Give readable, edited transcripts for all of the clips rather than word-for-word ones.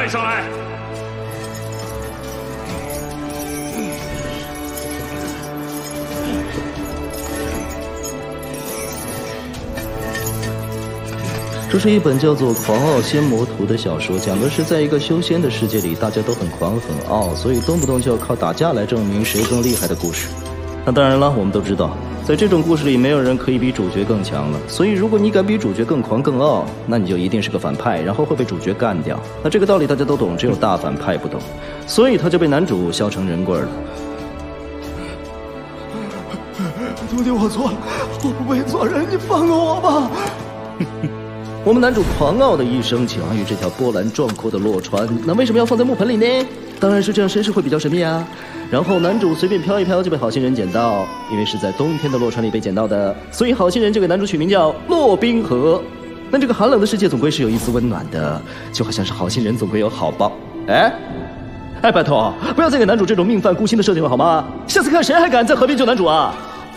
带上来。 这是一本叫做《狂傲仙魔图》的小说，讲的是在一个修仙的世界里，大家都很狂很傲，所以动不动就要靠打架来证明谁更厉害的故事。那当然了，我们都知道，在这种故事里，没有人可以比主角更强了。所以，如果你敢比主角更狂更傲，那你就一定是个反派，然后会被主角干掉。那这个道理大家都懂，只有大反派不懂，所以他就被男主削成人棍了。 徒弟，我错了，我不配做人，你放过我吧。 我们男主狂傲的一生起航于这条波澜壮阔的洛川，那为什么要放在木盆里呢？当然是这样，身世会比较神秘啊。然后男主随便飘一飘就被好心人捡到，因为是在冬天的洛川里被捡到的，所以好心人就给男主取名叫洛冰河。但这个寒冷的世界总归是有一丝温暖的，就好像是好心人总归有好报。哎，拜托，不要再给男主这种命犯孤星的设定了好吗？下次看谁还敢在河边救男主啊？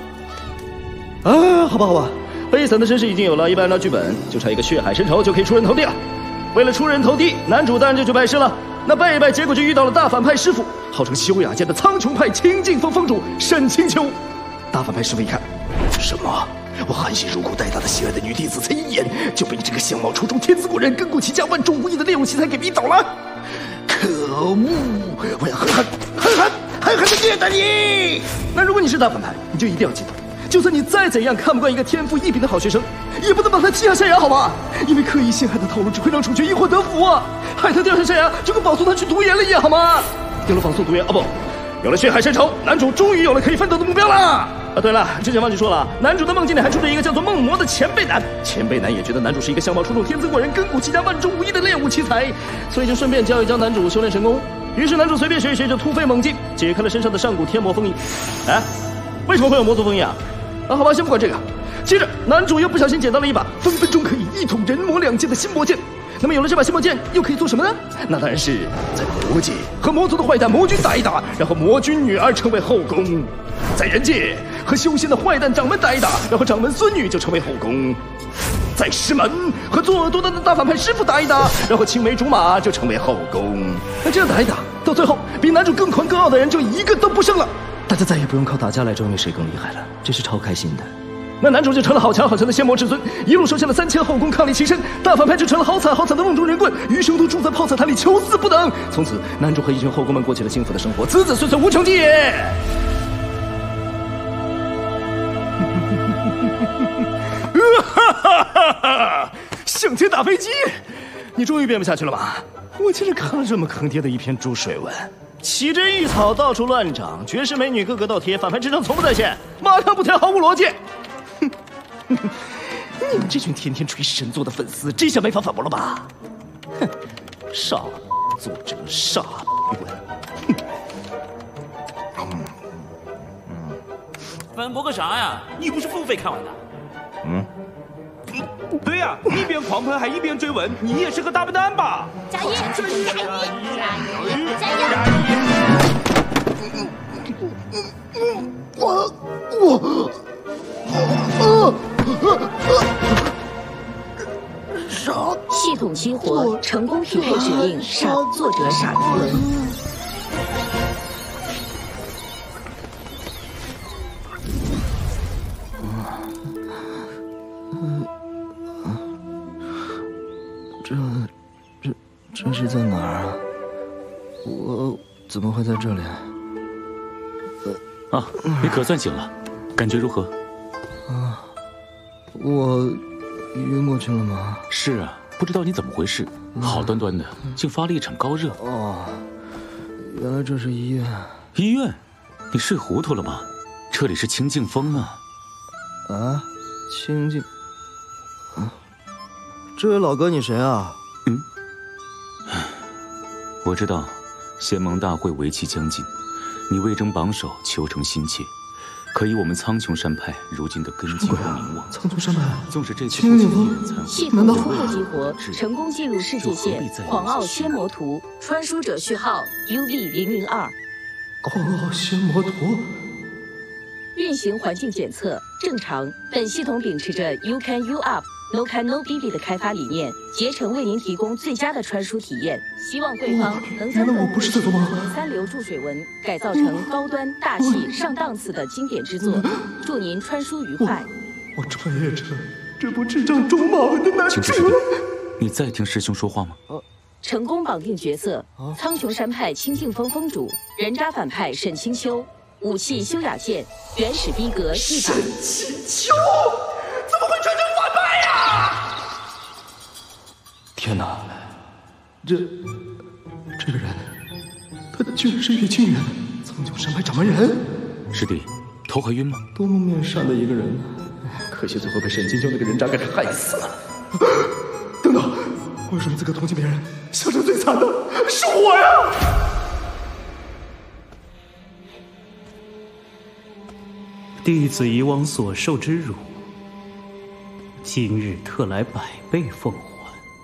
好吧。北伞的身世已经有了，一般按照剧本就差一个血海深仇就可以出人头地了。为了出人头地，男主当然就去拜师了。那拜一拜，结果就遇到了大反派师傅，号称修雅界的苍穹派清净峰峰主沈清秋。大反派师傅一看，什么？我含辛茹苦带大的心爱的女弟子，才一眼就被你这个相貌出众、天资过人、亘古奇家、万中无一的猎物奇才给迷倒了！可恶！我要狠狠的虐待你！那如果你是大反派，你就一定要记得。就算你再怎样看不惯一个天赋异禀的好学生，也不能把他踢下山崖，好吗？因为刻意陷害的套路只会让主角因祸得福啊！害他掉下山崖，就跟保送他去读研了一样，好吗？有了保送读研，不，有了血海深仇，男主终于有了可以奋斗的目标了。对了，之前忘记说了，男主的梦境里还住着一个叫做梦魔的前辈男。前辈男也觉得男主是一个相貌出众、天资过人、亘古奇家、万中无一的猎物奇才，所以就顺便教一教男主修炼神功。于是男主随便学一学就突飞猛进，解开了身上的上古天魔封印。为什么会有魔族封印啊？好吧，先不管这个。接着，男主又不小心捡到了一把分分钟可以一统人魔两界的新魔剑。那么有了这把新魔剑，又可以做什么呢？那当然是在魔界和魔族的坏蛋魔君打一打，然后魔君女儿成为后宫；在人界和修仙的坏蛋掌门打一打，然后掌门孙女就成为后宫；在师门和作恶多端的大反派师傅打一打，然后青梅竹马就成为后宫。那这样打一打，到最后比男主更狂更傲的人就一个都不剩了。大家再也不用靠打架来证明谁更厉害了，这是超开心的。那男主就成了好强好强的仙魔至尊，一路守下了3000后宫，伉俪其身。大反派就成了好惨好惨的瓮中人棍，余生都住在泡菜坛里求死不能。从此，男主和一群后宫们过起了幸福的生活，子子孙孙无穷极。向天打飞机，你终于编不下去了吧？我其实看了这么坑爹的一篇猪水文。奇珍异草到处乱长，绝世美女个个倒贴，反派智商从不在线，马上不贴，毫无逻辑。你们这群天天吹神作的粉丝，这下没法反驳了吧？哼，傻作者傻文。 反驳个啥呀？你不是付费看完的？ 对呀，一边狂喷还一边追文，你也是个大笨蛋吧？ 加油！加傻！ 系统激活，成功匹配指令，傻作者傻逼文。 这是在哪儿啊？我怎么会在这里？ 你可算醒了，感觉如何？ 我晕过去了吗？ 是啊，不知道你怎么回事，好端端的竟发了一场高热。 原来这是医院。 医院？你睡糊涂了吗？这里是清净峰啊！ 清净。这位老哥，你谁啊？ 我知道，仙盟大会为期将近，你魏征榜首，求成心切。可以我们苍穹山派如今的根基和名望， 苍穹山派纵使这次清净峰系统初步激活，成功进入世界线。狂傲仙魔图，传输者序号 UV002。 狂傲仙魔图。 运行环境检测正常，本系统秉持着 You Can You Up No Can No BB 的开发理念，竭诚为您提供最佳的穿书体验。希望贵方能将本我不是在做梦。 3流注水纹改造成高端、大气、上档次的经典之作，祝您穿书愉快。 我穿越成这部智障中马文的男主。 你在听师兄说话吗？ 成功绑定角色：苍穹山派清净峰峰主，人渣反派沈清秋，武器修雅剑，原始逼格一把。 沈清秋怎么会穿成反派呀？天哪，这个人，他居然是月清人，苍穹山派掌门人。 师弟，头还晕吗？ 多么面善的一个人，可惜最后被沈清秋那个人渣给害死了。等等，为什么这个同情别人笑成最惨的是我呀？ 弟子以往所受之辱，今日特来百倍奉还。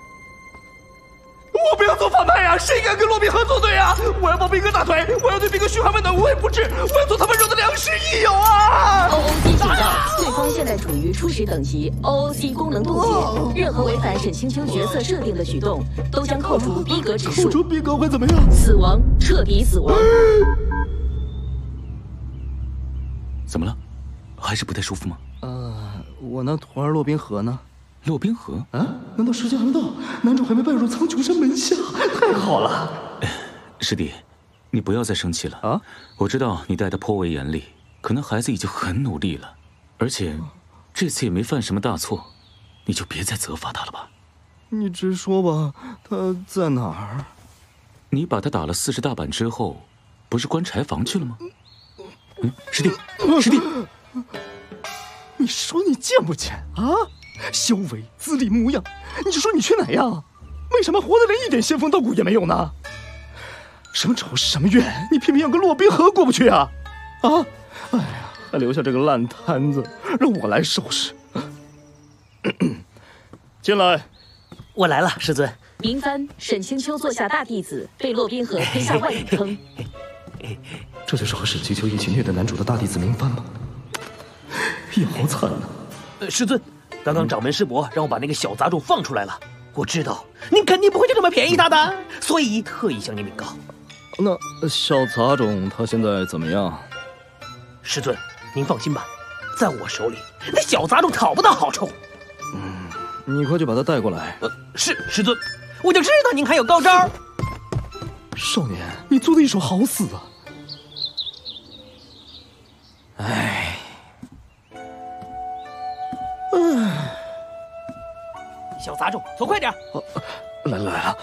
我不要做反派呀！谁敢跟骆宾河作对呀？我要抱宾哥大腿，我要对宾哥嘘寒问暖无微不至，我要做他温柔的良师益友啊 ！OOC 警告，对方现在处于初始等级 ，OOC 功能冻结，任何违反沈清秋角色设定的举动，都将扣除逼格指数。 扣除逼格会怎么样？ 死亡，彻底死亡。 怎么了？还是不太舒服吗？ 我那徒儿骆宾河呢？ 骆宾河？ 啊？难道时间还没到？男主还没拜入苍穹山门下？太好了！ 师弟，你不要再生气了啊！我知道你待他颇为严厉，可那孩子已经很努力了，而且这次也没犯什么大错，你就别再责罚他了吧。 你直说吧，他在哪儿？ 你把他打了40大板之后，不是关柴房去了吗？师弟，师弟， 你说你贱不贱啊？修为、资历、模样，你就说你缺哪样？为什么活得连一点仙风道骨也没有呢？什么仇什么怨，你偏偏要跟骆宾河过不去啊？啊！哎呀，还留下这个烂摊子，让我来收拾。进来。 我来了，师尊。 明番沈清秋做下大弟子，被骆宾河推下万里坑。 这就是和沈清秋一起虐待男主的大弟子明番吗？也好惨啊！ 师尊，刚刚掌门师伯让我把那个小杂种放出来了。我知道您肯定不会就这么便宜他的，所以特意向您禀告。 那小杂种他现在怎么样？ 师尊，您放心吧，在我手里，那小杂种讨不到好处。 你快去把他带过来。 是师尊，我就知道您还有高招。 少年，你做的一手好死啊！ 小杂种，走快点！ 来了，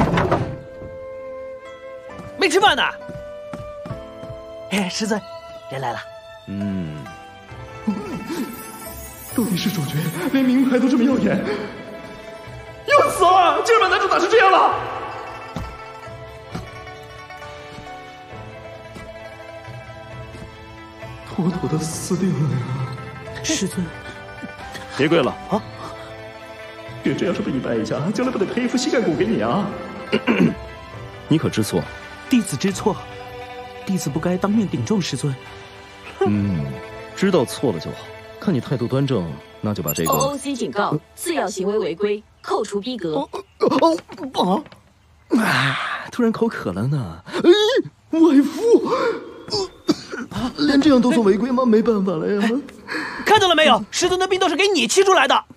没吃饭呢。师尊，人来了。 到底是主角，连名牌都这么耀眼，要死了！竟然把男主打成这样了！妥妥的死定了呀！ 师尊， 别跪了啊！ 别这样说，被你败一下，将来不得赔一副膝盖骨给你啊！ 你可知错？ 弟子知错，弟子不该当面顶撞师尊。 知道错了就好。看你态度端正，那就把这个 OOC 警告，次要行为违规，扣除逼格。 突然口渴了呢。 外父，连这样都算违规吗？没办法了呀！ 看到了没有，师尊的病都是给你气出来的。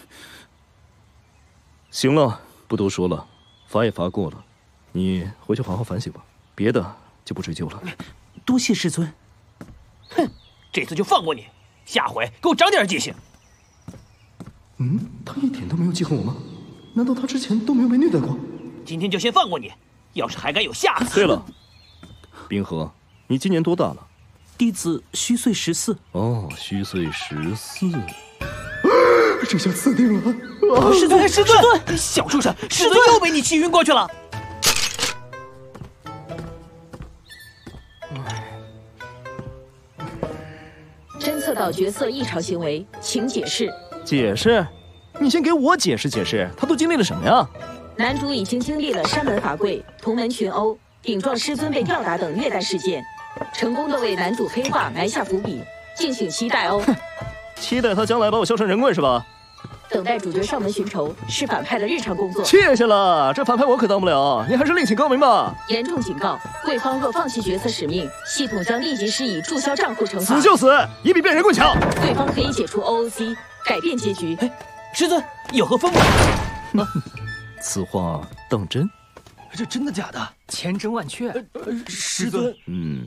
行了，不多说了，罚也罚过了，你回去好好反省吧，别的就不追究了。 多谢师尊。 哼，这次就放过你。下回给我长点记性。 他一点都没有记恨我吗？难道他之前都没有被虐待过？ 今天就先放过你，要是还敢有下次。 对了，冰河，你今年多大了？ 弟子虚岁14。 哦，虚岁14。 这下死定了！ 师尊，师尊，小畜生，师尊又被你气晕过去了。 侦测到角色异常行为，请解释。 解释？你先给我解释解释，他都经历了什么呀？ 男主已经经历了山门法柜、同门群殴、顶撞师尊被吊打等虐待事件，成功的为男主黑化埋下伏笔，敬请期待哦。 期待他将来把我削成人棍是吧？ 等待主角上门寻仇是反派的日常工作。 谢谢了，这反派我可当不了，你还是另请高明吧。 严重警告：贵方若放弃角色使命，系统将立即施以注销账户惩罚。 死就死，也比变人棍强。 对方可以解除 OOC， 改变结局。 师尊有何吩咐？ 此话当真？ 这真的假的？ 千真万确。 师尊，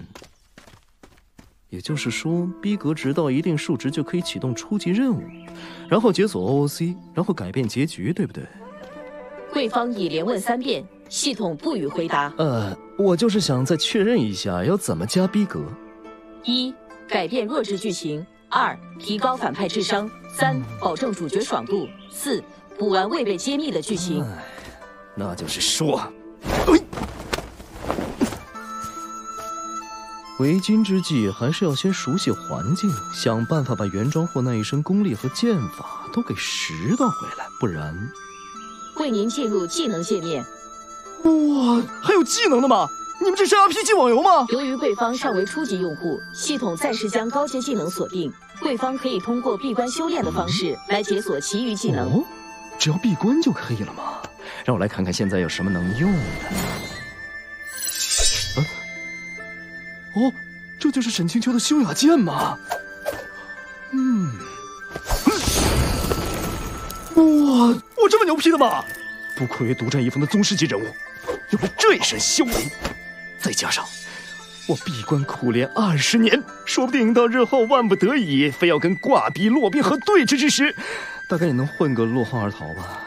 也就是说，逼格直到一定数值就可以启动初级任务，然后解锁 OOC， 然后改变结局，对不对？ 贵方已连问3遍，系统不予回答。 我就是想再确认一下，要怎么加逼格 ：1. 改变弱智剧情；2. 提高反派智商；3. 保证主角爽度；4. 补完未被揭秘的剧情。 那就是说，为今之计，还是要先熟悉环境，想办法把原装货那一身功力和剑法都给拾到回来，不然…… 为您进入技能界面。 哇，还有技能的吗？你们这是 RPG 网游吗？ 由于贵方尚为初级用户，系统暂时将高阶技能锁定，贵方可以通过闭关修炼的方式来解锁其余技能。 只要闭关就可以了吗？让我来看看现在有什么能用的。这就是沈清秋的修雅剑吗？哇，我这么牛批的吗？不愧为独占一方的宗师级人物，有了这一身修为，再加上我闭关苦练20年，说不定到日后万不得已非要跟挂逼骆宾河对峙之时，大概也能混个落荒而逃吧。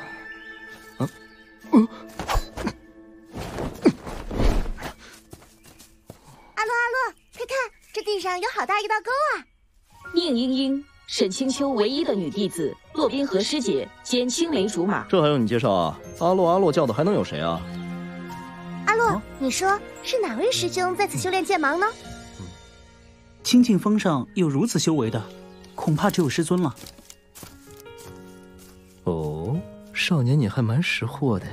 阿洛，快看，这地上有好大一道沟啊！ 宁英英，沈清秋唯一的女弟子，骆宾河师姐兼青梅竹马。 这还用你介绍啊？阿洛叫的还能有谁啊？ 阿洛，你说是哪位师兄在此修炼剑芒呢？ 清净峰上有如此修为的，恐怕只有师尊了。 哦，少年你还蛮识货的。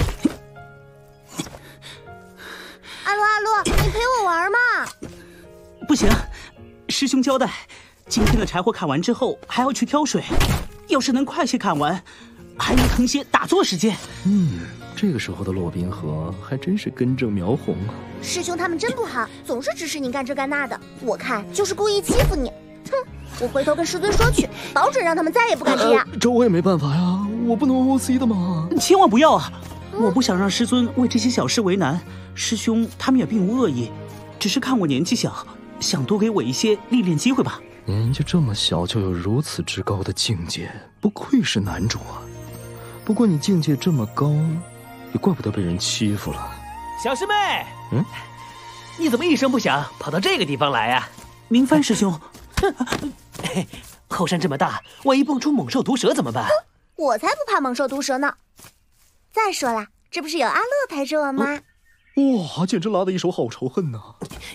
阿洛，你陪我玩嘛？ 不行，师兄交代，今天的柴火砍完之后还要去挑水，要是能快些砍完，还能腾些打坐时间。 这个时候的骆宾河还真是根正苗红啊。 师兄他们真不好，总是指使你干这干那的，我看就是故意欺负你。哼，我回头跟师尊说去，保准让他们再也不敢这样。 这我也没办法呀，我不能 OOC 的嘛。 千万不要啊！我不想让师尊为这些小事为难。师兄他们也并无恶意，只是看我年纪小，想多给我一些历练机会吧。 年纪这么小就有如此之高的境界，不愧是男主啊。不过你境界这么高，也怪不得被人欺负了。 小师妹，你怎么一声不响跑到这个地方来呀？ 明帆师兄， 后山这么大，万一蹦出猛兽毒蛇怎么办？ 我才不怕猛兽毒蛇呢。再说了，这不是有阿乐陪着我吗？ 哇，简直拉得一手好仇恨呐！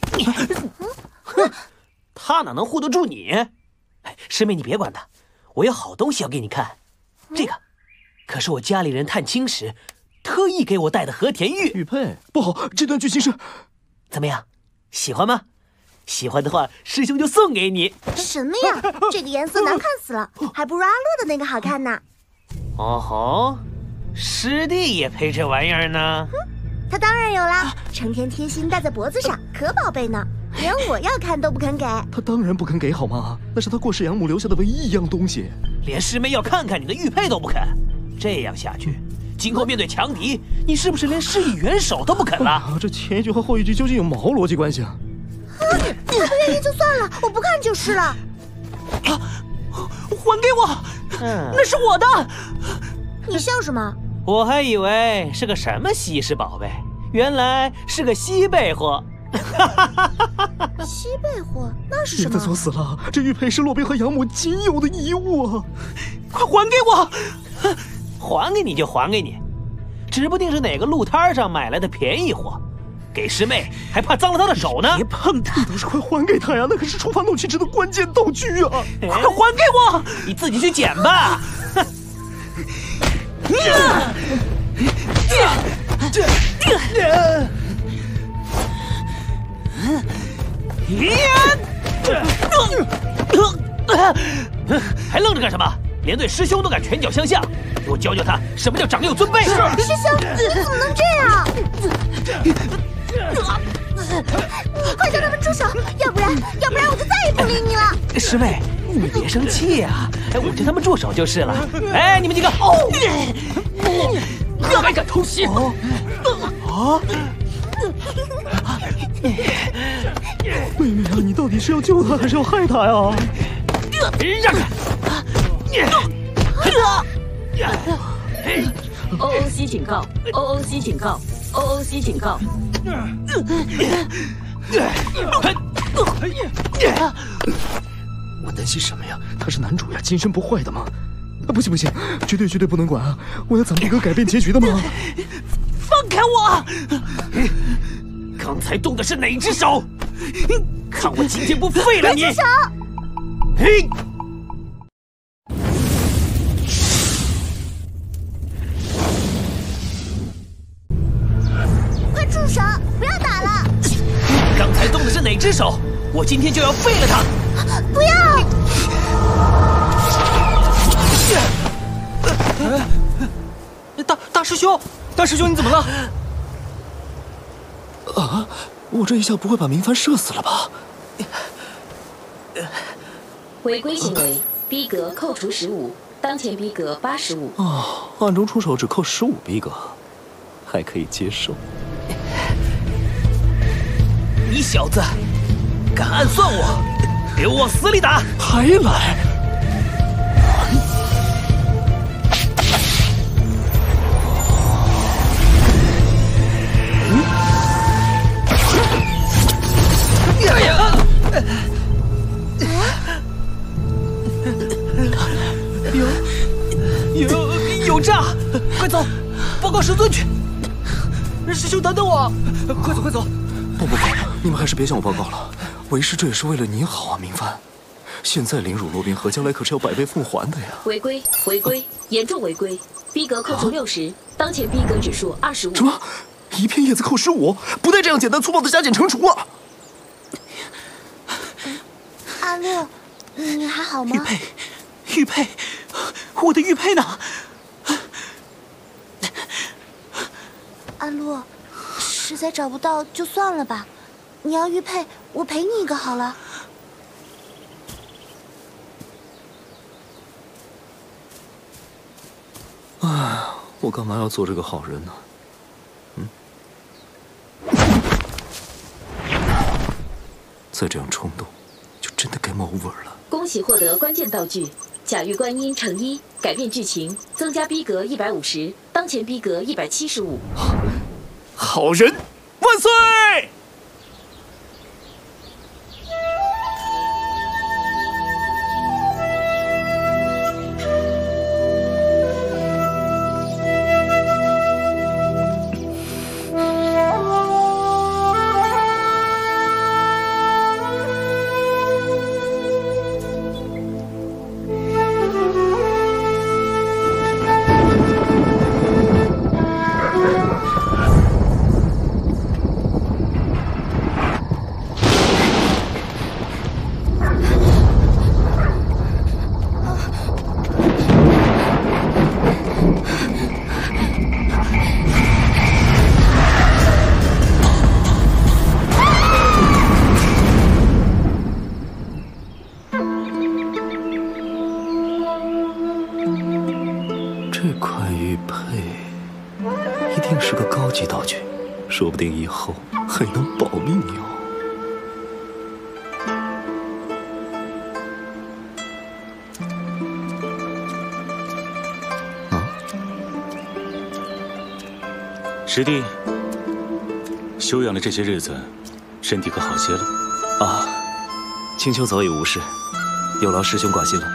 他哪能护得住你？师妹，你别管他，我有好东西要给你看。这个可是我家里人探亲时特意给我带的和田玉。 玉佩，不好，这段剧情是…… 怎么样，喜欢吗？喜欢的话，师兄就送给你。 什么呀？这个颜色难看死了，还不如阿乐的那个好看呢。 哦吼，师弟也配这玩意儿呢？ 他当然有啦，成天贴心戴在脖子上，可宝贝呢，连我要看都不肯给。 他当然不肯给好吗？那是他过世养母留下的唯一一样东西。 连师妹要看看你的玉佩都不肯，这样下去，今后面对强敌，你是不是连施以援手都不肯了？ 这前一句和后一句究竟有毛逻辑关系啊？ 他不愿意就算了，我不看就是了。 还给我！那是我的。 你笑什么？ 我还以为是个什么稀世宝贝，原来是个西贝货。 西贝货那是什么？ 别再作死了，这玉佩是骆宾和养母仅有的遗物啊！ 快还给我！ 还给你就还给你，指不定是哪个路摊上买来的便宜货，给师妹还怕脏了她的手呢。 别碰她！ 你倒是快还给她呀，那可是触发怒气值的关键道具啊！ 快还给我！ 你自己去捡吧。还愣着干什么？ 连对师兄都敢拳脚相向，给我教教他什么叫长幼尊卑。 师兄，你怎么能这样？快叫他们住手，要不然我就再也不理你了。 师妹，你别生气呀，我叫他们住手就是了。哎，你们几个，你还敢偷袭？ 妹妹啊，你到底是要救他还是要害他呀？ 让开 ！OOC 警告 ！OOC 警告 ！OOC 警告！ 我担心什么呀？他是男主呀，金身不坏的嘛。啊，不行，绝对不能管啊！我要咱逼哥改变结局的嘛。 放开我！刚才动的是哪只手？看我今天不废了你！ 哪只手？ 嘿！ 快住手！不要打了！ 刚才动的是哪只手？我今天就要废了他！ 不要！ 大师兄，你怎么了？啊！我这一下不会把明帆射死了吧？ 违规行为，逼格扣除15，当前逼格85。 哦，暗中出手只扣15逼格，还可以接受。 你小子敢暗算我，给我往死里打！ 还来！ 有诈！快走，报告师尊去。师兄，等等我！快走！ 不，你们还是别向我报告了。为师这也是为了你好啊，明帆。现在凌辱洛宾河，将来可是要100倍奉还的呀！ 违规，严重违规，逼格扣除60，当前逼格指数25。 什么？一片叶子扣15？不带这样简单粗暴的加减乘除啊！ 阿洛，你还好吗？ 玉佩，我的玉佩呢？ 阿洛，实在找不到就算了吧。你要玉佩，我赔你一个好了。 哎，我干嘛要做这个好人呢？再这样冲动，就真的该冒味儿了。 恭喜获得关键道具假玉观音乘1，改变剧情，增加逼格150，当前逼格175。 好人万岁！这块玉佩一定是个高级道具，说不定以后还能保命哟。 师弟，休养了这些日子，身体可好些了？ 啊，青丘早已无事，有劳师兄挂心了。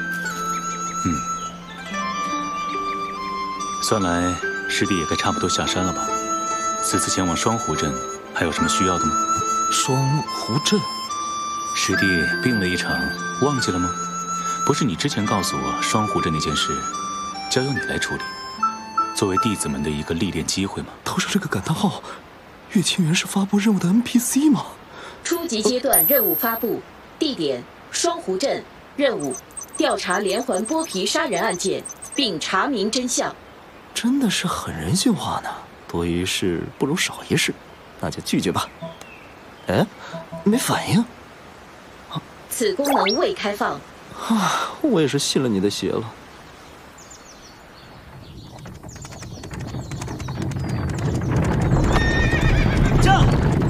算来师弟也该差不多下山了吧？此次前往双湖镇，还有什么需要的吗？ 双湖镇， 师弟病了一场，忘记了吗？不是你之前告诉我双湖镇那件事，交由你来处理，作为弟子们的一个历练机会吗？ 头上这个感叹号，月清源是发布任务的 NPC 吗？ 初级阶段任务发布，地点双湖镇，任务调查连环剥皮杀人案件，并查明真相。 真的是很人性化呢，多一事不如少一事，那就拒绝吧。哎，没反应。 此功能未开放。 我也是信了你的邪了。 驾！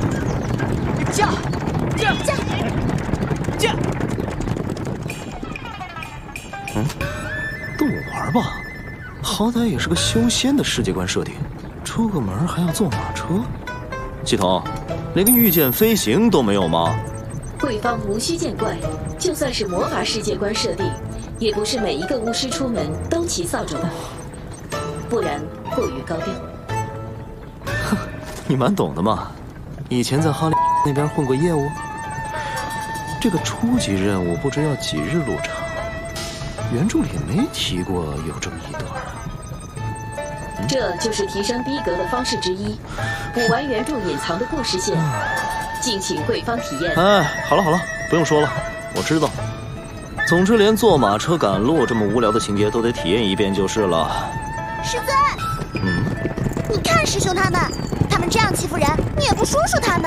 逗我玩吧，好歹也是个修仙的世界观设定，出个门还要坐马车。系统，连个御剑飞行都没有吗？ 贵方无需见怪，就算是魔法世界观设定，也不是每一个巫师出门都骑扫帚的，不然过于高调。 哼，你蛮懂的嘛，以前在哈利那边混过业务。这个初级任务不知要几日路程，原著里没提过有这么一段啊。 这就是提升逼格的方式之一，补完原著隐藏的故事线，敬请贵方体验。 哎，好了，不用说了，我知道。总之，连坐马车赶路这么无聊的情节都得体验一遍就是了。 师尊，你看师兄他们这样欺负人，你也不说说他们。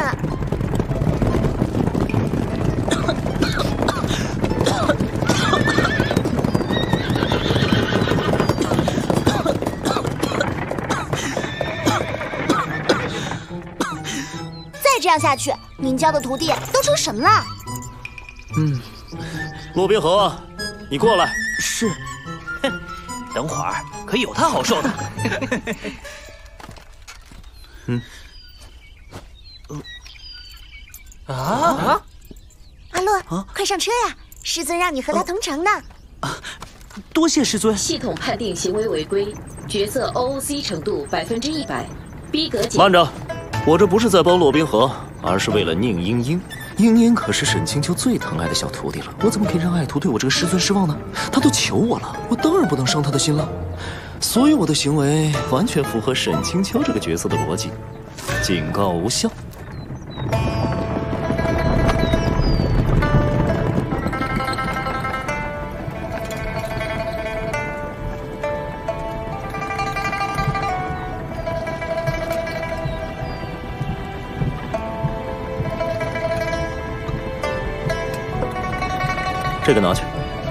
再这样下去，您教的徒弟都成神了。 骆冰河，你过来。 是。 等会儿可有他好受的。 阿洛，快上车呀！师尊让你和他同城呢。 多谢师尊。 系统判定行为违规，角色 OOC 程度100%，逼格减。 慢着，我这不是在帮骆冰河，而是为了宁英英。英英可是沈清秋最疼爱的小徒弟了，我怎么可以让爱徒对我这个师尊失望呢？他都求我了，我当然不能伤他的心了。所以我的行为完全符合沈清秋这个角色的逻辑，警告无效。这个拿去，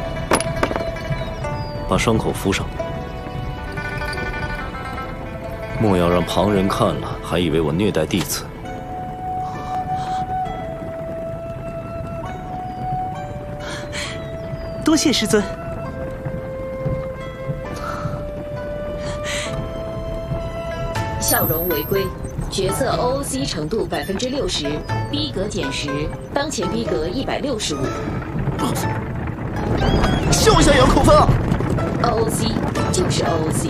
把伤口敷上，莫要让旁人看了还以为我虐待弟子。 多谢师尊。 笑容违规，角色 OOC 程度60%，逼格减10，当前逼格165。 笑一下也要扣分啊 ！OOC 就是 OOC。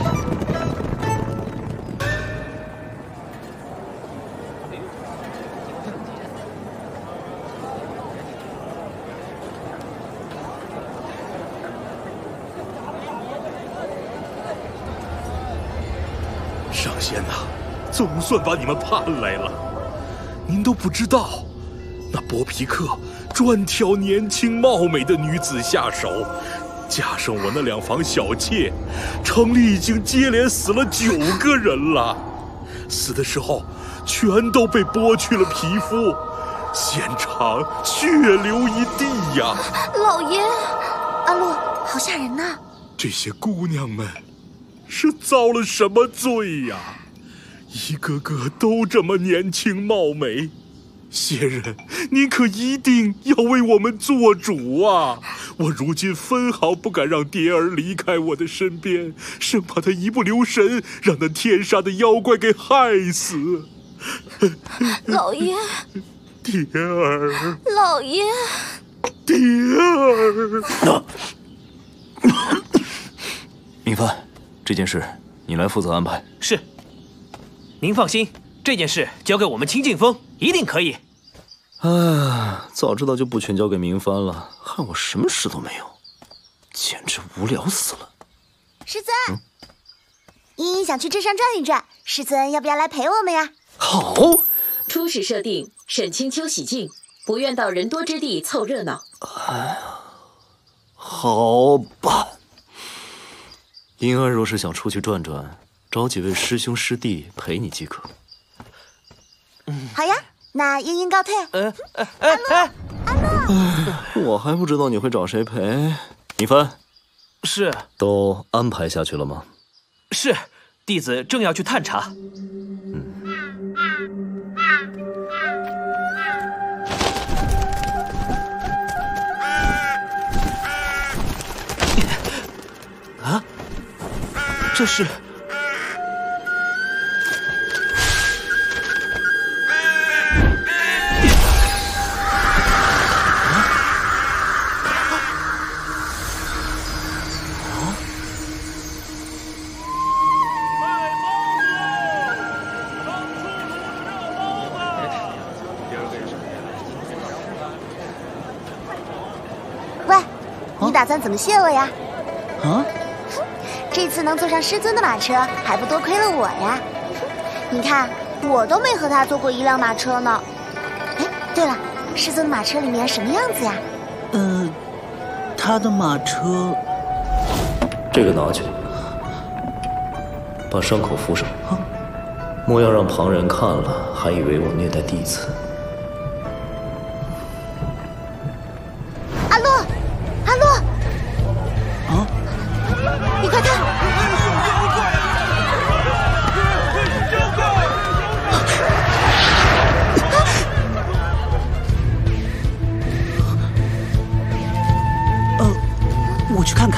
上仙呐，总算把你们盼来了。您都不知道，那剥皮客专挑年轻貌美的女子下手，加上我那2房小妾，城里已经接连死了9个人了。死的时候全都被剥去了皮肤，现场血流一地呀！ 老爷，阿洛，好吓人呐！ 这些姑娘们是遭了什么罪呀？一个个都这么年轻貌美。仙人，您可一定要为我们做主啊！我如今分毫不敢让蝶儿离开我的身边，生怕她一不留神让那天杀的妖怪给害死。 老爷， 蝶儿， 老爷， 蝶儿。 明帆，这件事你来负责安排。 是。您放心，这件事交给我们清净风，一定可以。 哎，早知道就不全交给明帆了，害我什么事都没有，简直无聊死了。 师尊，茵茵想去镇上转一转，师尊要不要来陪我们呀？ 好。 初始设定：沈清秋喜静，不愿到人多之地凑热闹。 哎呀，好。 好吧。银儿若是想出去转转，找几位师兄师弟陪你即可。 好呀，那英英告退。 阿洛，我还不知道你会找谁陪。明帆， 是， 都安排下去了吗？ 是，弟子正要去探查。啊，这是。 喂，你打算怎么谢我呀？ 啊？ 这次能坐上师尊的马车，还不多亏了我呀！你看，我都没和他坐过一辆马车呢。哎，对了，师尊的马车里面什么样子呀？ 他的马车…… 这个拿去，把伤口敷上，莫要让旁人看了还以为我虐待弟子。 阿洛，阿洛， 啊！ 你快看！ 我去看看。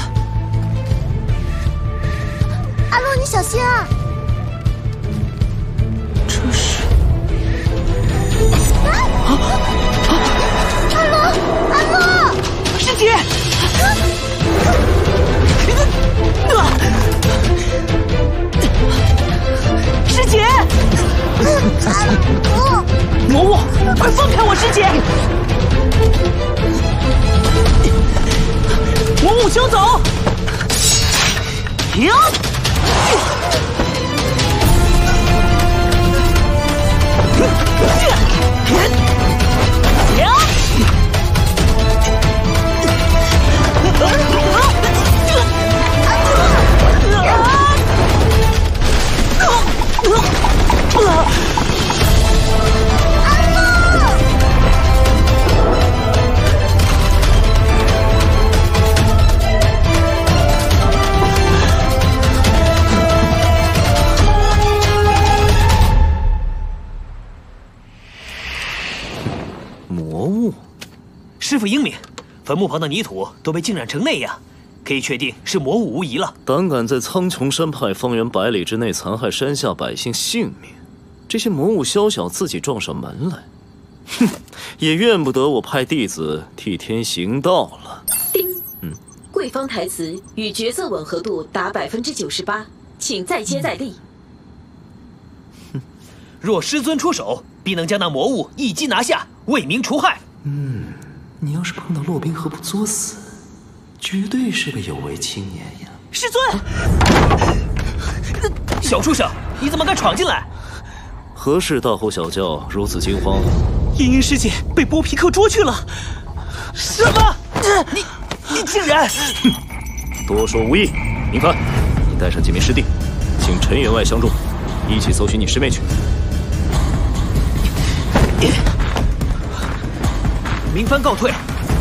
阿洛，你小心啊！ 这是…… 阿洛，阿洛， 师姐！师姐！魔物，快放开我师姐！魔物休走！停！ 魔物， 师傅英明，坟墓旁的泥土都被浸染成那样，可以确定是魔物无疑了。 胆敢在苍穹山派方圆100里之内残害山下百姓性命，这些魔物宵小自己撞上门来，哼，也怨不得我派弟子替天行道了。 丁，贵方台词与角色吻合度达98%，请再接再厉。 若师尊出手，必能将那魔物一击拿下，为民除害。 你要是碰到骆宾河不作死，绝对是个有为青年呀！ 师尊， 小畜生，你怎么敢闯进来？ 何事大呼小叫，如此惊慌？ 茵茵师姐被波皮克捉去了。 什么？你竟然…… 多说无益。明帆，你带上几名师弟，请陈员外相助，一起搜寻你师妹去。 明帆告退。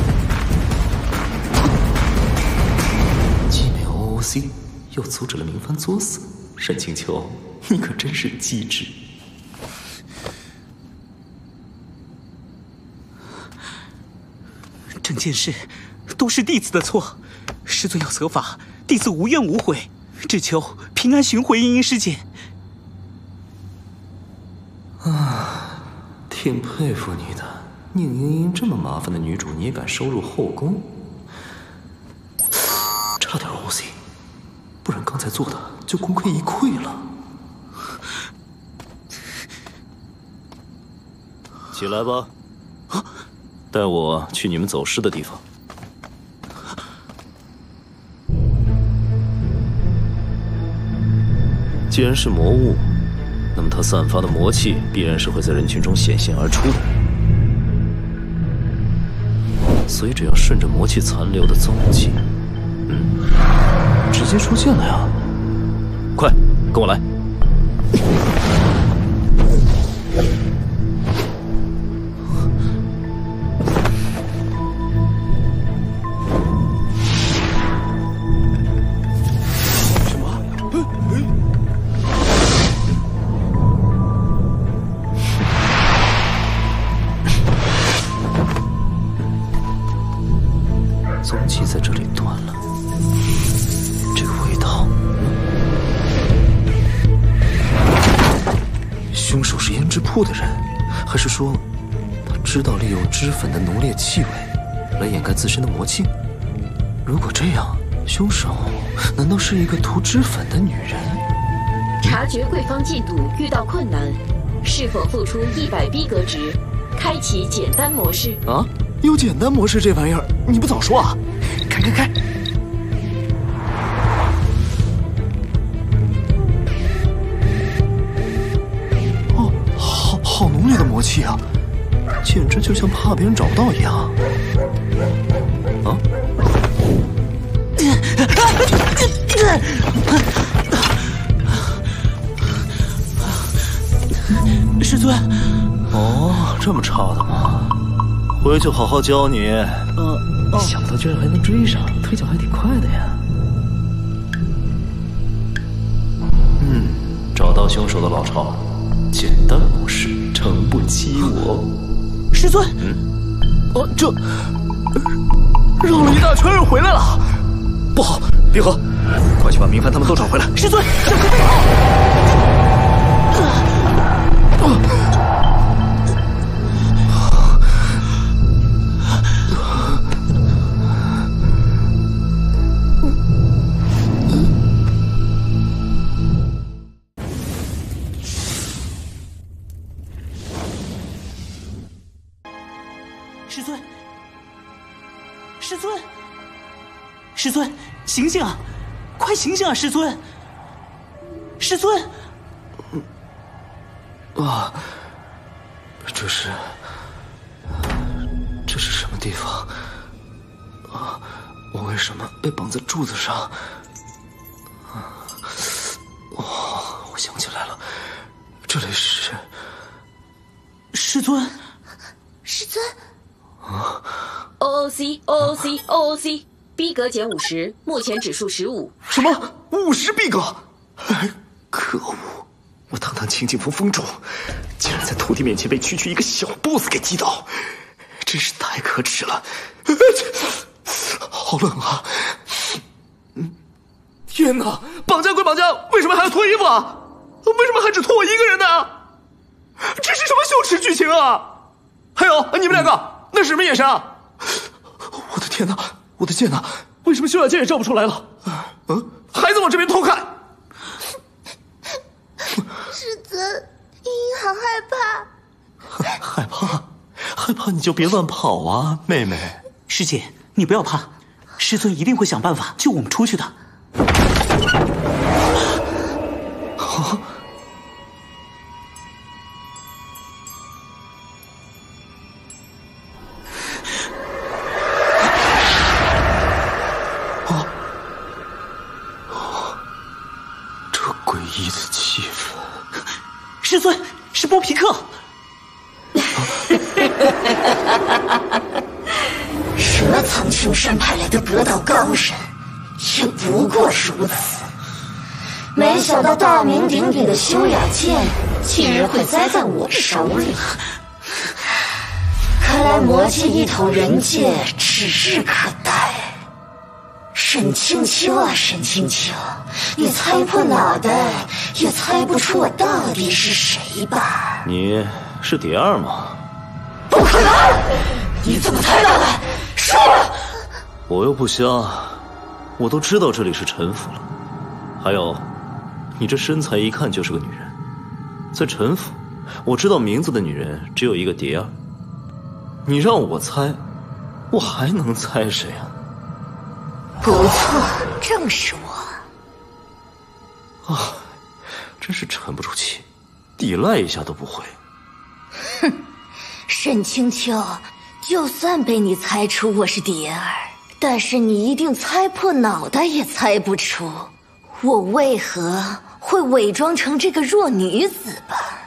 既没有 OOC， 又阻止了明帆作死，沈清秋，你可真是机智。 整件事都是弟子的错，师尊要责罚，弟子无怨无悔，只求平安寻回茵茵师姐。 挺佩服你的，宁莹莹这么麻烦的女主，你也敢收入后宫？差点 OC， 不然刚才做的就功亏一篑了。起来吧，带我去你们走失的地方。既然是魔物，那么它散发的魔气必然是会在人群中显现而出的，所以只要顺着魔气残留的踪迹， 接出现了呀！快，跟我来。踪迹在这里断了，这个味道，凶手是胭脂铺的人，还是说他知道利用脂粉的浓烈气味来掩盖自身的魔性？如果这样，凶手难道是一个涂脂粉的女人？ 察觉贵方进度遇到困难，是否付出100逼格值，开启简单模式？ 啊？有简单模式这玩意儿，你不早说啊！开！哦，好浓烈的魔气啊，简直就像怕别人找不到一样。啊！ 师尊， 哦，这么差的吗？回去好好教你。想不到居然还能追上，腿脚还挺快的呀。找到凶手的老巢，简单模式，诚不欺我。 师尊， 这绕了一大圈又回来了，不好！离合，快去把明帆他们都找回来。 师尊，这可不好！师尊，醒醒啊！快醒醒啊！师尊，师尊！ 啊，这是什么地方？啊，我为什么被绑在柱子上？我想起来了，这里是师尊。 师尊。 啊 OOC 逼格减50，目前指数15。 什么50逼格？ 可恶！我堂堂清净峰峰主，竟然在徒弟面前被区区一个小 boss 给击倒，真是太可耻了！好冷啊！ 天哪！绑架归绑架，为什么还要脱衣服啊？为什么还只脱我一个人呢？这是什么羞耻剧情啊？还有你们两个，那是什么眼神啊？我的天哪！我的剑呢？为什么修雅剑也照不出来了？还在往这边偷看。 师尊，茵茵好害怕，害怕你就别乱跑啊，妹妹。 师姐，你不要怕，师尊一定会想办法救我们出去的。师尊，是波皮克。 蛇藏青山派来的格道高人，也不过如此。没想到大名鼎鼎的修雅剑，竟然会栽在我手里。看来魔界一统人界指日可待。沈清秋啊，沈清秋，你猜破脑袋也猜不出我到底是谁吧？ 你是蝶儿吗？ 不可能！你怎么猜到的？说！ 我又不瞎，我都知道这里是陈府了。还有，你这身材一看就是个女人。在陈府，我知道名字的女人只有一个蝶儿。你让我猜，我还能猜谁啊？ 不错，正是我。 啊，真是沉不住气，抵赖一下都不会。 哼，沈清秋，就算被你猜出我是蝶儿， 但是你一定猜破脑袋也猜不出，我为何会伪装成这个弱女子吧？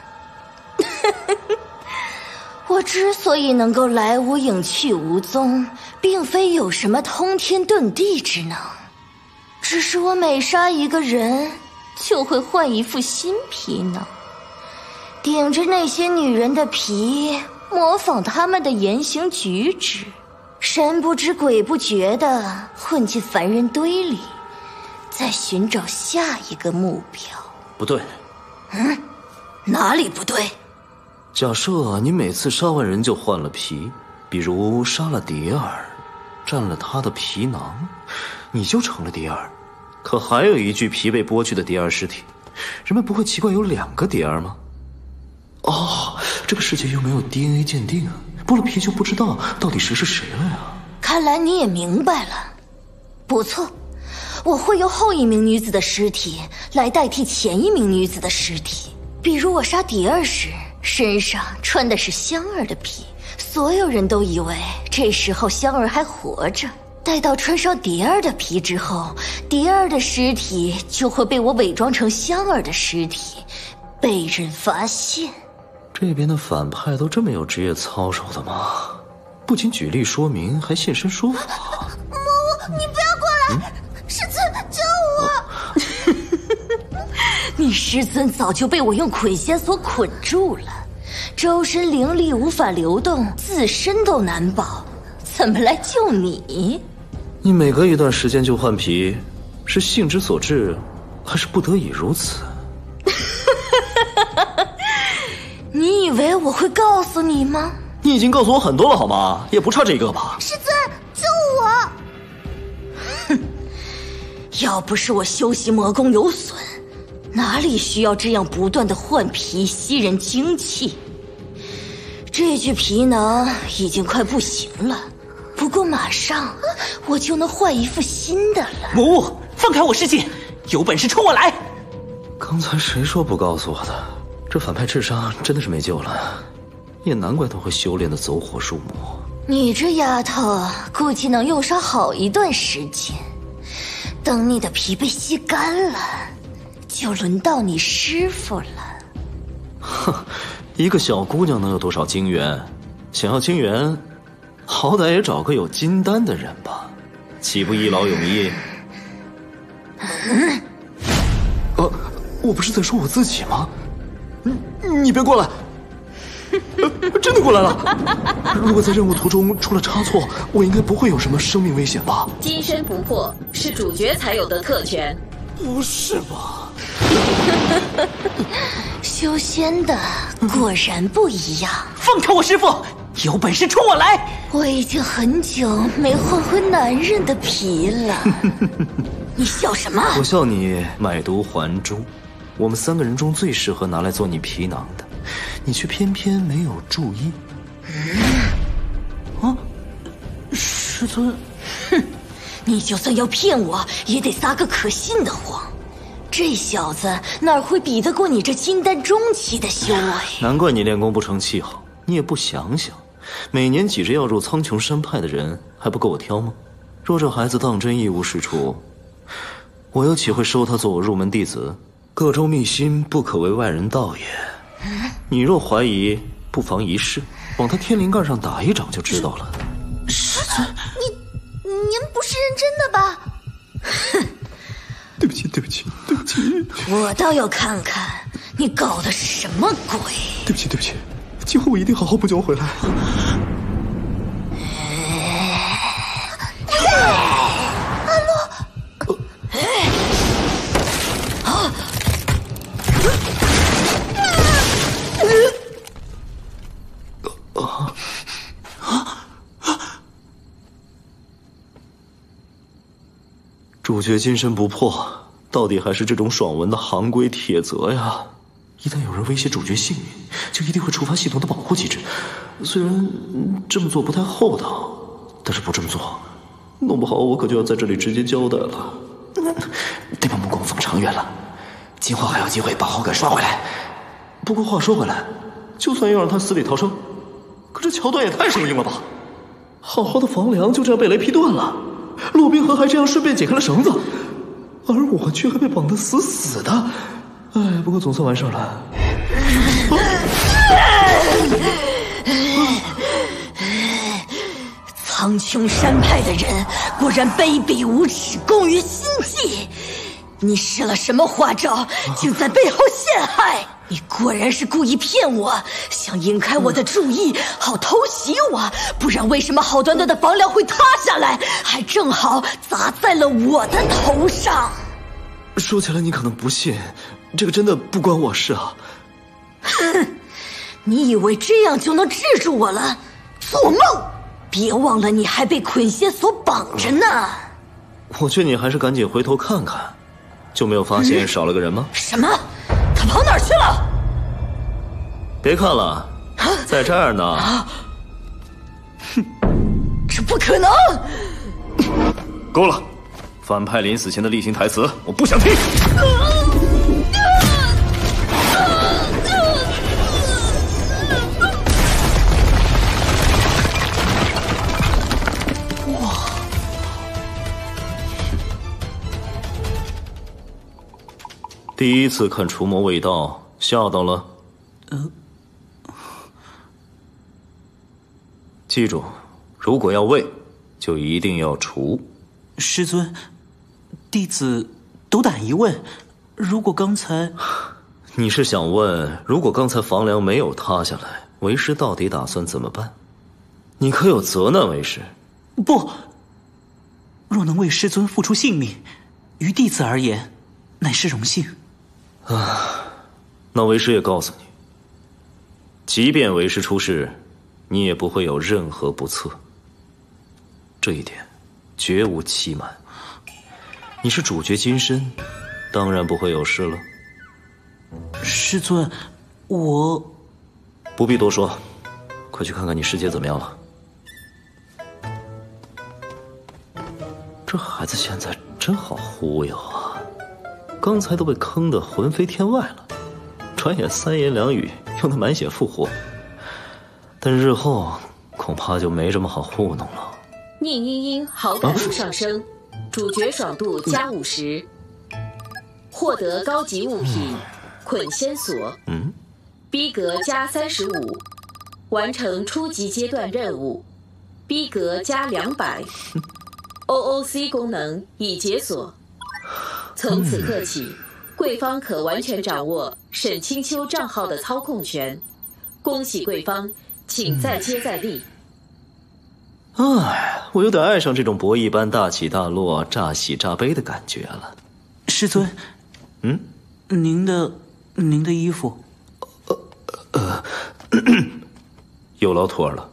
我之所以能够来无影去无踪，并非有什么通天遁地之能，只是我每杀一个人，就会换一副新皮囊，顶着那些女人的皮，模仿她们的言行举止，神不知鬼不觉地混进凡人堆里，再寻找下一个目标。 不对。 哪里不对？ 假设你每次杀完人就换了皮，比如杀了蝶儿，占了他的皮囊，你就成了蝶儿。可还有一具皮被剥去的蝶儿尸体，人们不会奇怪有2个蝶儿吗？哦，这个世界又没有 DNA 鉴定啊，剥了皮就不知道到底谁是谁了呀。 看来你也明白了。不错，我会用后一名女子的尸体来代替前一名女子的尸体。比如我杀蝶儿时，身上穿的是香儿的皮，所有人都以为这时候香儿还活着。待到穿上蝶儿的皮之后，蝶儿的尸体就会被我伪装成香儿的尸体，被人发现。 这边的反派都这么有职业操守的吗？不仅举例说明，还现身说法。 魔物，你不要过来！师尊，救我！ 你师尊早就被我用捆仙锁捆住了，周身灵力无法流动，自身都难保，怎么来救你？ 你每隔一段时间就换皮，是性之所至，还是不得已如此？ 你以为我会告诉你吗？ 你已经告诉我很多了好吗？也不差这个吧。 师尊，救我！ 哼，要不是我修习魔功有损，哪里需要这样不断的换皮吸人精气？这具皮囊已经快不行了，不过马上我就能换一副新的了。 魔物，放开我师姐，有本事冲我来！ 刚才谁说不告诉我的？这反派智商真的是没救了，也难怪他会修炼的走火入魔。 你这丫头估计能用上好一段时间，等你的皮被吸干了，就轮到你师傅了。 哼，一个小姑娘能有多少金元？想要金元，好歹也找个有金丹的人吧，岂不一劳永逸？ 我不是在说我自己吗？你别过来！真的过来了！如果在任务途中出了差错，我应该不会有什么生命危险吧？ 金身不破是主角才有的特权。 不是吧？ 修仙的果然不一样。 放开我师傅！有本事冲我来！ 我已经很久没换回男人的皮了。你笑什么？ 我笑你买椟还珠。我们3个人中最适合拿来做你皮囊的，你却偏偏没有注意。 师尊， 哼，你就算要骗我，也得撒个可信的谎。这小子哪会比得过你这金丹中期的修为？ 难怪你练功不成气候，你也不想想，每年挤着要入苍穹山派的人还不够我挑吗？若这孩子当真一无是处，我又岂会收他做我入门弟子？各州秘辛，不可为外人道也。你若怀疑，不妨一试，往他天灵盖上打一掌就知道了。 师尊， 您不是认真的吧？ 哼， 对不起，对不起，对不起。 我倒要看看你搞的是什么鬼。 对不起，对不起，今后我一定好好补救回来。 主角金身不破，到底还是这种爽文的行规铁则呀。一旦有人威胁主角性命，就一定会触发系统的保护机制。虽然这么做不太厚道，但是不这么做，弄不好我可就要在这里直接交代了。 得把目光放长远了，今后还有机会把好感刷回来。 不过话说回来，就算要让他死里逃生，可这桥段也太生硬了吧！好好的房梁就这样被雷劈断了， 骆宾河还这样顺便解开了绳子，而我却还被绑得死死的。哎，不过总算完事了。 苍穹山派的人果然卑鄙无耻，攻于心计。你施了什么花招，竟在背后陷害？你果然是故意骗我，想引开我的注意，好偷袭我。不然为什么好端端的房梁会塌下来，还正好砸在了我的头上？ 说起来你可能不信，这个真的不关我事啊。 哼，你以为这样就能制住我了？做梦！别忘了你还被捆仙所绑着呢。 我劝你还是赶紧回头看看，就没有发现少了个人吗？ 什么？他跑哪儿去了？ 别看了，在这儿呢。 哼，这不可能！ 够了，反派临死前的例行台词我不想听。第一次看除魔卫道，吓到了。记住，如果要卫，就一定要除。 师尊，弟子斗胆一问，如果刚才…… 你是想问，如果刚才房梁没有塌下来，为师到底打算怎么办？你可有责难为师？ 不，若能为师尊付出性命，于弟子而言，乃是荣幸。 那为师也告诉你，即便为师出事，你也不会有任何不测，这一点绝无欺瞒。你是主角金身，当然不会有事了。 师尊，我不必多说，快去看看你师姐怎么样了。这孩子现在真好忽悠啊！刚才都被坑得魂飞天外了，转眼3言2语又能满血复活，但日后恐怕就没这么好糊弄了。 宁英英好感度上升，主角爽度加50，获得高级物品捆仙锁，逼格加35，完成初级阶段任务，逼格加200，OOC 功能已解锁。从此刻起，贵方可完全掌握沈清秋账号的操控权。恭喜贵方，请再接再厉。 哎，我有点爱上这种博弈般大起大落、乍喜乍悲的感觉了。 师尊，您的衣服， 有劳徒儿了。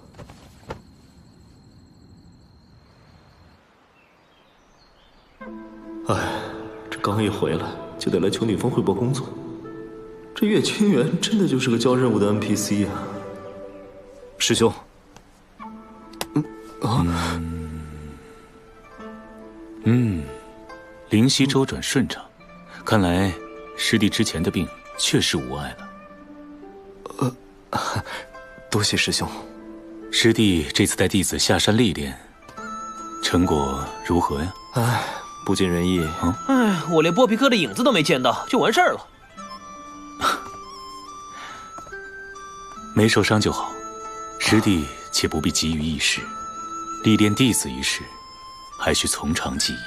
哎。刚一回来就得来求女方汇报工作，这岳清源真的就是个交任务的 NPC 啊！师兄， 灵犀周转顺畅，看来师弟之前的病确实无碍了。 多谢师兄。 师弟这次带弟子下山历练，成果如何呀？ 哎。不尽人意啊！ 哎，我连波皮克的影子都没见到，就完事儿了。 没受伤就好，师弟且不必急于一时，历练弟子一事，还需从长计议。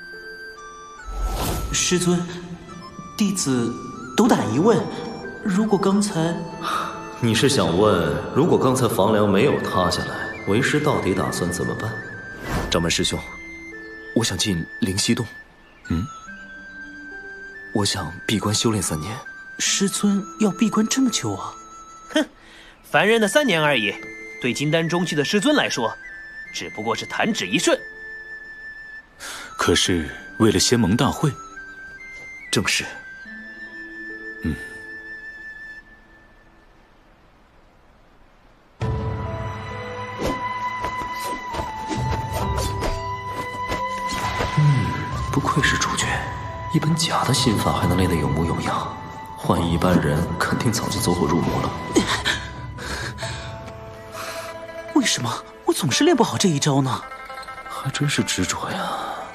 师尊，弟子斗胆一问，如果刚才…… 你是想问，如果刚才房梁没有塌下来，为师到底打算怎么办？掌门师兄。我想进灵犀洞，我想闭关修炼3年。 师尊要闭关这么久啊？ 哼，凡人的3年而已，对金丹中期的师尊来说，只不过是弹指一瞬。 可是为了仙盟大会， 正是。不愧是主角，一本假的心法还能练得有模有样，换一般人肯定早就走火入魔了。 为什么我总是练不好这一招呢？ 还真是执着呀。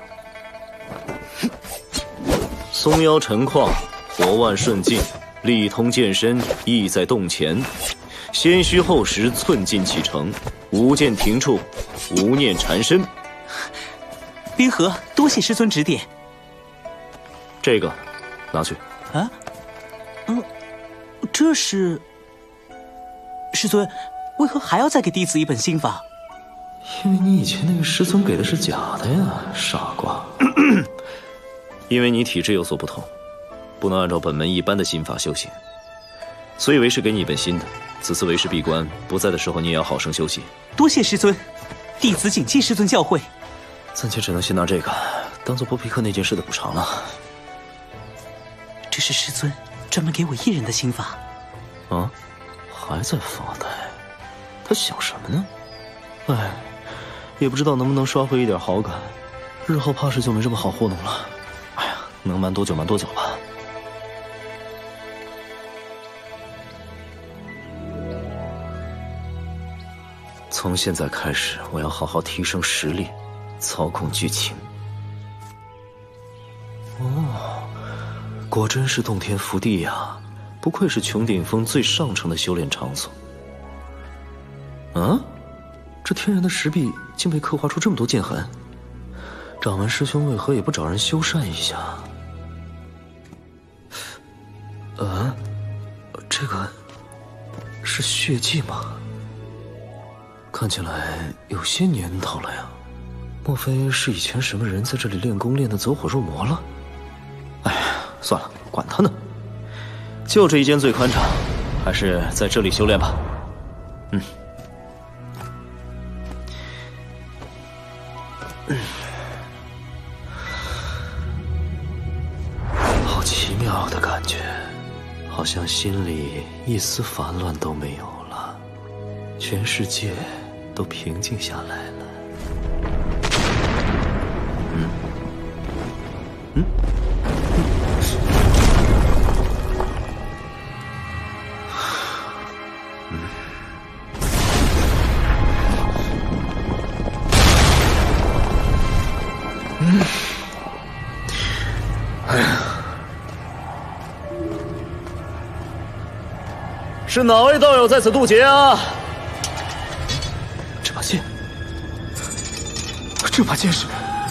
松腰沉旷，活腕顺劲，力通剑身，意在动前。先虚后实，寸进启程，无剑停处，无念缠身。 冰河，多谢师尊指点。 这个，拿去。 啊？这是……师尊，为何还要再给弟子一本心法？ 因为你以前那个师尊给的是假的呀，傻瓜。因为你体质有所不同，不能按照本门一般的心法修行，所以为师给你一本新的。此次为师闭关，不在的时候你也要好生休息。 多谢师尊，弟子谨记师尊教诲。 暂且只能先拿这个当做波皮克那件事的补偿了。 这是师尊专门给我一人的心法。 啊，还在发呆？他想什么呢？哎，也不知道能不能刷回一点好感，日后怕是就没这么好糊弄了。哎呀，能瞒多久瞒多久吧。从现在开始，我要好好提升实力，操控剧情。哦，果真是洞天福地呀！不愧是穹顶峰最上乘的修炼场所。啊，这天然的石壁竟被刻画出这么多剑痕，掌门师兄为何也不找人修缮一下？这个是血迹吗？看起来有些年头了呀，莫非是以前什么人在这里练功练得走火入魔了？哎呀，算了，管他呢，就这一间最宽敞，还是在这里修炼吧。好奇妙的感觉，好像心里一丝烦乱都没有了，全世界都平静下来了。是哪位道友在此渡劫啊？这把剑，这把剑是……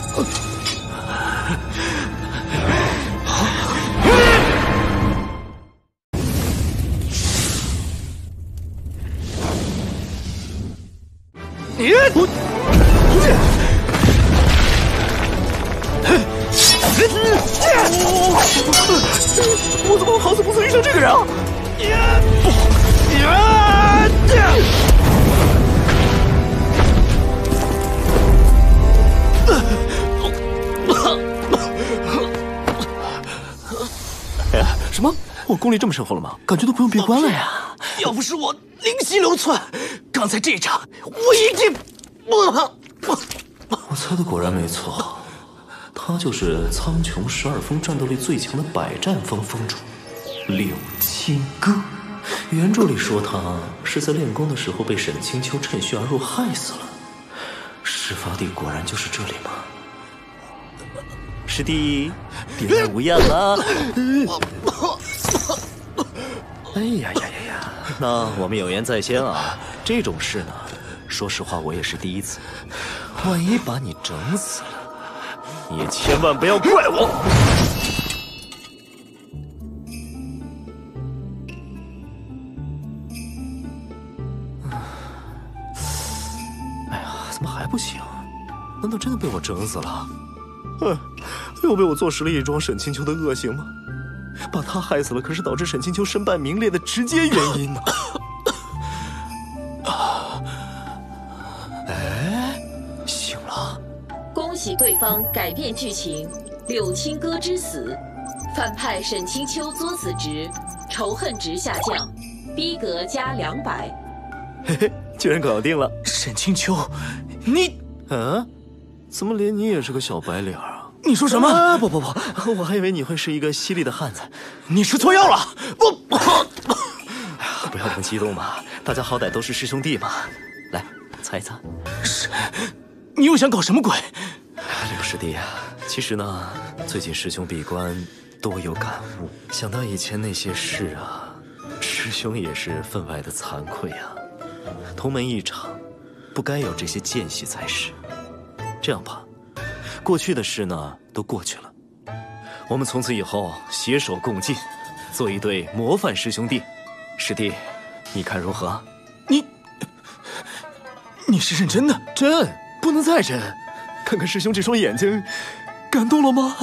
你我怎么好死不死遇上这个人啊？什么？我功力这么深厚了吗？感觉都不用闭关了呀！ 要不是我灵犀流窜，刚才这场我一定…… 我猜的果然没错，他就是苍穹12峰战斗力最强的百战峰峰主柳青歌。原著里说他是在练功的时候被沈清秋趁虚而入害死了，事发地果然就是这里吗？师弟，别来无恙了。哎呀呀呀呀！那我们有言在先啊，这种事呢，说实话我也是第一次。万一把你整死了，你也千万不要怪我。哎呀，怎么还不行？难道真的被我整死了？又被我坐实了一桩沈清秋的恶行吗？把他害死了，可是导致沈清秋身败名裂的直接原因呢。哎，醒了！ 恭喜对方改变剧情，柳青歌之死，反派沈清秋作死值，仇恨值下降，逼格加200。 嘿嘿，居然搞定了！ 沈清秋，你…… 怎么连你也是个小白脸啊？ 你说什么？ 不，我还以为你会是一个犀利的汉子。 你吃错药了！ 不要那么激动嘛，大家好歹都是师兄弟嘛。来，擦一擦。 你又想搞什么鬼？ 刘师弟啊，其实呢，最近师兄闭关多有感悟，想到以前那些事啊，师兄也是分外的惭愧啊。同门一场，不该有这些间隙才是。这样吧，过去的事呢都过去了，我们从此以后携手共进，做一对模范师兄弟。师弟，你看如何？ 你是认真的？ 真，不能再真。看看师兄这双眼睛，感动了吗？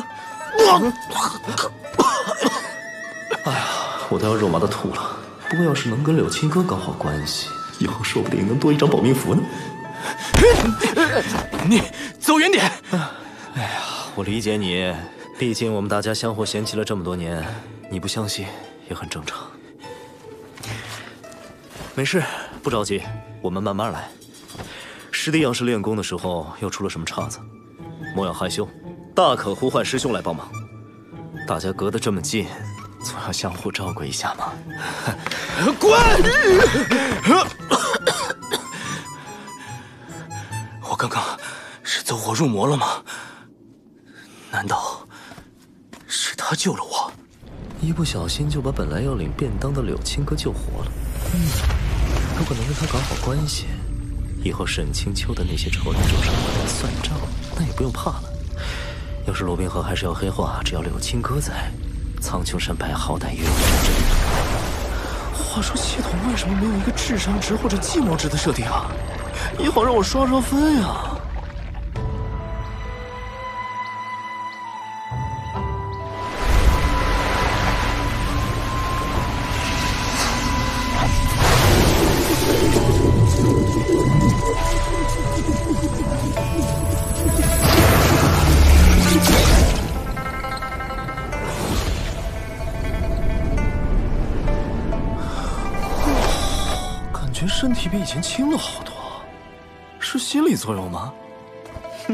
哎呀，我都要肉麻的吐了。不过要是能跟柳青哥搞好关系，以后说不定能多一张保命符呢。 你走远点！ 哎呀，我理解你，毕竟我们大家相互嫌弃了这么多年，你不相信也很正常。没事，不着急，我们慢慢来。师弟要是练功的时候又出了什么岔子，莫要害羞，大可呼唤师兄来帮忙。大家隔得这么近，总要相互照顾一下嘛。 滚！我刚刚是走火入魔了吗？难道是他救了我？ 一不小心就把本来要领便当的柳青哥救活了。如果能跟他搞好关系，以后沈清秋的那些仇人桌上来算账，那也不用怕了。要是罗宾河还是要黑化，只要柳青哥在，苍穹山派好歹也有战争。话说系统为什么没有一个智商值或者寂寞值的设定啊？也好让我刷刷分呀。身体比以前轻了好多，是心理作用吗？哼。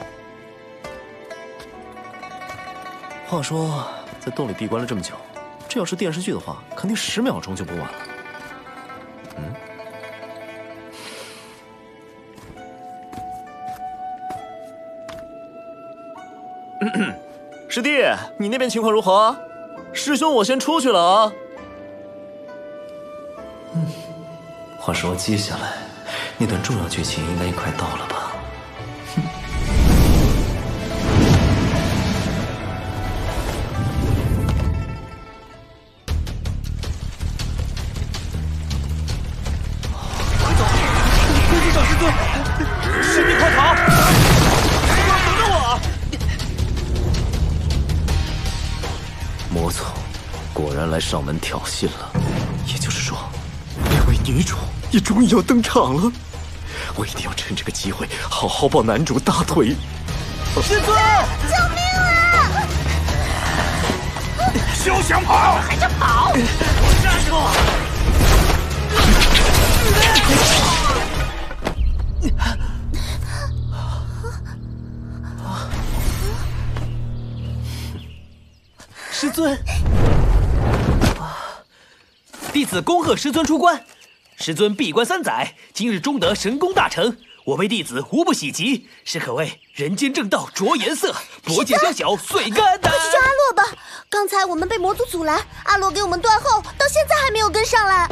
话说，在洞里闭关了这么久，这要是电视剧的话，肯定10秒钟就播完了。师弟，你那边情况如何？师兄，我先出去了啊。话说接下来那段重要剧情应该也快到了吧？ 快去找师尊！师弟快跑！等着我！ 魔族果然来上门挑衅了，也就是说， 那位女主也终于要登场了，我一定要趁这个机会好好抱男主大腿。 师尊，救命啊！ 休想跑！ 还想跑？ 站住！ 师尊，弟子恭贺师尊出关。师尊闭关3载，今日终得神功大成，我辈弟子无不喜极，是可谓人间正道着颜色，魔界宵小遂肝胆。 快去救阿洛吧！刚才我们被魔族阻拦，阿洛给我们断后，到现在还没有跟上来。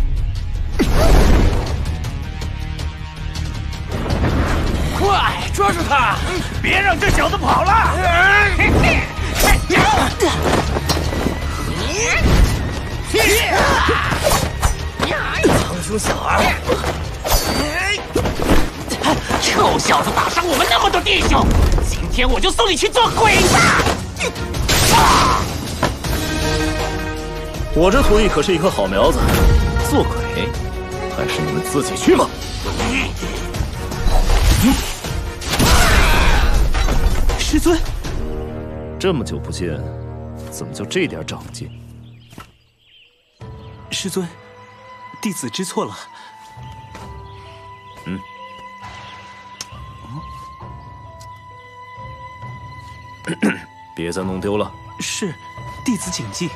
快抓住他，别让这小子跑了！ 苍穹小儿，臭小子，打伤我们那么多弟兄，今天我就送你去做鬼吧！ 我这徒弟可是一棵好苗子，做鬼还是你们自己去吧。 师尊， 这么久不见，怎么就这点长进？ 师尊，弟子知错了。 别再弄丢了。 是，弟子谨记。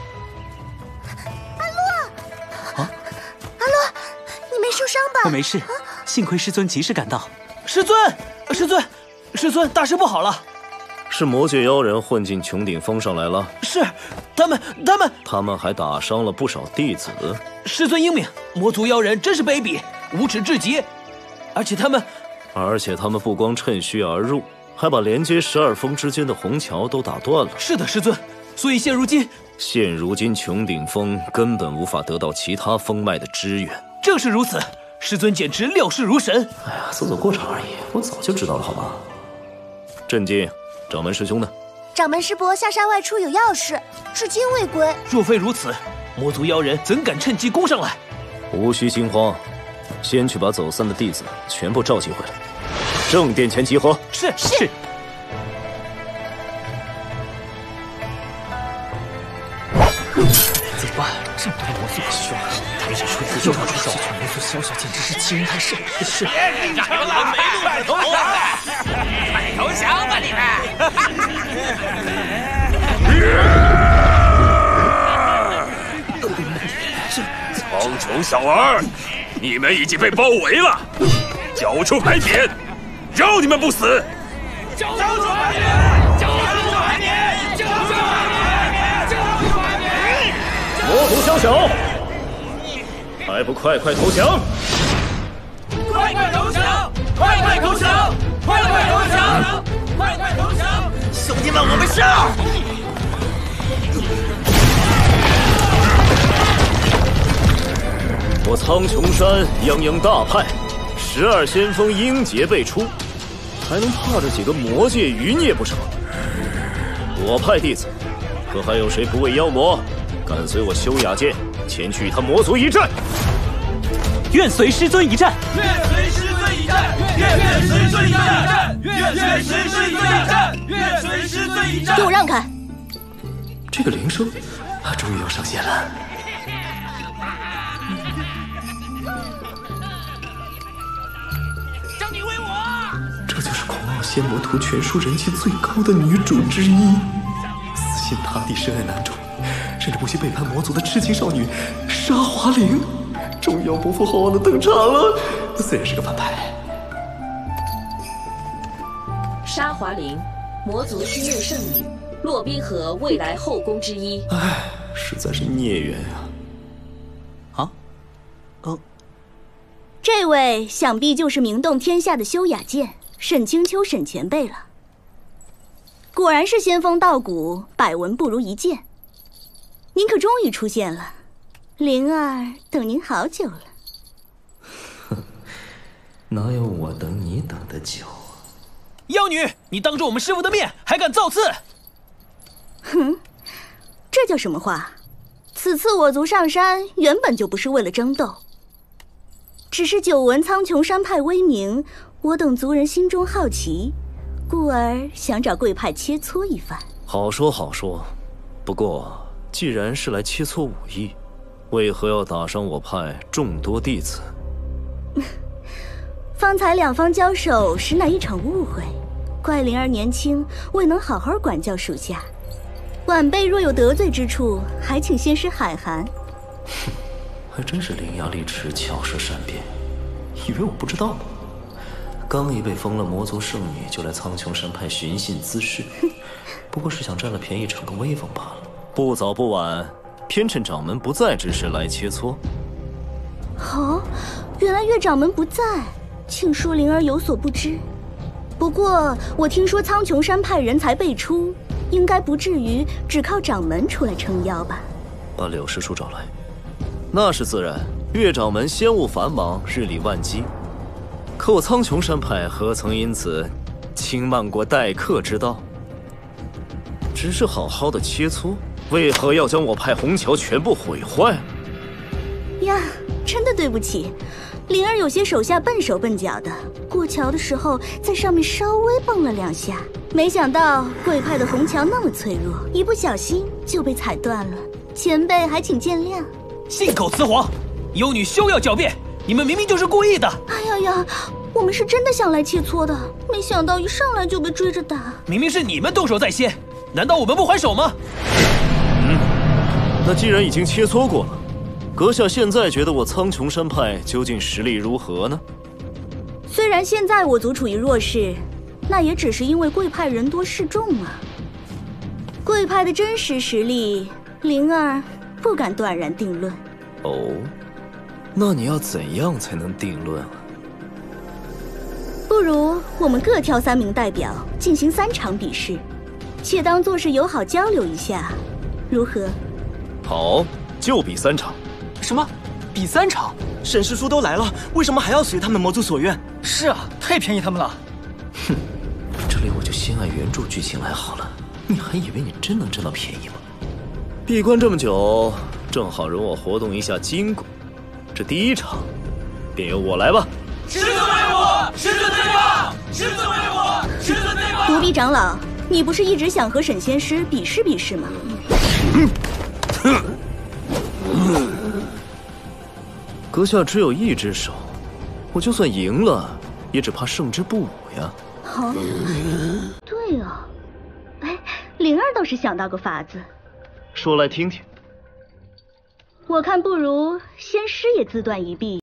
阿洛，你没受伤吧？ 我没事，幸亏师尊及时赶到。 师尊， 师尊，大事不好了！ 是魔界妖人混进穹顶峰上来了。 是，他们还打伤了不少弟子。 师尊英明，魔族妖人真是卑鄙，无耻至极。而且他们不光趁虚而入，还把连接12峰之间的虹桥都打断了。 是的，师尊。所以现如今穹顶峰根本无法得到其他峰脉的支援。 正是如此，师尊简直料事如神。 哎呀，走过场而已，我早就知道了，好吗？镇静，掌门师兄呢？ 掌门师伯下山外出有要事，至今未归。 若非如此，魔族妖人怎敢趁机攻上来？ 无需惊慌，先去把走散的弟子全部召集回来。正殿前集合。 是。 怎么办？这么多魔族弟兄，他们这出自又要出手，魔族宵小简直是欺人太甚。是， 别嚷了，快投降！快投降吧，你们！ 苍穹小儿，你们已经被包围了，交出牌匾，饶你们不死！ 交出牌匾！交出牌匾！交出牌匾！交出牌匾！ 魔族宵小，还不快投降！ 快投降！快投降！快投降！快投降！兄弟们，我们上！ 我苍穹山泱泱大派，12先锋英杰辈出，还能怕这几个魔界余孽不成？我派弟子，可还有谁不畏妖魔，敢随我修雅剑前去与他魔族一战？ 愿随师尊一战！ 愿随师尊一战！愿随师尊一战！愿随师尊一战！愿随师尊一战！ 给我让开！ 这个铃声，终于要上线了。 让你为我！ 这就是狂傲仙魔图全书人气最高的女主之一，死心塌地深爱男主，甚至不惜背叛魔族的痴情少女沙华灵，终于要不负厚望的登场了。虽然是个反派。 沙华灵，魔族新任圣女，洛冰河未来后宫之一。 唉，实在是孽缘啊！ 这位想必就是名动天下的修雅剑沈清秋沈前辈了。果然是仙风道骨，百闻不如一见。您可终于出现了，灵儿等您好久了。 哼，哪有我等你等的久？ 妖女，你当着我们师父的面还敢造次？ 哼，这叫什么话？此次我族上山原本就不是为了争斗，只是久闻苍穹山派威名，我等族人心中好奇，故而想找贵派切磋一番。 好说好说，不过既然是来切磋武艺，为何要打伤我派众多弟子？ 方才两方交手，实乃一场误会。怪灵儿年轻，未能好好管教属下。晚辈若有得罪之处，还请先师海涵。 哼，还真是伶牙俐齿，巧舌善辩，以为我不知道呢。刚一被封了魔族圣女，就来苍穹山派寻衅滋事，不过是想占了便宜，逞个威风罢了。 不早不晚，偏趁掌门不在之时来切磋。 哦，原来岳掌门不在，请恕灵儿有所不知。不过我听说苍穹山派人才辈出，应该不至于只靠掌门出来撑腰吧？ 把柳师叔找来。那是自然，岳掌门仙务繁忙，日理万机。可我苍穹山派何曾因此轻慢过待客之道？只是好好的切磋，为何要将我派虹桥全部毁坏？ 呀，真的对不起，灵儿有些手下笨手笨脚的，过桥的时候在上面稍微蹦了2下，没想到贵派的虹桥那么脆弱，一不小心就被踩断了。前辈还请见谅。 信口雌黄，幽女休要狡辩，你们明明就是故意的。 哎呀呀，我们是真的想来切磋的，没想到一上来就被追着打。 明明是你们动手在先，难道我们不还手吗？ 那既然已经切磋过了，阁下现在觉得我苍穹山派究竟实力如何呢？ 虽然现在我族处于弱势，那也只是因为贵派人多势众啊。贵派的真实实力，灵儿不敢断然定论。 哦，那你要怎样才能定论啊？ 不如我们各挑3名代表进行3场比试，且当作是友好交流一下，如何？ 好，就比3场。 什么？比3场？沈师叔都来了，为什么还要随他们魔族所愿？ 是啊，太便宜他们了。 哼，这里我就先按原著剧情来好了。你还以为你真能占到便宜吗？闭关这么久，正好容我活动一下筋骨。这第1场，便由我来吧。 师尊为我，师尊最棒！师尊为我，师尊最棒！ 独臂长老，你不是一直想和沈仙师比试比试吗？ 阁下只有1只手，我就算赢了，也只怕胜之不武呀。 好，对啊，哎，灵儿倒是想到个法子， 说来听听。 我看不如仙师也自断一臂。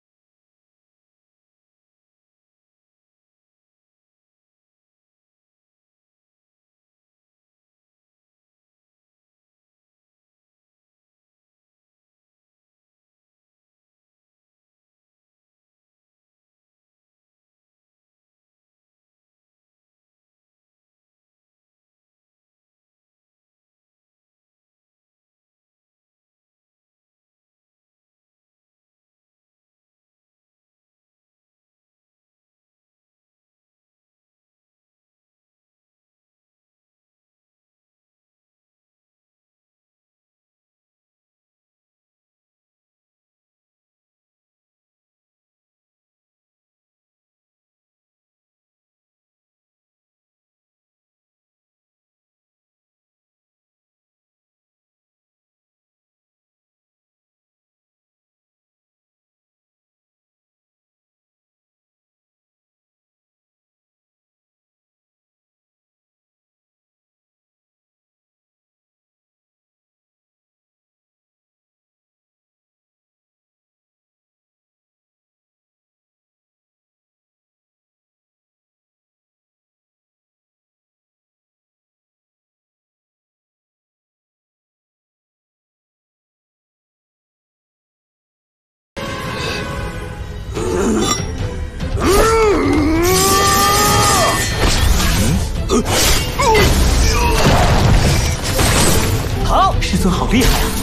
好，师尊好厉害啊！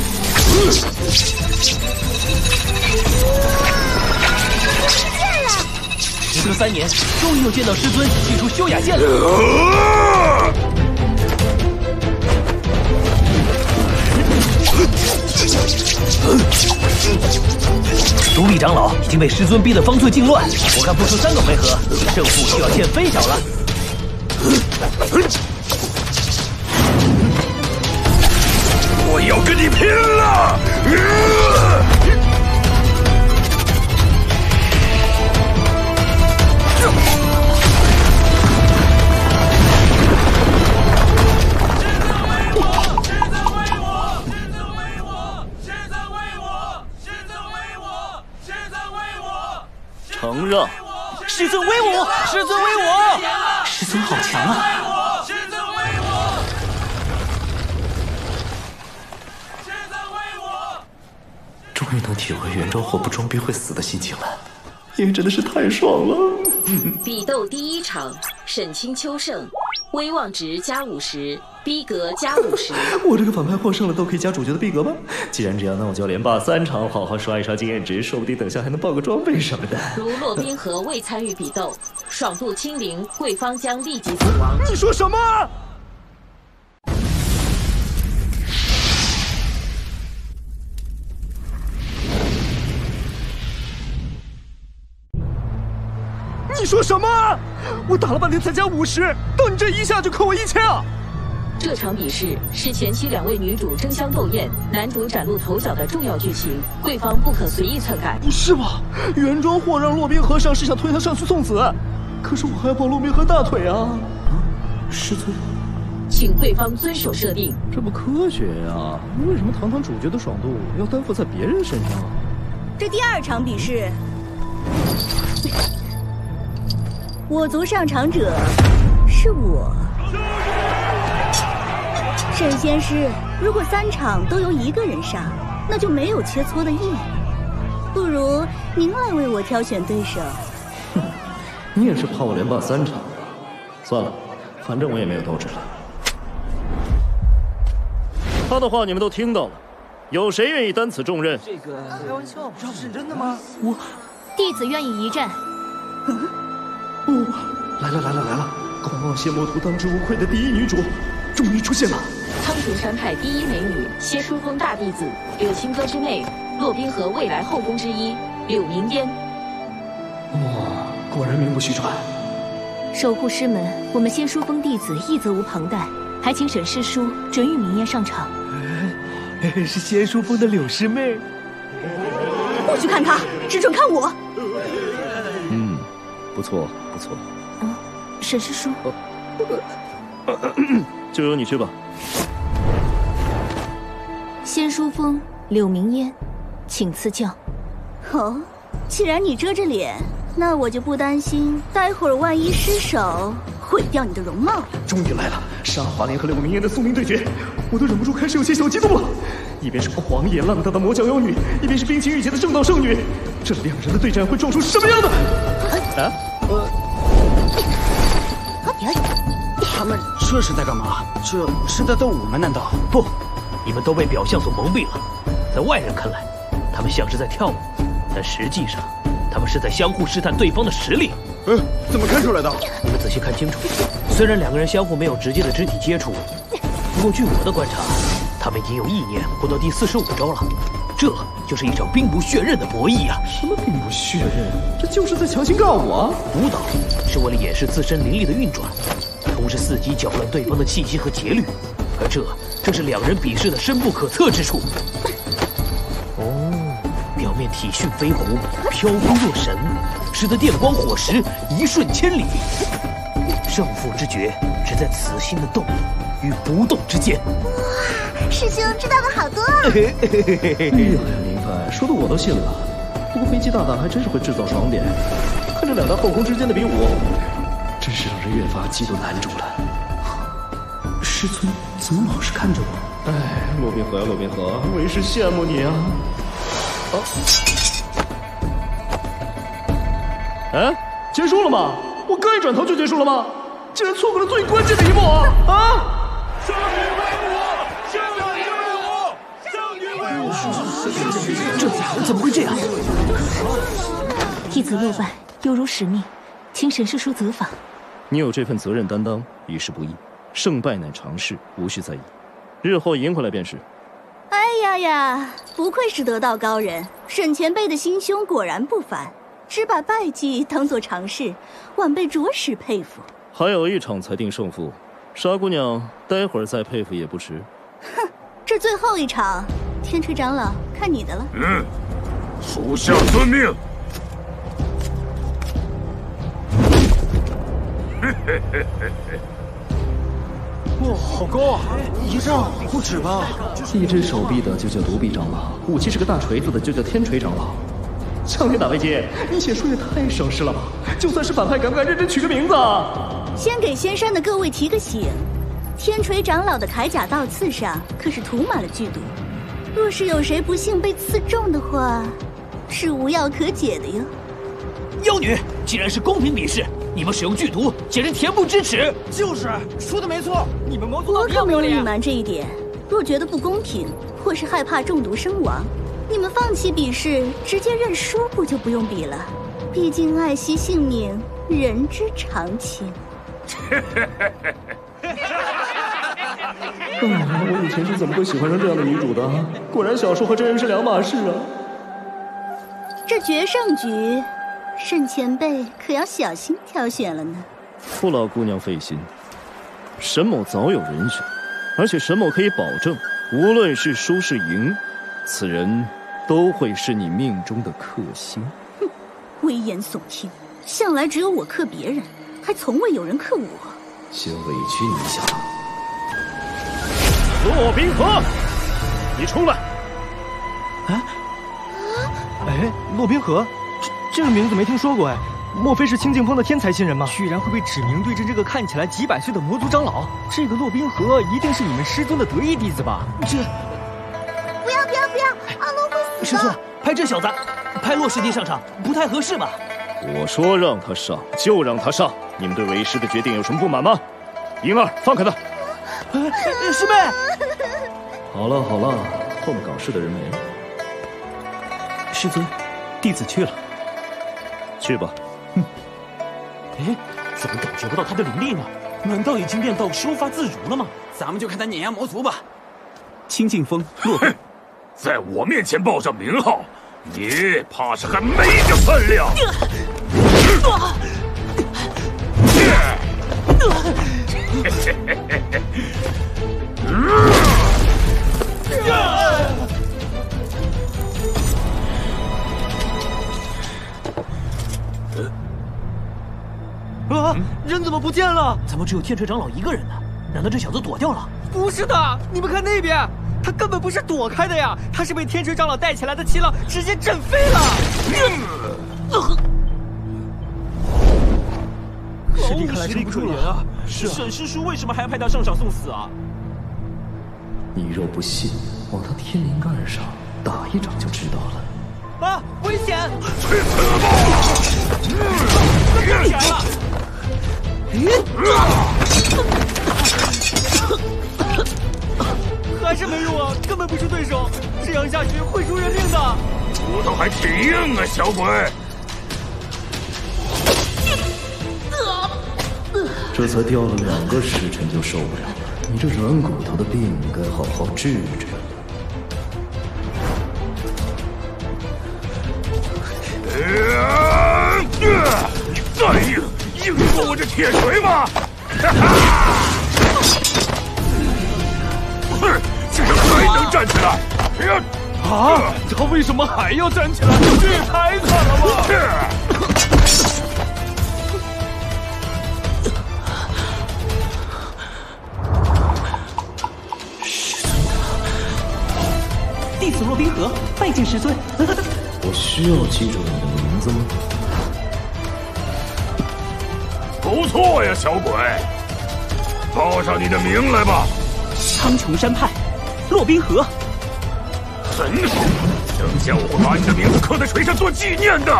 时隔3年，终于又见到师尊祭出修雅剑了。独臂长老已经被师尊逼得方寸尽乱，我看不出3个回合，胜负就要见分晓了。 我要跟你拼了！ 承让。 师尊威武！师尊威武！ 师尊好强啊！ 师尊威武！ 终于能体会原装货不装逼会死的心情了，因为真的是太爽了。 比斗第1场，沈清秋胜，威望值加50，逼格加50。 我这个反派获胜了，都可以加主角的逼格吗？既然这样，那我就连霸3场，好好刷一刷经验值，说不定等下还能爆个装备什么的。 如洛宾河未参与比斗，爽度清零，贵方将立即死亡。 你说什么？你说什么？我打了半天才加50，到你这一下就扣我1000啊！ 这场比试是前期2位女主争相斗艳，男主崭露头角的重要剧情，贵方不可随意篡改。 不是吧？原装货让洛宾河上是想推他上去送死，可是我还要抱洛宾河大腿啊！师尊， 请贵方遵守设定。 这不科学呀！为什么堂堂主角的爽度要担负在别人身上啊？ 这第2场比试， 我族上场者是我。沈仙师，如果3场都由一个人上，那就没有切磋的意义。不如您来为我挑选对手。 哼，你也是怕我连罢3场？算了，反正我也没有斗志了。他的话你们都听到了，有谁愿意担此重任？ 这个开玩笑，这是真的吗？ 弟子愿意一战。 来了！狂妄邪魔图当之无愧的第1女主，终于出现了。 苍穹山派第1美女，谢淑峰大弟子，柳青歌之妹，洛宾河未来后宫之一，柳明烟。 果然名不虚传。 守护师们，我们仙书峰弟子亦责无旁贷，还请沈师叔准与明烟上场。 是仙书峰的柳师妹。 不许看他，只准看我。 不错。 沈师叔， 就由你去吧。 仙书峰柳明烟，请赐教。 哦，既然你遮着脸，那我就不担心，待会儿万一失手，毁掉你的容貌。 终于来了，沙华莲和柳明烟的宿命对决，我都忍不住开始有些小激动了。一边是狂野浪荡的魔教妖女，一边是冰清玉洁的正道圣女，这2人的对战会撞出什么样的？ 他们这是在干嘛？这是在斗舞吗？难道不？你们都被表象所蒙蔽了。在外人看来，他们像是在跳舞，但实际上，他们是在相互试探对方的实力。 怎么看出来的？ 你们仔细看清楚，虽然2个人相互没有直接的肢体接触，不过据我的观察，他们已经有意念活到第45招了。这就是一场兵不血刃的博弈啊！ 什么兵不血刃？这就是在强行告我。 舞蹈是为了掩饰自身灵力的运转，同时伺机搅乱对方的气息和节律，而这正是2人比试的深不可测之处。表面体迅飞狐，飘忽若神，使得电光火石，一瞬千里。胜负之决只在此心的动与不动之间。 哇，师兄知道的好多啊！ 明白，说的我都信了。不过飞机大大还真是会制造爽点，看着2大后宫之间的比武，真是让人越发嫉妒男主了。 师尊怎么老是看着我？ 洛宾河呀，洛宾河，为师羡慕你啊！结束了吗？我刚一转头就结束了吗？竟然错过了最关键的一幕圣女威武！圣女威武！圣女威武！ 这怎么会这样？ 弟子落败，犹如使命，请沈师叔责罚。 你有这份责任担当，已是不易。胜败乃常事，无需在意。日后赢回来便是。 哎呀，不愧是得道高人，沈前辈的心胸果然不凡，只把败绩当作常事，晚辈着实佩服。 还有1场才定胜负，沙姑娘，待会儿再佩服也不迟。 哼，这最后1场，天锤长老看你的了。 属下遵命。 哇，好高啊！1丈不止吧？ 一只手臂的就叫独臂长老，武器是个大锤子的就叫天锤长老。枪铁打飞机，你写书也太省事了吧！就算是反派，敢不敢认真取个名字？ 先给仙山的各位提个醒，天锤长老的铠甲倒刺上可是涂满了剧毒，若是有谁不幸被刺中的话，是无药可解的哟。 妖女，既然是公平比试，你们使用剧毒，简直恬不知耻！ 就是说的没错，你们魔族我可没有隐瞒这一点。若觉得不公平，或是害怕中毒身亡，你们放弃比试，直接认输，不就不用比了？毕竟爱惜性命，人之常情。 我以前是怎么会喜欢上这样的女主的？果然小说和真人是2码事啊！ 这决胜局，沈前辈可要小心挑选了呢。 不劳姑娘费心，沈某早有人选，而且沈某可以保证，无论是输是赢，此人都会是你命中的克星。 哼，危言耸听，向来只有我克别人，还从未有人克我。 先委屈你一下。洛宾河，你出来！ 洛宾河，这个名字没听说过哎， 莫非是清净峰的天才新人吗？居然会被指名对阵这个看起来几百岁的魔族长老，这个洛宾河一定是你们师尊的得意弟子吧？ 不要！阿罗会死师尊，派这小子，派洛师弟上场不太合适吧？ 我说让他上就让他上，你们对为师的决定有什么不满吗？银儿，放开他！ 师妹。 好了，后面搞事的人没了。 师尊，弟子去了。 去吧。 哎，怎么感觉不到他的灵力呢？难道已经练到收发自如了吗？ 咱们就看他碾压魔族吧。 清净峰落哼，在我面前报上名号，你怕是还没这分量。 啊！人怎么不见了？ 怎么只有天锤长老一个人呢？难道这小子躲掉了？ 不是的，你们看那边，他根本不是躲开的呀，他是被天锤长老带起来的耆浪直接震飞了。 师弟看来真不可怜啊！ 是啊，沈师叔为什么还要派他上场送死啊？ 你若不信，往他天灵盖上打一掌就知道了。 啊！危险！ 去死吧！ 他动起来了！还是没用啊，根本不是对手，这样下去会出人命的。 骨头还挺硬啊，小鬼！ 这才掉了2个时辰就受不了了，你这软骨头的病该好好治治。 再硬过我这铁锤吗？竟然还能站起来！ 啊！他为什么还要站起来？这也太惨了吧！ 弟子洛宾河拜见师尊。 我需要记住你的名字吗？ 不错呀，小鬼，报上你的名来吧。 苍穹山派，洛宾河。 很好，等下我会把你的名字刻在锤上做纪念的。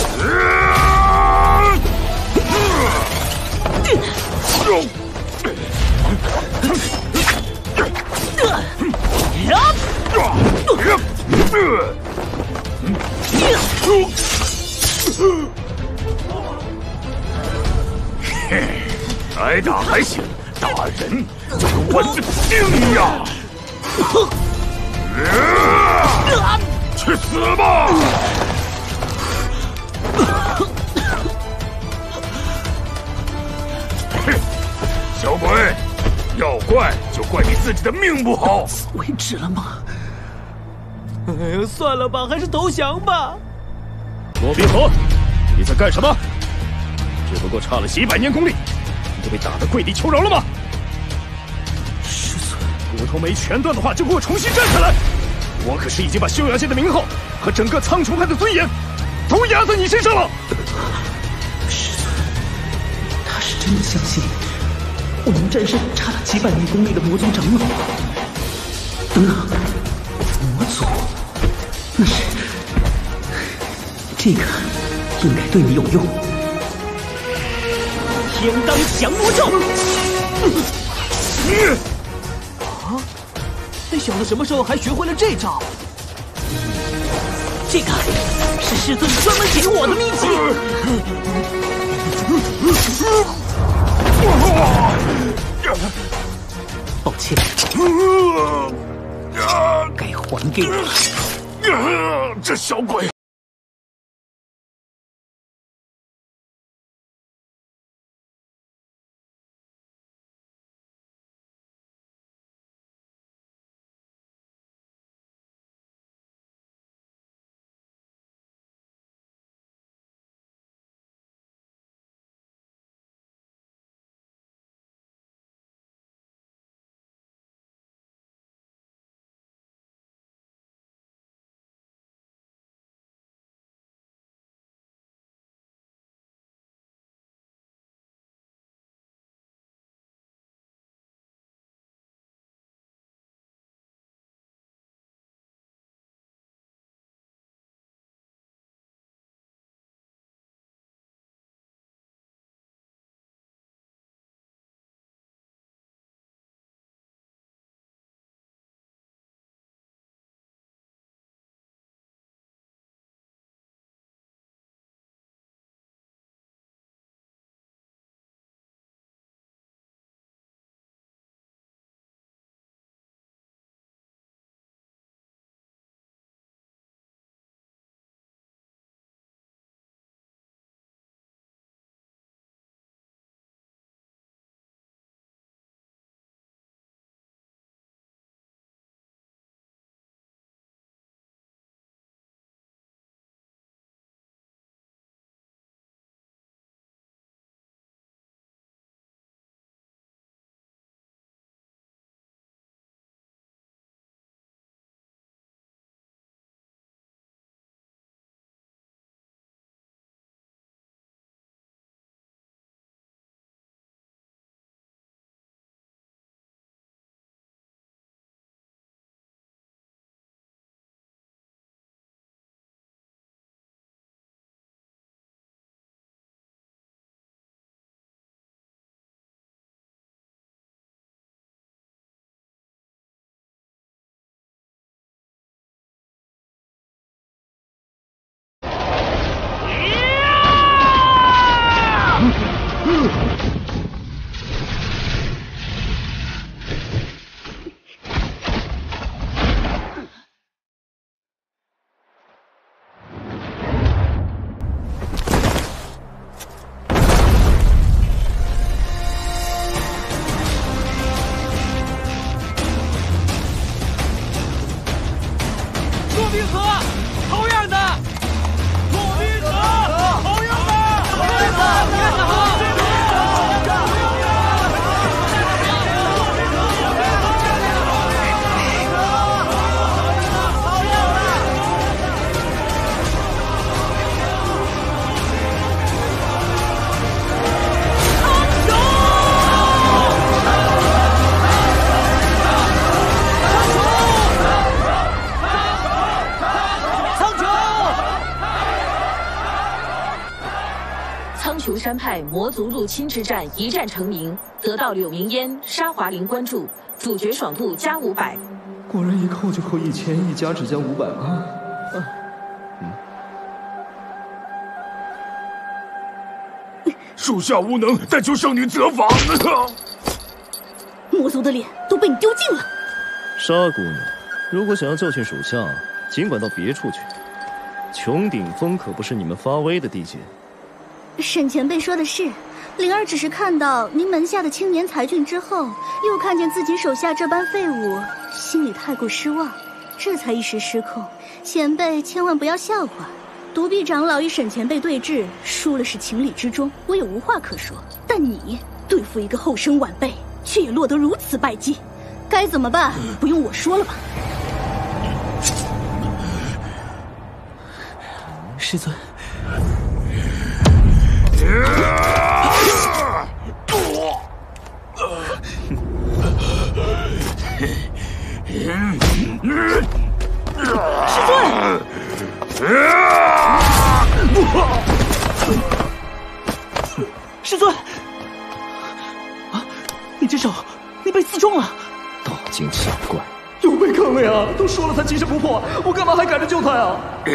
挨打还行，打人就跟剜子钉一样。去死吧！小鬼，要怪就怪你自己的命不好。 此为止了吗？ 哎呀，算了吧，还是投降吧。 罗宾河，你在干什么？只不过差了几百年功力，你就被打得跪地求饶了吗？ 师尊， 骨头没全断的话，就给我重新站起来！我可是已经把修雅界的名号和整个苍穹派的尊严都压在你身上了。 师尊，他是真的相信我能战胜差了几百年功力的魔宗长老？魔族，那是这个应该对你有用。天罡降魔咒！ 啊！那小子什么时候还学会了这招？ 这个是师尊专门给我的秘籍。抱歉，该还给你。 这小鬼！ 骆冰河，同样的。骆冰河，同样的。同样的。 苍穹山派魔族入侵之战一战成名，得到柳明烟、沙华林关注，主角爽度加500。 果然一扣就扣1000，一加只加500啊！ 属下无能，但求圣女责罚。 魔族的脸都被你丢尽了。 沙姑娘，如果想要教训属下，尽管到别处去。穹顶峰可不是你们发威的地界。 沈前辈说的是，灵儿只是看到您门下的青年才俊之后，又看见自己手下这般废物，心里太过失望，这才一时失控。前辈千万不要笑话。独臂长老与沈前辈对峙，输了是情理之中，我也无话可说。但你对付一个后生晚辈，却也落得如此败绩，该怎么办？不用我说了吧？ 师尊。 师尊！ 师尊！啊，你这手，你被刺中了！ 大惊小怪，又被坑了呀！都说了他金身不破，我干嘛还赶着救他呀？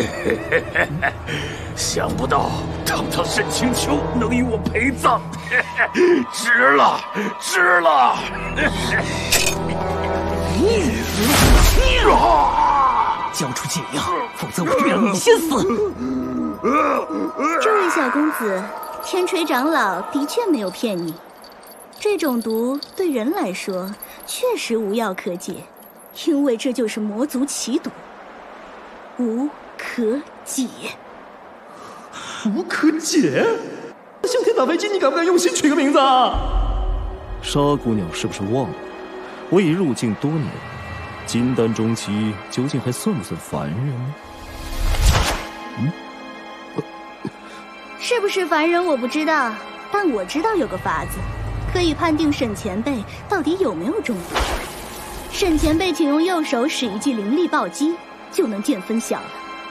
想不到堂堂沈清秋能与我陪葬，值了，值了！ 交出解药，否则我就让你先死！ 这位小公子，天锤长老的确没有骗你，这种毒对人来说确实无药可解，因为这就是魔族奇毒，无可解。 无可解？向天打飞机，你敢不敢用心取个名字啊？沙姑娘是不是忘了，我已入境多年，金丹中期究竟还算不算凡人呢？ 是不是凡人我不知道，但我知道有个法子，可以判定沈前辈到底有没有中毒。沈前辈请用右手使一记灵力暴击，就能见分晓了。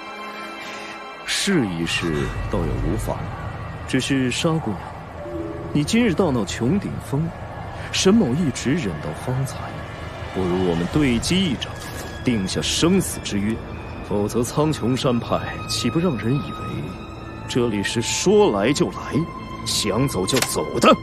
试一试倒也无妨，只是沙姑娘，你今日大闹穹顶峰，沈某一直忍到方才，不如我们对击一掌，定下生死之约，否则苍穹山派岂不让人以为这里是说来就来，想走就走的？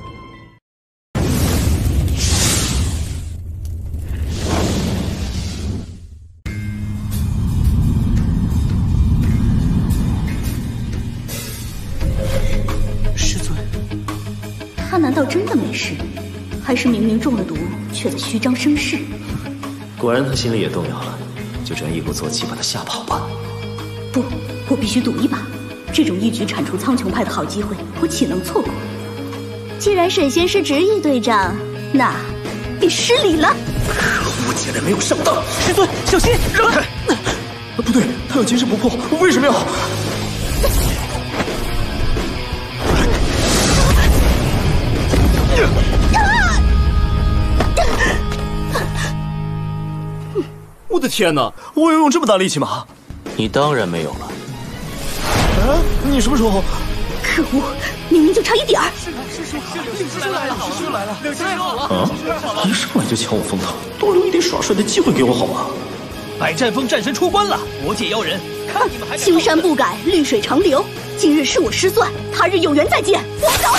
他难道真的没事？还是明明中了毒，却在虚张声势？ 果然他心里也动摇了，就这样一鼓作气把他吓跑吧。 不，我必须赌一把，这种一举铲除苍穹派的好机会，我岂能错过？既然沈仙师执意对仗，那便失礼了。 可恶，竟然没有上当！ 师尊，小心！ 让开！不对，他有金身不破，我为什么要？我的天哪！我有用这么大力气吗？ 你当然没有了。 啊！你什么时候？ 可恶！明明就差一点儿。 师叔来了！师叔来了！太好了！ 啊！一上来就抢我风头，多留一点耍帅的机会给我好吗？ 百战峰战神出关了，魔界妖人，看你们还青山不改，绿水长流。今日是我失算，他日有缘再见。我走。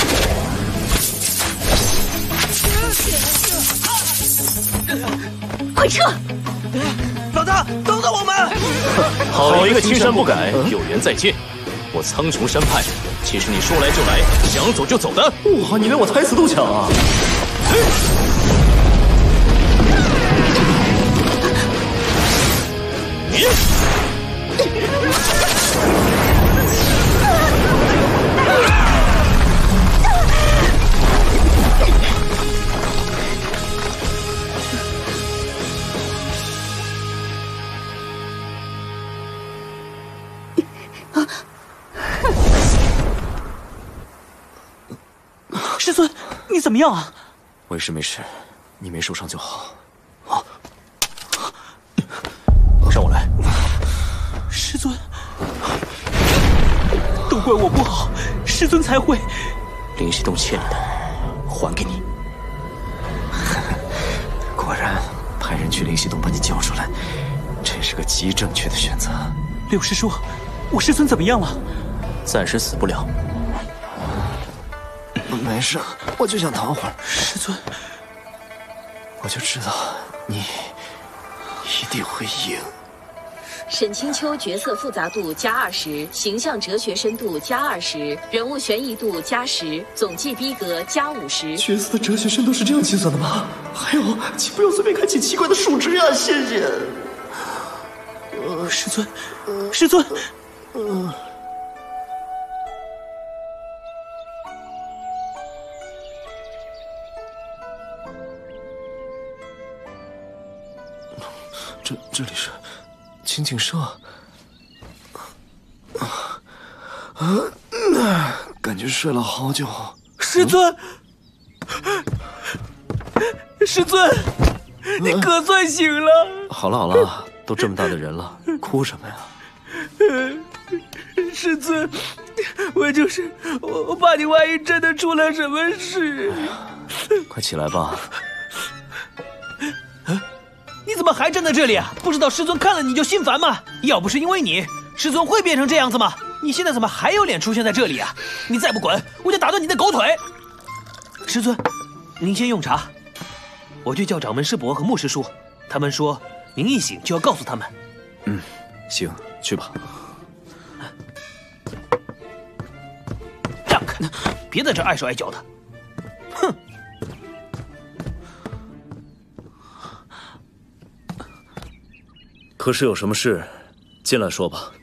快撤！ 老大，等等我们！ 好一个青山不改，有缘再见。我苍穹山派，岂是你说来就来，想走就走的？ 哇，你连我台词都抢啊！ 师尊，你怎么样啊？ 为师没事，你没受伤就好。让我来。 师尊，都怪我不好，师尊才会。 灵犀洞欠你的，还给你。果然，派人去灵犀洞把你叫出来，这是个极正确的选择。 柳师叔，我师尊怎么样了？ 暂时死不了。没事，我就想躺会儿。 师尊， 我就知道你一定会赢。 沈清秋角色复杂度+20，形象哲学深度+20，人物悬疑度+10，总计逼格+50。 角色的哲学深度是这样计算的吗？还有，请不要随便开启奇怪的数值啊，谢谢。 师尊，师尊。 这里是清景社，感觉睡了好久。 师尊，师尊，你可算醒了。 好了好了，都这么大的人了，哭什么呀？ 师尊，我怕你万一真的出了什么事。 快起来吧。 你怎么还站在这里啊？不知道师尊看了你就心烦吗？要不是因为你，师尊会变成这样子吗？你现在怎么还有脸出现在这里啊？你再不滚，我就打断你的狗腿！师尊，您先用茶，我去叫掌门师伯和穆师叔，他们说您一醒就要告诉他们。 行，去吧。 让开，别在这碍手碍脚的。哼！ 可是有什么事，进来说吧。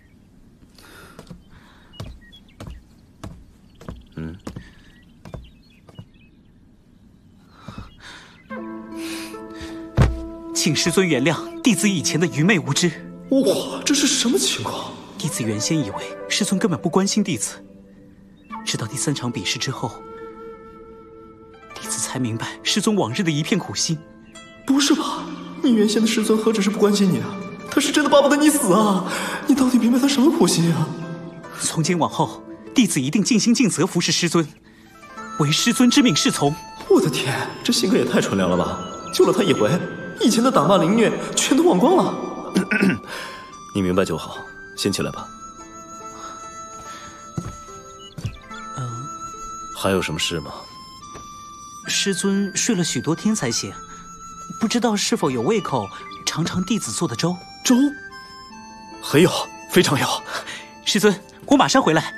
请师尊原谅弟子以前的愚昧无知。 哇，这是什么情况？ 弟子原先以为师尊根本不关心弟子，直到第3场比试之后，弟子才明白师尊往日的一片苦心。 不是吧？你原先的师尊何止是不关心你啊，他是真的巴不得你死啊！你到底明白他什么苦心啊？ 从今往后，弟子一定尽心尽责服侍师尊，为师尊之命是从。 我的天，这性格也太纯良了吧！救了他一回，以前的打骂凌虐全都忘光了。你明白就好，先起来吧。还有什么事吗？ 师尊睡了许多天才醒，不知道是否有胃口尝尝弟子做的粥？ 粥？很有，非常有。 师尊，我马上回来。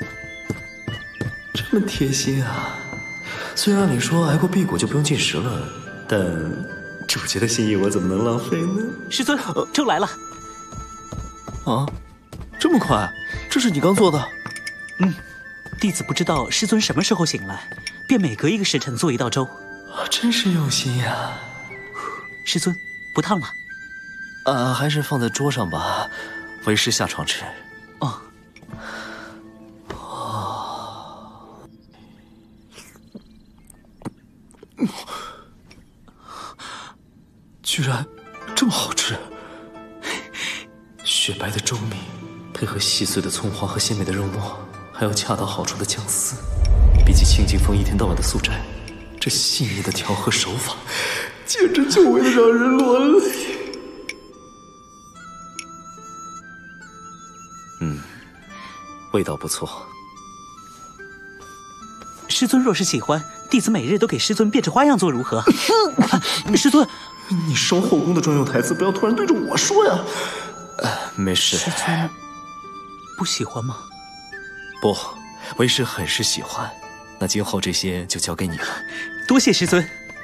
这么贴心啊！虽然你说挨过辟谷就不用进食了，但主角的心意我怎么能浪费呢？ 师尊，粥来了。 啊，这么快？这是你刚做的？ 弟子不知道师尊什么时候醒来，便每隔1个时辰做一道粥。 真是用心呀！ 师尊，不烫了？ 还是放在桌上吧，为师下床吃。居然这么好吃！雪白的粥米，配合细碎的葱花和鲜美的肉末，还有恰到好处的姜丝，比起清劲风一天到晚的素斋，这细腻的调和手法，简直久违的让人落泪。味道不错。 师尊若是喜欢，弟子每日都给师尊变着花样做如何？师尊， 你收后宫的专用台词，不要突然对着我说呀。没事。 师尊不喜欢吗？ 不，为师很是喜欢。那今后这些就交给你了。 多谢师尊。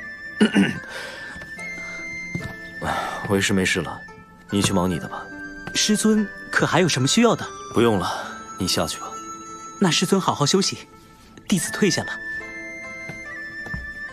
为师没事了，你去忙你的吧。 师尊可还有什么需要的？ 不用了，你下去吧。 那师尊好好休息，弟子退下了。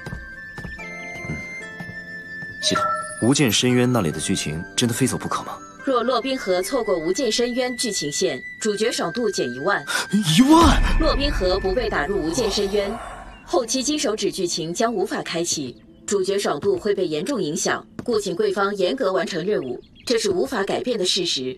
系统，无间深渊那里的剧情真的非走不可吗？ 若洛冰河错过无间深渊剧情线，主角爽度减1万。 1万？ 洛冰河不被打入无间深渊，后期金手指剧情将无法开启，主角爽度会被严重影响，故请贵方严格完成任务，这是无法改变的事实。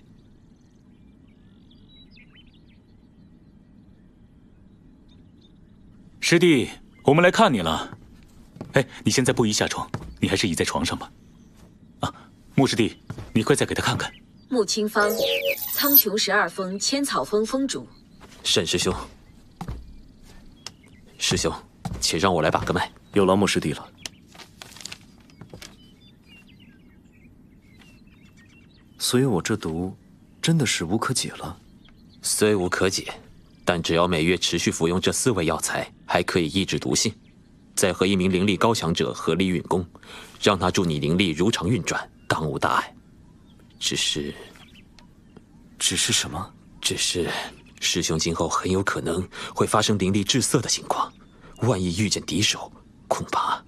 师弟，我们来看你了。哎，你现在不宜下床，你还是倚在床上吧。啊，穆师弟，你快再给他看看。 穆清芳，苍穹12峰千草峰峰主。 沈师兄，师兄，且让我来把个脉。 有劳穆师弟了。所以我这毒真的是无可解了？ 虽无可解，但只要每月持续服用这4味药材，还可以抑制毒性。再和一名灵力高强者合力运功，让他助你灵力如常运转，当无大碍。只是什么？只是师兄今后很有可能会发生灵力滞涩的情况，万一遇见敌手，恐怕……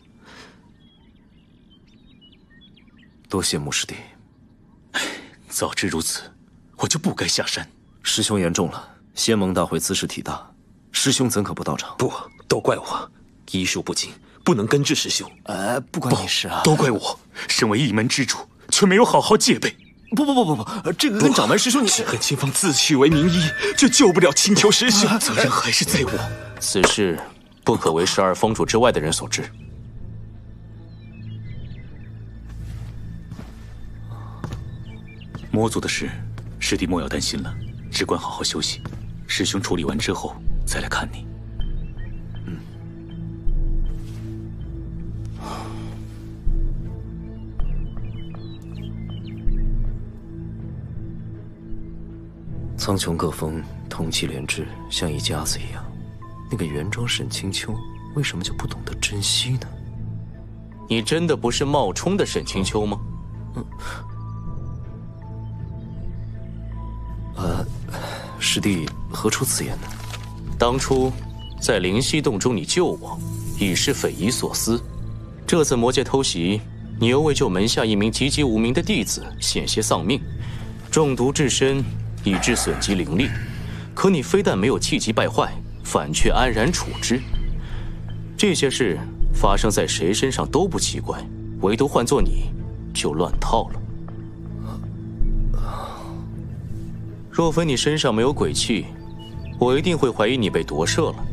多谢穆师弟。 早知如此，我就不该下山。 师兄言重了，仙盟大会兹事体大，师兄怎可不到场？ 不，都怪我。医术不精，不能根治师兄。 不关你事啊！ 都怪我，身为一门之主，却没有好好戒备。 不，这个跟掌门师兄你…… 只恨清风自诩为名医，却救不了青丘师兄， 责任还是在我。 此事不可为12峰主之外的人所知。 魔族的事，师弟莫要担心了，只管好好休息。师兄处理完之后再来看你。 苍穹各峰同气连枝，像一家子一样。那个原装沈清秋为什么就不懂得珍惜呢？ 你真的不是冒充的沈清秋吗？ 师弟何出此言呢？ 当初在灵犀洞中你救我，已是匪夷所思。这次魔界偷袭，你又为救门下一名籍籍无名的弟子险些丧命，中毒至深，以致损及灵力。可你非但没有气急败坏，反却安然处之。这些事发生在谁身上都不奇怪，唯独换做你，就乱套了。若非你身上没有鬼气，我一定会怀疑你被夺舍了。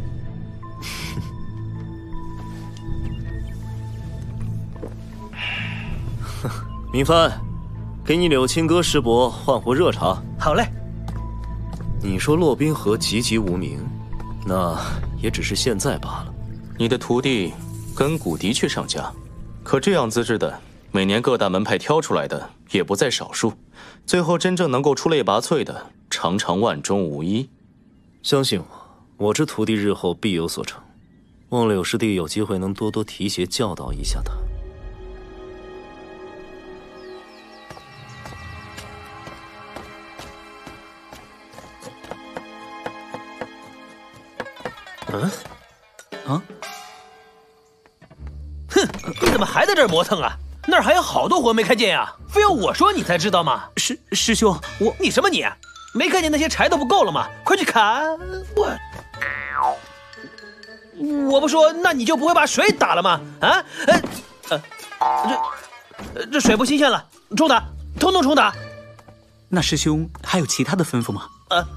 明帆，给你柳青哥师伯换壶热茶。 好嘞。 你说洛冰河籍籍无名，那也只是现在罢了。 你的徒弟根骨的确上佳，可这样资质的，每年各大门派挑出来的也不在少数，最后真正能够出类拔萃的，常常万中无一。 相信我，我这徒弟日后必有所成。望柳师弟有机会能多多提携教导一下他。 哼，你怎么还在这儿磨蹭啊？那儿还有好多活没看见呀，非要我说你才知道吗？ 师兄， 你什么你？没看见那些柴都不够了吗？快去砍！我不说，那你就不会把水打了吗？啊？这水不新鲜了，冲打，统统冲打。 那师兄还有其他的吩咐吗？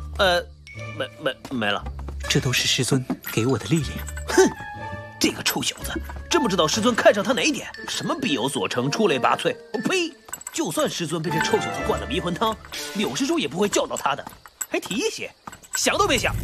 没了。 这都是师尊给我的历练。 哼，这个臭小子，真不知道师尊看上他哪一点？什么必有所成，出类拔萃？我呸！就算师尊被这臭小子灌了迷魂汤，柳师叔也不会教导他的，还提携，想都别想。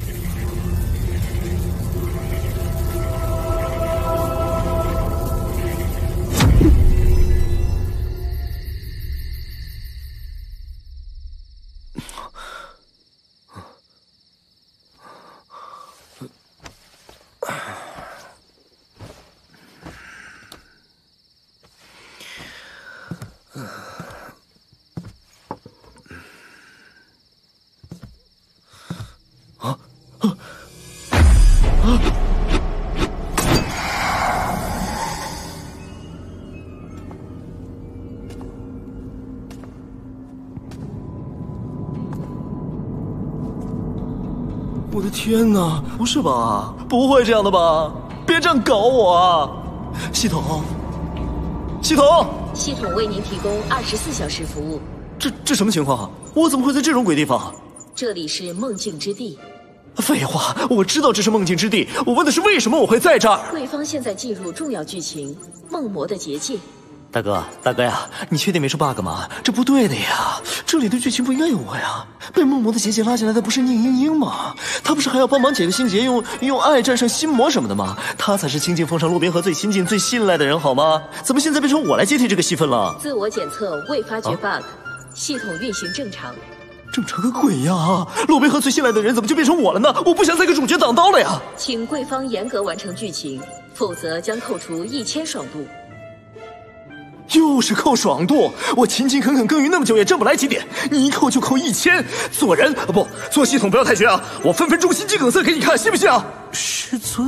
我的天哪，不是吧？不会这样的吧？别这样搞我啊！系统，系统， 系统为您提供24小时服务。 这什么情况？我怎么会在这种鬼地方？ 这里是梦境之地。 废话，我知道这是梦境之地，我问的是为什么我会在这儿。 贵方现在进入重要剧情——梦魔的结界。 大哥呀，你确定没出 bug 吗？这不对的呀，这里的剧情不应该有我呀。被梦魔的结界拉进来的不是宁英英吗？他不是还要帮忙解个心结，用爱战胜心魔什么的吗？他才是亲近奉上洛边河最亲近最信赖的人，好吗？怎么现在变成我来接替这个戏份了？ 自我检测未发觉 bug，系统运行正常。 正常个鬼呀！洛边河最信赖的人怎么就变成我了呢？我不想再给主角挡刀了呀！ 请贵方严格完成剧情，否则将扣除1000爽度。 又是扣爽度！我勤勤恳恳耕耘那么久也挣不来几点，你一扣就扣1000。做人不做系统不要太绝啊！我分分钟心肌梗塞给你看，信不信啊？ 师尊，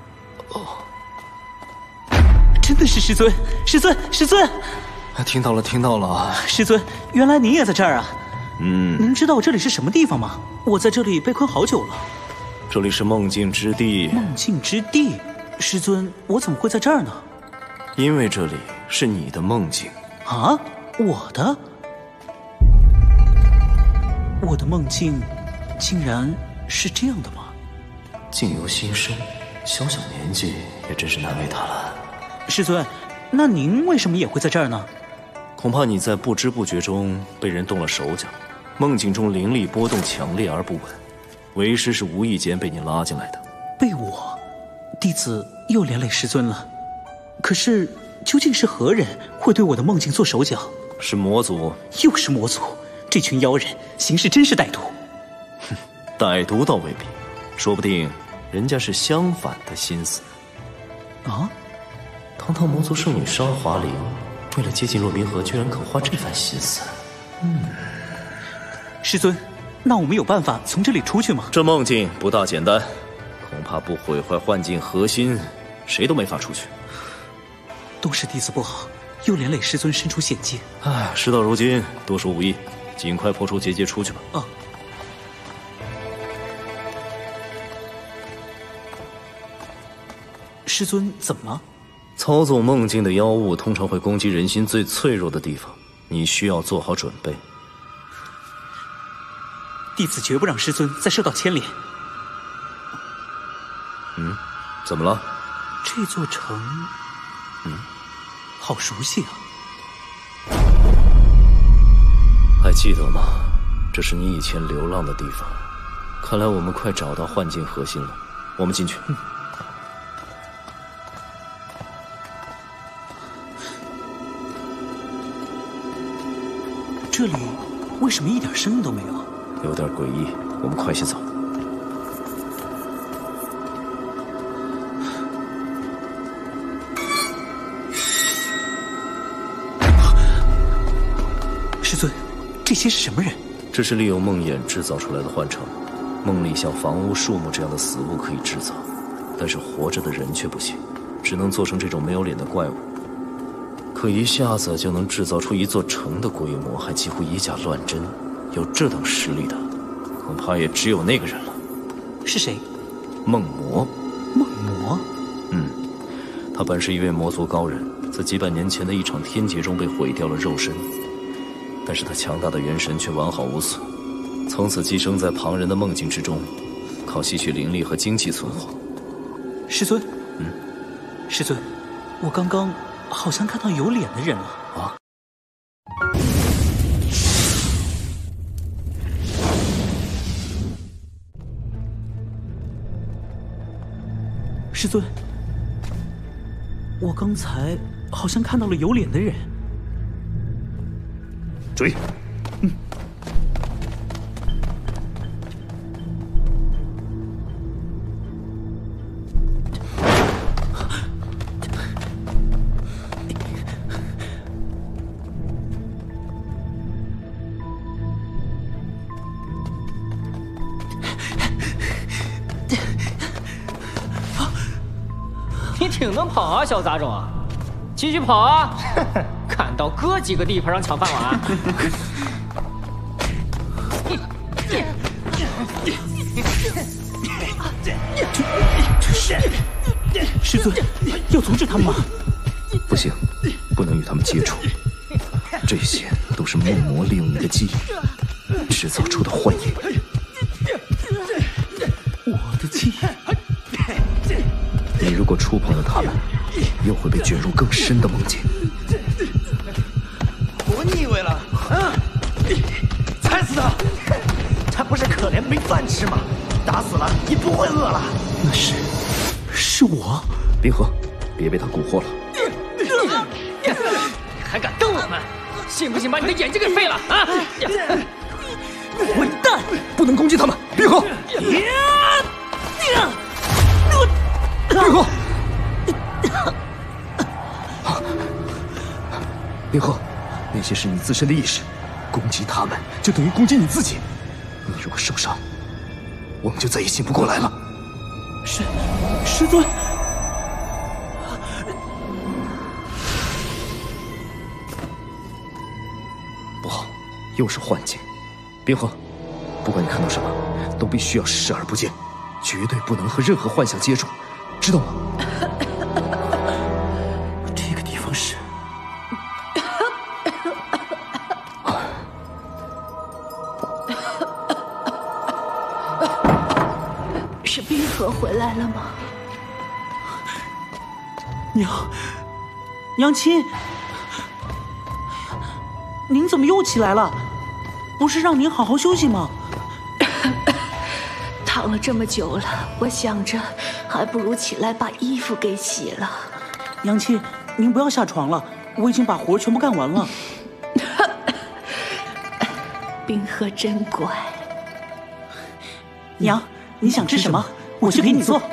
真的是师尊！师尊！ 听到了。 师尊，原来您也在这儿啊！您知道这里是什么地方吗？我在这里被困好久了。 这里是梦境之地。 梦境之地，师尊，我怎么会在这儿呢？ 因为这里是你的梦境啊！我的梦境，竟然是这样的吗？ 境由心生，小年纪也真是难为他了。 师尊，那您为什么也会在这儿呢？ 恐怕你在不知不觉中被人动了手脚，梦境中灵力波动强烈而不稳，为师是无意间被你拉进来的。 被我，弟子又连累师尊了。可是，究竟是何人会对我的梦境做手脚？ 是魔族。 又是魔族，这群妖人行事真是歹毒。 哼，歹毒倒未必，说不定人家是相反的心思。 啊！ 堂堂魔族圣女沙华灵，为了接近洛宾河，居然肯花这番心思。 师尊，那我们有办法从这里出去吗？ 这梦境不大简单，恐怕不毁坏幻境核心，谁都没法出去。 都是弟子不好，又连累师尊身处险境。 唉，事到如今，多说无益，尽快破除结界出去吧。 啊！师尊怎么了？ 操纵梦境的妖物通常会攻击人心最脆弱的地方，你需要做好准备。 弟子绝不让师尊再受到牵连。 怎么了？ 这座城，好熟悉啊！ 还记得吗？这是你以前流浪的地方。看来我们快找到幻境核心了，我们进去。 这里为什么一点声音都没有？ 有点诡异，我们快些走。 师尊，这些是什么人？ 这是利用梦魇制造出来的幻城。梦里像房屋、树木这样的死物可以制造，但是活着的人却不行，只能做成这种没有脸的怪物。可一下子就能制造出一座城的规模，还几乎以假乱真，有这等实力的，恐怕也只有那个人了。 是谁？ 梦魔。 梦魔？ 他本是一位魔族高人，在几百年前的一场天劫中被毁掉了肉身，但是他强大的元神却完好无损，从此寄生在旁人的梦境之中，靠吸取灵力和精气存活。 师尊，师尊，我刚刚好像看到有脸的人了啊！ 师尊，我刚才好像看到了有脸的人。 追！ 你挺能跑啊，小杂种啊！继续跑啊！看到哥几个地盘上抢饭碗。 师尊，要阻止他们吗？ 不行，不能与他们接触。这些都是梦魔利用你的记忆制造出的幻影。 我的记忆， 你如果触碰了他们，又会被卷入更深的梦境。 活腻味了，啊！踩死他！他不是可怜没饭吃吗？打死了也不会饿了。 那是我。 冰河，别被他蛊惑了。 你还敢瞪我们？信不信把你的眼睛给废了啊！ 混蛋！ 不能攻击他们，冰河。冰河，冰河，那些是你自身的意识，攻击他们就等于攻击你自己。你如果受伤，我们就再也醒不过来了。 师尊。 不好，又是幻境。冰河，不管你看到什么，都必须要视而不见，绝对不能和任何幻象接触，知道吗？ 这个地方是…… 是冰河回来了吗？ 娘亲，您怎么又起来了？不是让您好好休息吗？ 躺了这么久了，我想着还不如起来把衣服给洗了。 娘亲，您不要下床了，我已经把活全部干完了。 冰河真乖。 娘，你想吃什么？我去给你做。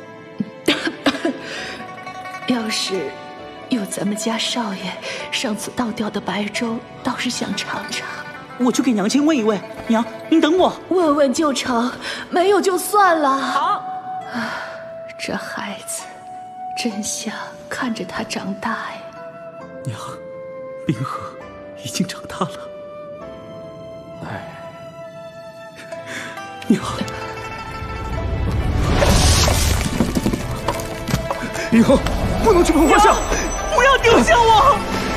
要是有咱们家少爷上次倒掉的白粥，倒是想尝尝。 我去给娘亲问一问。娘，您等我。 问问就成，没有就算了。 好。 这孩子真想看着他长大呀。 娘，冰河已经长大了。娘。 冰河，不能去碰幻象， 不要丢下我！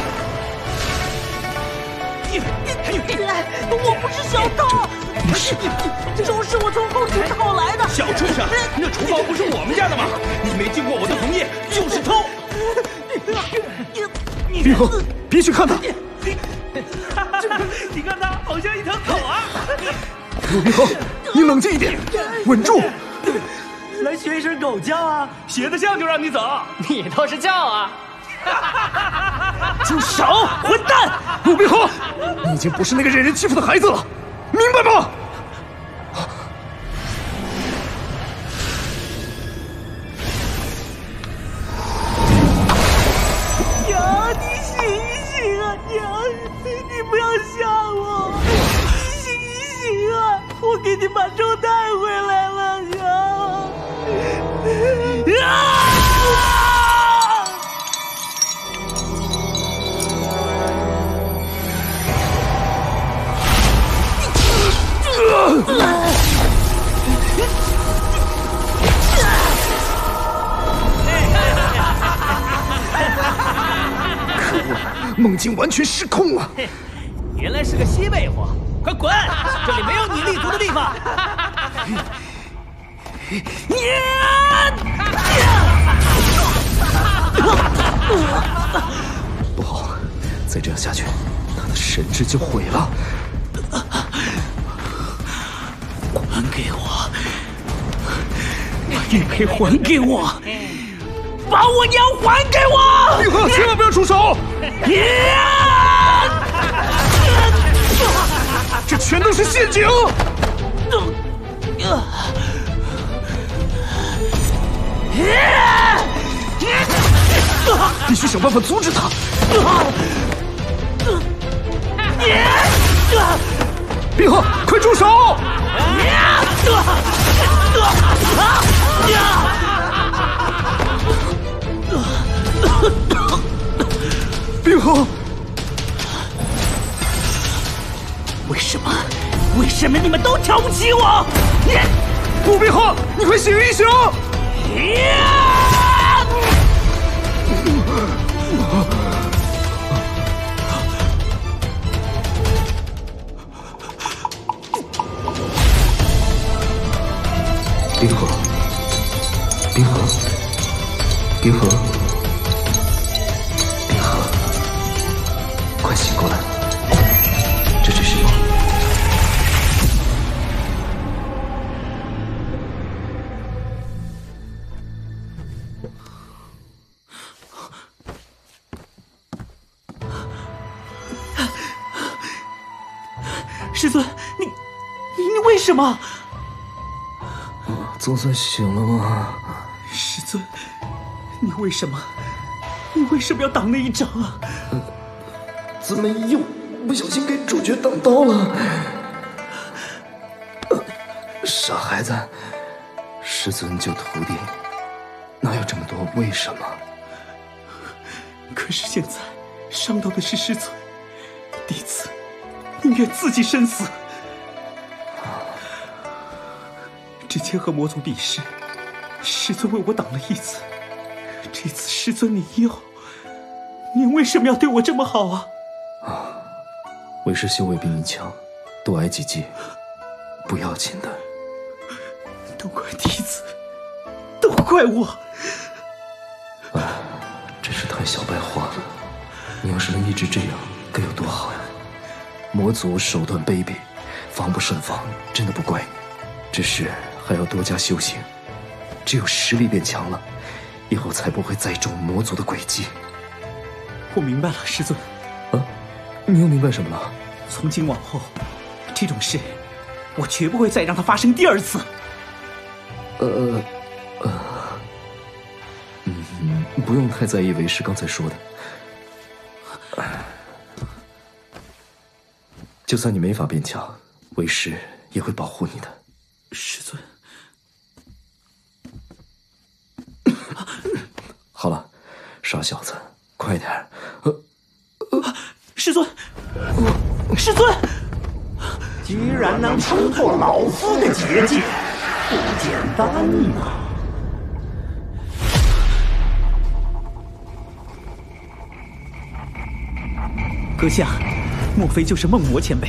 我不是小偷， 不是， 粥是我从后厨讨来的。 小畜生，那厨房不是我们家的吗？你没经过我的同意就是偷。 冰河，别去看他。 你看他好像一条狗啊！ 冰河，你冷静一点，稳住。 来学一声狗叫啊！学得像就让你走。 你倒是叫啊！ 住手，混蛋！ 陆冰河，你已经不是那个任人欺负的孩子了，明白吗？ 娘，你醒一醒啊！娘，你不要吓我！你醒一醒啊！我给你把粥带回来了，娘。 可恶，梦境完全失控了。 原来是个西北货，快滚！这里没有你立足的地方。 不好，再这样下去，他的神智就毁了。 还给我！把玉佩还给我！把我娘还给我！ 冰河，千万不要出手！这全都是陷阱！必须想办法阻止他！冰河，快住手！冰河， 为什么你们都瞧不起我？ 顾冰河，你快醒一醒！ 冰河，冰河，冰河，冰河，快醒过来！这只是梦。 师尊，你为什么？ 总算醒了吗？ 师尊，你为什么要挡那一掌啊？ 怎么又不小心给主角挡刀了？傻孩子，师尊救徒弟，哪有这么多为什么？ 可是现在伤到的是师尊，弟子宁愿自己身死。之前和魔族比试，师尊为我挡了一次，这次师尊您为什么要对我这么好啊？ 为师修为比你强，多挨几记不要紧的。 都怪弟子，都怪我。 真是太小白花了。你要是能一直这样，该有多好呀！魔族手段卑鄙，防不胜防，真的不怪你。只是还要多加修行，只有实力变强了，以后才不会再中魔族的诡计。 我明白了，师尊。 你又明白什么了？ 从今往后，这种事我绝不会再让它发生第二次。 不用太在意为师刚才说的。就算你没法变强，为师也会保护你的。 师尊。 好了，傻小子，快点！ 师尊，师尊， 居然能冲破老夫的结界，不简单呐！ 阁下，莫非就是梦魔前辈？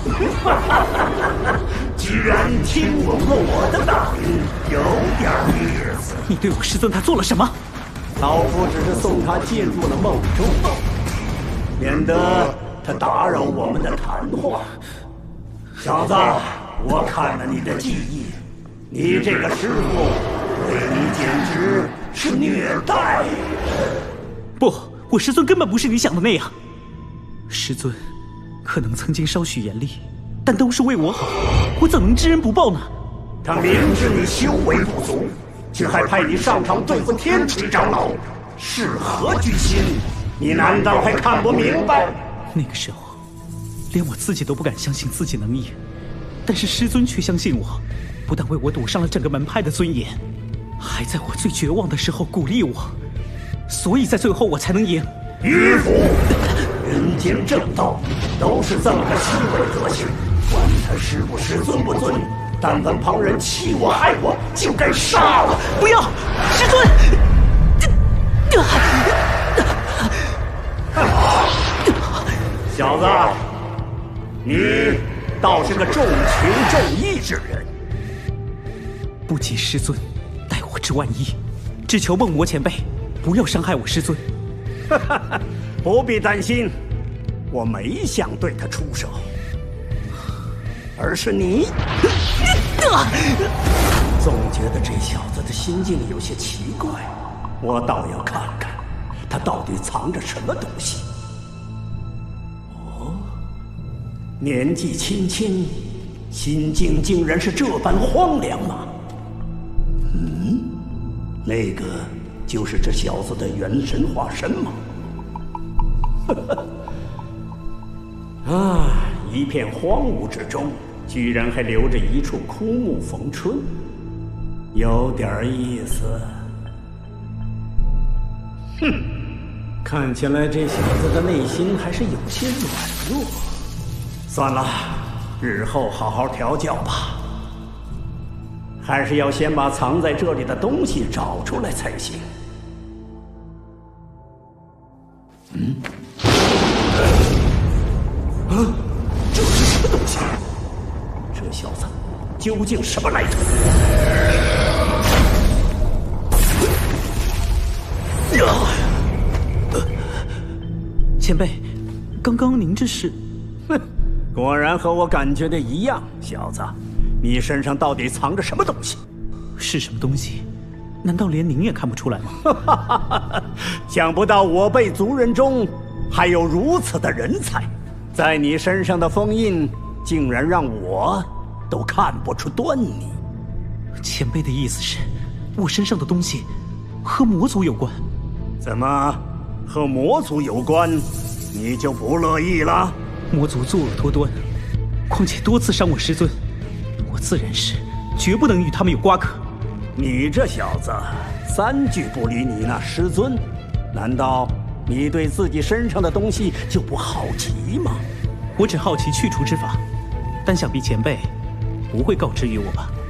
居然听懂了我的道理，有点意思。 你对我师尊他做了什么？ 老夫只是送他进入了梦中，免得他打扰我们的谈话。小子，我看了你的记忆，你这个师傅对你简直是虐待。 不，我师尊根本不是你想的那样。师尊可能曾经稍许严厉，但都是为我好，我怎能知恩不报呢？ 他明知你修为不足，却还派你上场对付天池长老，是何居心？你难道还看不明白？ 那个时候，连我自己都不敢相信自己能赢，但是师尊却相信我，不但为我赌上了整个门派的尊严，还在我最绝望的时候鼓励我，所以在最后我才能赢。 迂腐！人间正道都是这么个虚伪德行，管他师不师尊不尊，但凡旁人欺我害我，就该杀了！ 不要，师尊！ 小子，你倒是个重情重义之人。 不及师尊，待我之万一，只求梦魔前辈不要伤害我师尊。 不必担心，我没想对他出手，而是你。总觉得这小子的心境有些奇怪，我倒要看看他到底藏着什么东西。哦，年纪轻轻，心境竟然是这般荒凉吗？那个就是这小子的元神化身吗？一片荒芜之中，居然还留着一处枯木逢春，有点意思。哼，看起来这小子的内心还是有些软弱。算了，日后好好调教吧。 还是要先把藏在这里的东西找出来才行。这是什么东西？这小子究竟什么来头？ 前辈，刚刚您这是？ 哼，果然和我感觉的一样，小子，你身上到底藏着什么东西？ 是什么东西？难道连您也看不出来吗？ 想不到我辈族人中还有如此的人才，在你身上的封印竟然让我都看不出端倪。 前辈的意思是，我身上的东西和魔族有关？ 怎么，和魔族有关，你就不乐意了？ 魔族作恶多端，况且多次伤我师尊，我自然是绝不能与他们有瓜葛。 你这小子3句不离你那师尊，难道你对自己身上的东西就不好奇吗？ 我只好奇去除之法，但想必前辈不会告知于我吧？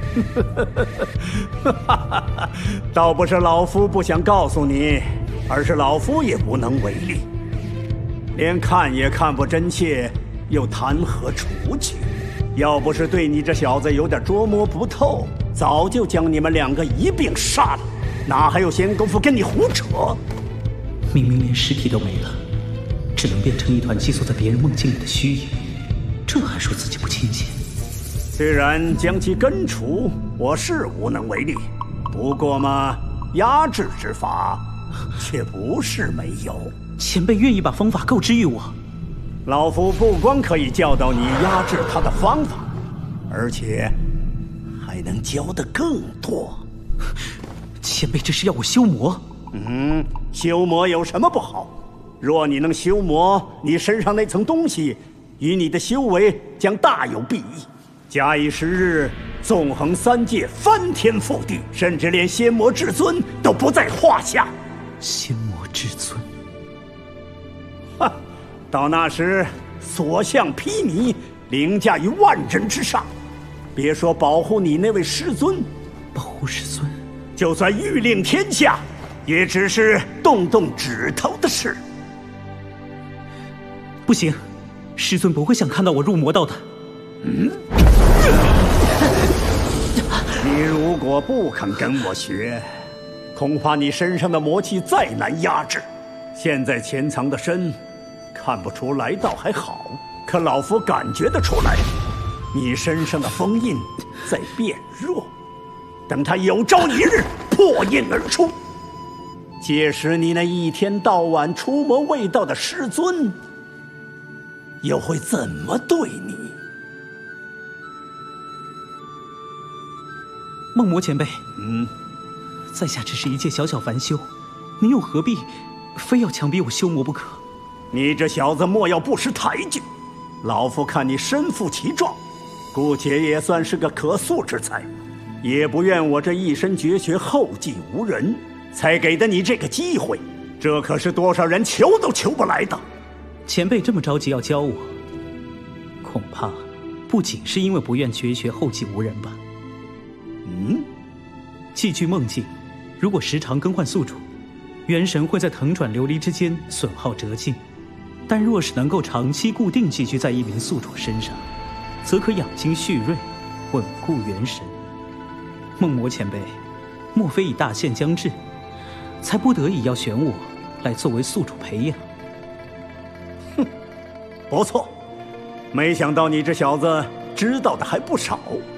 倒不是老夫不想告诉你，而是老夫也无能为力，连看也看不真切，又谈何除去？要不是对你这小子有点捉摸不透，早就将你们2个一并杀了，哪还有闲工夫跟你胡扯？ 明明连尸体都没了，只能变成一团寄宿在别人梦境里的虚影，这还说自己不亲近？ 虽然将其根除，我是无能为力，不过嘛，压制之法却不是没有。 前辈愿意把方法告知于我？ 老夫不光可以教导你压制他的方法，而且还能教得更多。 前辈这是要我修魔？ 修魔有什么不好？若你能修魔，你身上那层东西与你的修为将大有裨益。假以时日，纵横3界，翻天覆地，甚至连仙魔至尊都不在话下。 仙魔至尊， 哈！到那时，所向披靡，凌驾于万人之上。别说保护你那位师尊， 保护师尊， 就算欲令天下，也只是动动指头的事。 不行，师尊不会想看到我入魔道的。 你如果不肯跟我学，恐怕你身上的魔气再难压制。现在潜藏的深，看不出来倒还好，可老夫感觉得出来，你身上的封印在变弱。等他有朝一日破印而出，届时你那一天到晚出谋未到的师尊，又会怎么对你？ 梦魔前辈，在下只是一介小小凡修，您又何必非要强逼我修魔不可？ 你这小子莫要不识抬举，老夫看你身负其状，姑且也算是个可塑之才，也不愿我这一身绝学后继无人，才给的你这个机会，这可是多少人求都求不来的。 前辈这么着急要教我，恐怕不仅是因为不愿绝学后继无人吧？寄居梦境，如果时常更换宿主，元神会在腾转流离之间损耗折尽；但若是能够长期固定寄居在一名宿主身上，则可养精蓄锐，稳固元神。梦魔前辈，莫非已大限将至，才不得已要选我来作为宿主培养？ 哼，不错，没想到你这小子知道的还不少。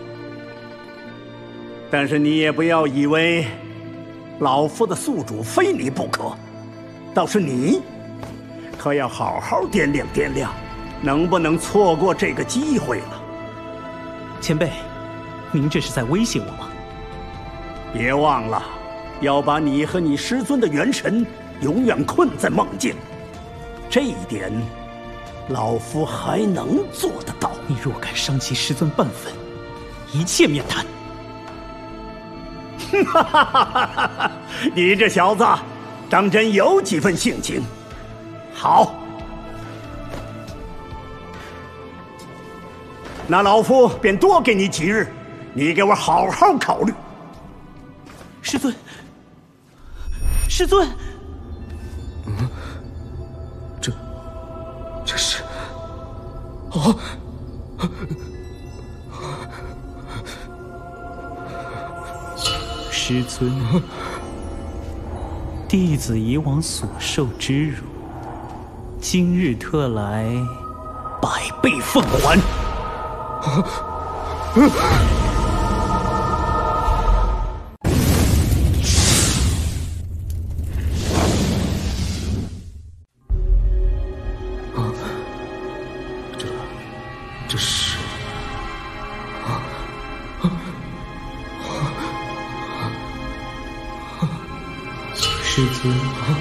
但是你也不要以为老夫的宿主非你不可，倒是你可要好好掂量掂量，能不能错过这个机会了。 前辈，您这是在威胁我吗？ 别忘了，要把你和你师尊的元神永远困在梦境，这一点老夫还能做得到。 你若敢伤及师尊半分，一切免谈。 哈哈哈哈！你这小子，当真有几分性情。好，那老夫便多给你几日， 你给我好好考虑。 师尊，师尊， 这是，哦， 师尊，弟子以往所受之辱，今日特来百倍奉还。 这是师尊，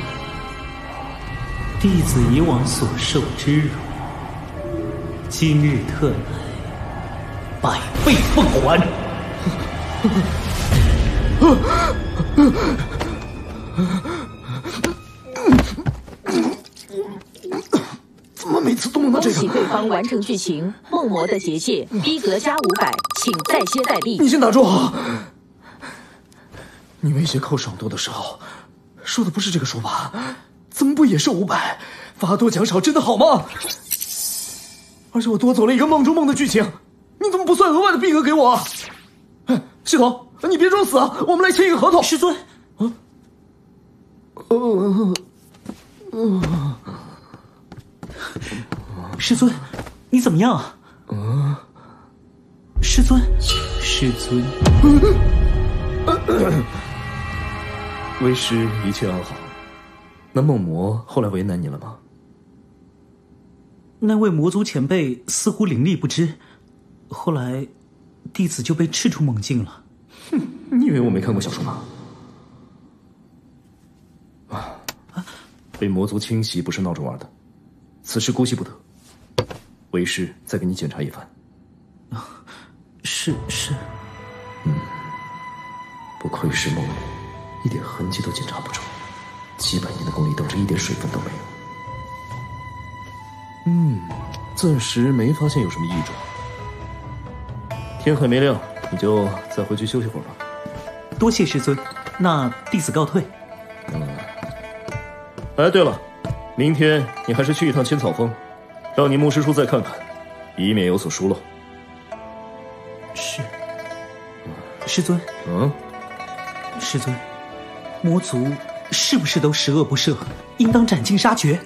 弟子以往所受之辱，今日特来百倍奉还。 怎么每次都能拿这个？ 恭喜对方完成剧情，梦魔的结界，逼格加500，请再接再厉。 你先打住！你威胁寇爽多的时候，说的不是这个数吧？怎么不也是500？罚多奖少真的好吗？而且我多走了一个梦中梦的剧情，你怎么不算额外的逼格给我？哎，系统，你别装死啊！我们来签一个合同。 师尊，师尊，你怎么样啊？师尊，师尊， 为师一切安好。那梦魔后来为难你了吗？ 那位魔族前辈似乎灵力不支，后来弟子就被斥出梦境了。 哼，你以为我没看过小说吗？被魔族侵袭不是闹着玩的，此事姑息不得。为师再给你检查一番。 是。 不愧是梦魔，一点痕迹都检查不出，几百年的功力等着一点水分都没有。暂时没发现有什么异状。天还没亮，你就再回去休息会儿吧。 多谢师尊，那弟子告退。 哎，对了，明天你还是去一趟千草峰，让你牧师叔再看看，以免有所疏漏。 是。师尊。师尊，魔族是不是都十恶不赦，应当斩尽杀绝？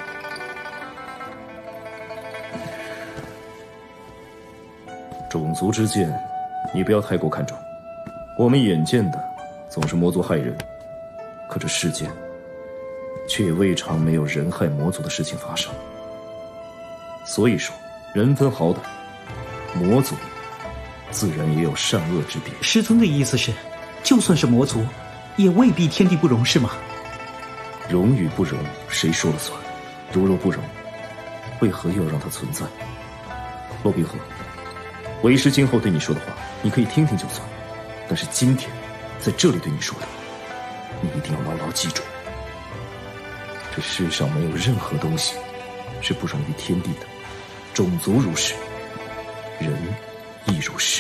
种族之间，你不要太过看重。我们眼见的总是魔族害人，可这世间却也未尝没有人害魔族的事情发生。所以说，人分好歹，魔族自然也有善恶之别。 师尊的意思是，就算是魔族，也未必天地不容，是吗？ 容与不容，谁说了算？如不容，为何又要让它存在？洛冰河，为师今后对你说的话，你可以听听就算，但是今天在这里对你说的，你一定要牢牢记住。这世上没有任何东西是不容于天地的，种族如是，人亦如是。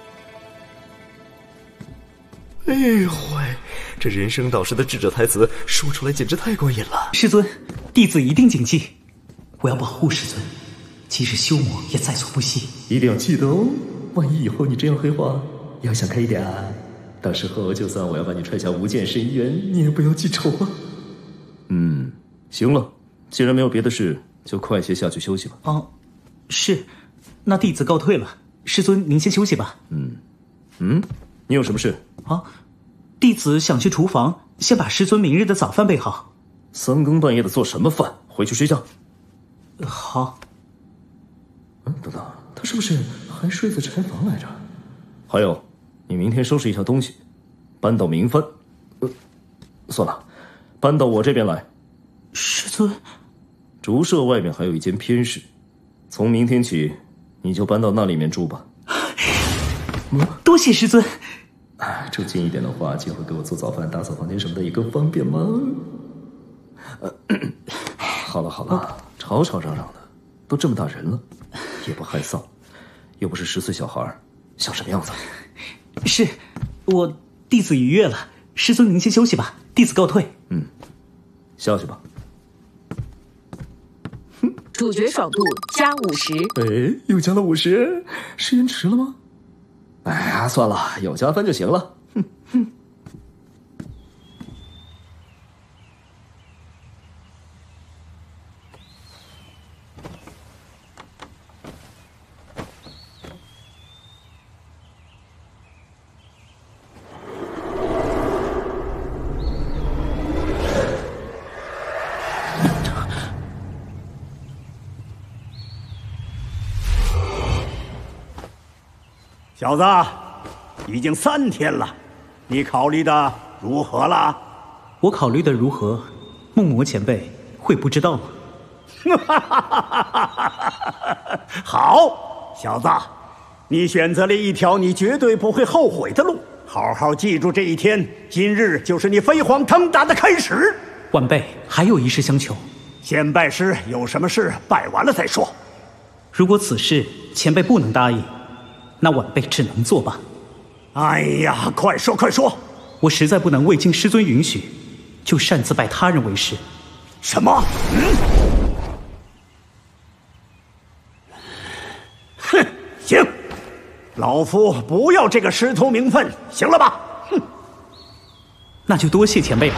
哎呦喂，这人生导师的智者台词说出来简直太过瘾了。 师尊，弟子一定谨记，我要保护师尊，即使修魔也在所不惜。 一定要记得哦，万一以后你这样黑化，要想开一点啊。到时候就算我要把你踹下无间深渊，你也不要记仇啊。行了，既然没有别的事，就快些下去休息吧。 是，那弟子告退了。师尊，您先休息吧。 你有什么事？ 弟子想去厨房，先把师尊明日的早饭备好。 三更半夜的做什么饭？回去睡觉。 好。 等等，他是不是还睡在柴房来着？还有，你明天收拾一下东西，搬到明帆。算了，搬到我这边来。 师尊， 竹舍外面还有一间偏室，从明天起你就搬到那里面住吧。 多谢师尊。 住近一点的话，今后给我做早饭、打扫房间什么的也更方便吗？好了，吵吵嚷嚷的，都这么大人了，也不害臊，又不是10岁小孩，像什么样子？ 是，我弟子逾越了，师尊您先休息吧，弟子告退。 下去吧。 主角爽度加50。 哎，又加了50，是延迟了吗？哎呀，算了，有加分就行了。 小子，已经3天了，你考虑的如何了？ 我考虑的如何，梦魔前辈会不知道吗？ 好，小子，你选择了一条你绝对不会后悔的路，好好记住这一天，今日就是你飞黄腾达的开始。 晚辈还有一事相求， 先拜师，有什么事拜完了再说。 如果此事前辈不能答应，那晚辈只能作罢。 哎呀，快说快说！ 我实在不能未经师尊允许，就擅自拜他人为师。 什么？哼，行，老夫不要这个师徒名分，行了吧？哼， 那就多谢前辈吧。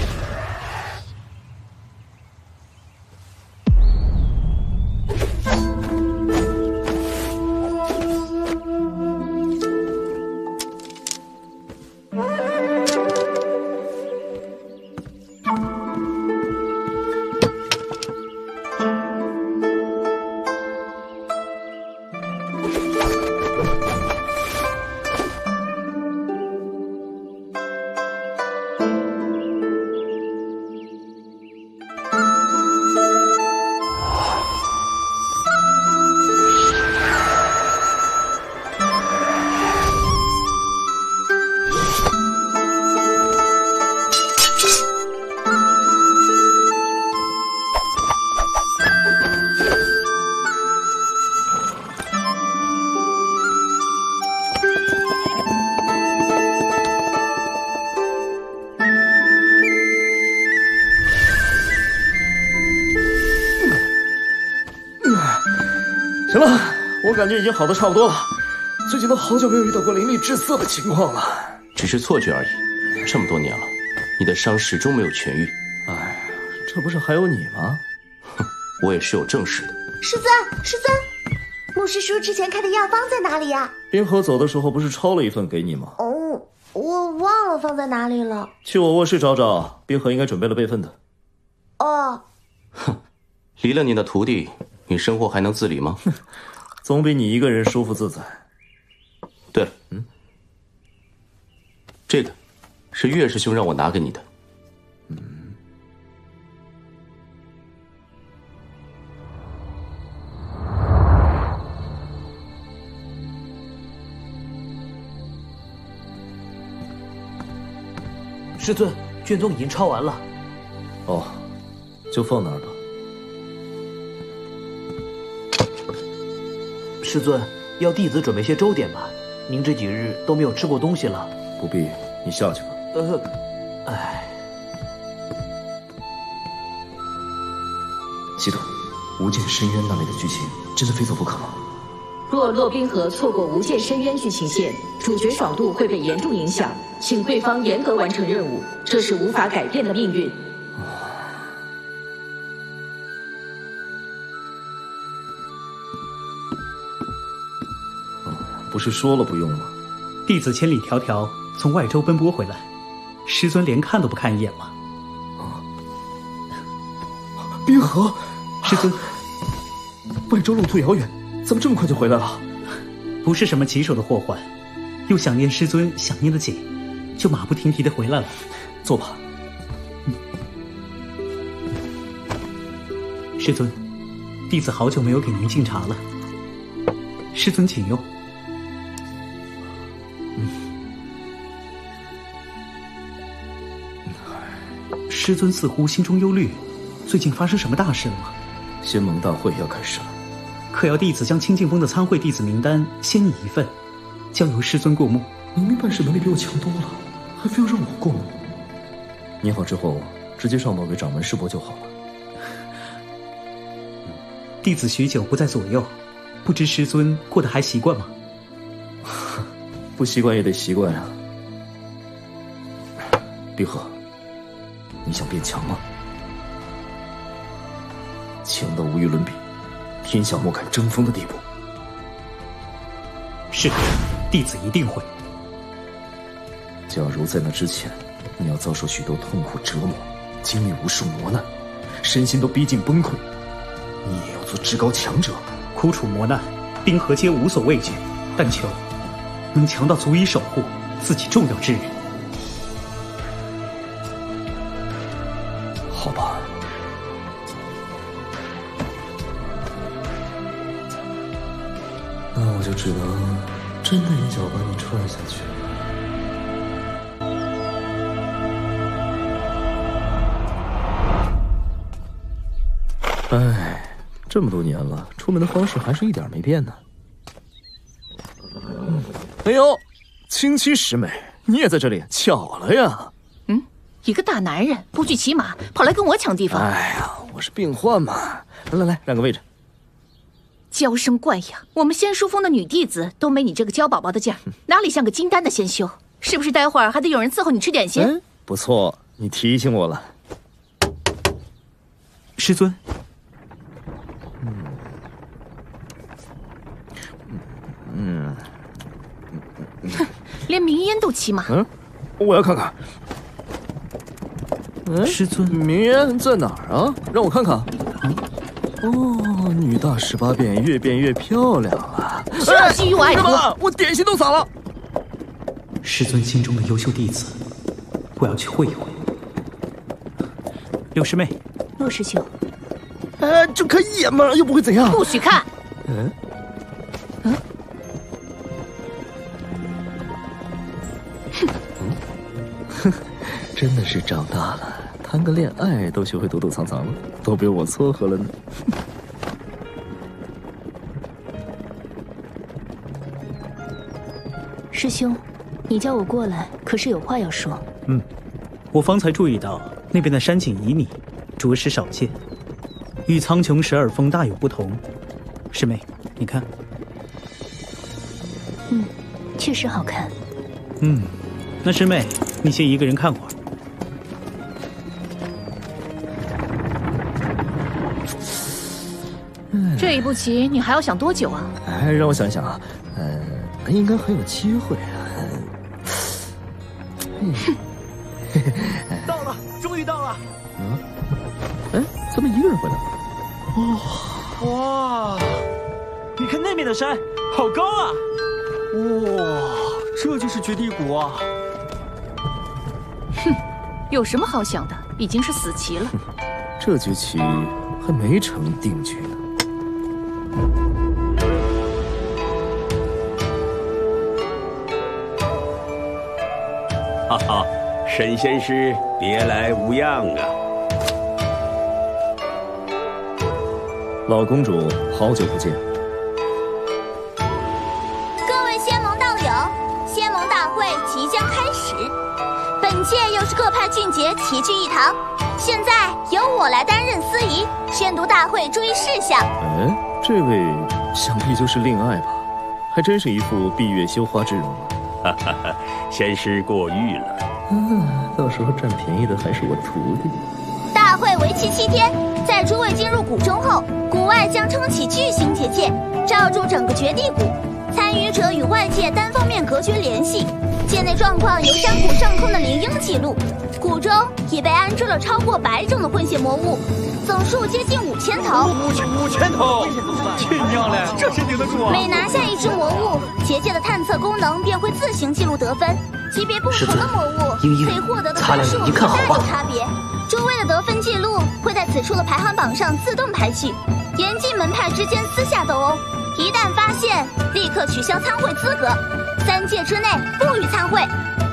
行了，我感觉已经好的差不多了。最近都好久没有遇到过灵力滞涩的情况了。 只是错觉而已。这么多年了，你的伤始终没有痊愈。 哎，这不是还有你吗？ 哼，我也是有正事的。 师尊，师尊，牧师叔之前开的药方在哪里呀？ 冰河走的时候不是抄了一份给你吗？ 哦，我忘了放在哪里了。 去我卧室找找，冰河应该准备了备份的。 哦。 哼，离了你的徒弟，你生活还能自理吗？ 总比你一个人舒服自在。 对了，这个是岳师兄让我拿给你的。 师尊，卷宗已经抄完了。 哦，就放那儿吧。 师尊，要弟子准备些粥点吧。您这几日都没有吃过东西了。 不必，你下去吧。系统，无间深渊那类的剧情真的非走不可吗？ 若洛冰河错过无间深渊剧情线，主角爽度会被严重影响，请对方严格完成任务，这是无法改变的命运。 不是说了不用吗？ 弟子千里迢迢从外州奔波回来，师尊连看都不看一眼吗？ 冰河， 师尊， 外州路途遥远，怎么这么快就回来了？ 不是什么棘手的祸患，又想念师尊，想念的紧，就马不停蹄的回来了。 坐吧。 师尊，弟子好久没有给您敬茶了，师尊请用。师尊似乎心中忧虑，最近发生什么大事了吗？ 仙盟大会要开始了， 可要弟子将清净峰的参会弟子名单先拟一份，交由师尊过目。 明明办事能力比我强多了，还非要让我供。念好之后，直接上报给掌门师伯就好了。 弟子许久不在左右，不知师尊过得还习惯吗？ 不习惯也得习惯啊。冰河，你想变强吗？强到无与伦比，天下莫敢争锋的地步。 是，弟子一定会。 假如在那之前，你要遭受许多痛苦折磨，经历无数磨难，身心都逼近崩溃，你也要做至高强者。 苦楚磨难，冰河皆无所畏惧，但求能强到足以守护自己重要之人。 好吧。那我就只能真的一脚把你踹下去。哎，这么多年了，出门的方式还是一点没变呢。哎呦，青七师妹，你也在这里，巧了呀！ 一个大男人不去骑马，跑来跟我抢地方。 哎呀，我是病患嘛。来，让个位置。 娇生惯养，我们仙书峰的女弟子都没你这个娇宝宝的劲儿，哪里像个金丹的仙修？是不是待会儿还得有人伺候你吃点心？ 不错，你提醒我了。 师尊。 连明烟都骑马。 我要看看。 师尊， 明烟在哪儿啊？让我看看。哦，女大18变，越变越漂亮了。 这机遇我爱徒， 我点心都洒了。 师尊心中的优秀弟子，我要去会一会。六师妹， 洛师兄， 就看一眼嘛，又不会怎样。 不许看。 真的是长大了，谈个恋爱都学会躲躲藏藏了，都被我撮合了呢。 师兄，你叫我过来，可是有话要说。 我方才注意到那边的山景旖旎，着实少见，与苍穹十二峰大有不同。师妹，你看。 确实好看。 那师妹，你先一个人看会儿。 这一步棋你还要想多久啊？ 让我想想啊，应该还有机会啊。 到了，终于到了。 怎么一个人回来？ 哇，你看那边的山，好高啊！哇，这就是绝地谷啊！ 有什么好想的？已经是死棋了。 这局棋还没成定局呢。 哈哈，沈仙师别来无恙啊！ 老公主，好久不见。 各位仙盟道友，仙盟大会即将开始，本届又是各派俊杰齐聚一堂。现在由我来担任司仪，宣读大会注意事项。 这位想必就是令爱吧？还真是一副闭月羞花之容啊！ 哈哈哈，仙师过誉了。 到时候占便宜的还是我徒弟。 大会为期7天，在诸位进入谷中后，谷外将撑起巨型结界，罩住整个绝地谷。参与者与外界单方面隔绝联系，界内状况由山谷上空的灵鹰记录。谷中已被安置了超过100种的混血魔物，总数接近5000头。 5000头，亲娘嘞，这谁顶得住啊？ 每拿下一只魔物，结界的探测功能便会自行记录得分。级别不同的魔物，可以获得的分数大有差别。诸位的得分记录会在此处的排行榜上自动排序，严禁门派之间私下斗殴。一旦发现，立刻取消参会资格，3届之内不予参会。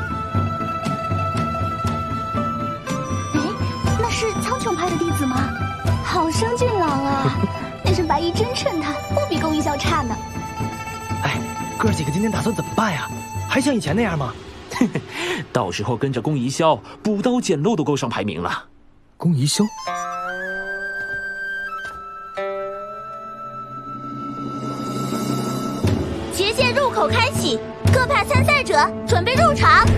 那是苍穹派的弟子吗？好生俊朗啊！那身白衣真衬他，不比宫一笑差呢。 哥几个今天打算怎么办呀？还像以前那样吗？ 到时候跟着宫宜霄补刀捡漏都够上排名了。 宫宜霄， 结界入口开启，各派参赛者准备入场。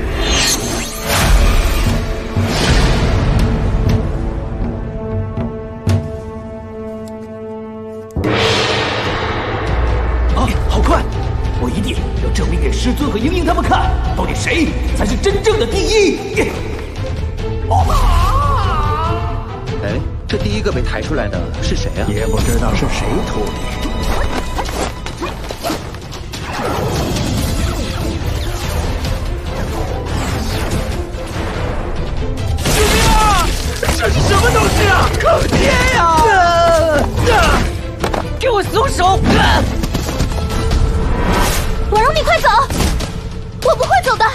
好快！我一定要证明给师尊和莹莹他们看，到底谁才是真正的第一！ 哎，这第一个被抬出来的是谁啊？ 也不知道是谁徒弟。 救命啊！这是什么东西啊？坑爹呀！ 给我松手！ 婉容，你快走！我不会走的。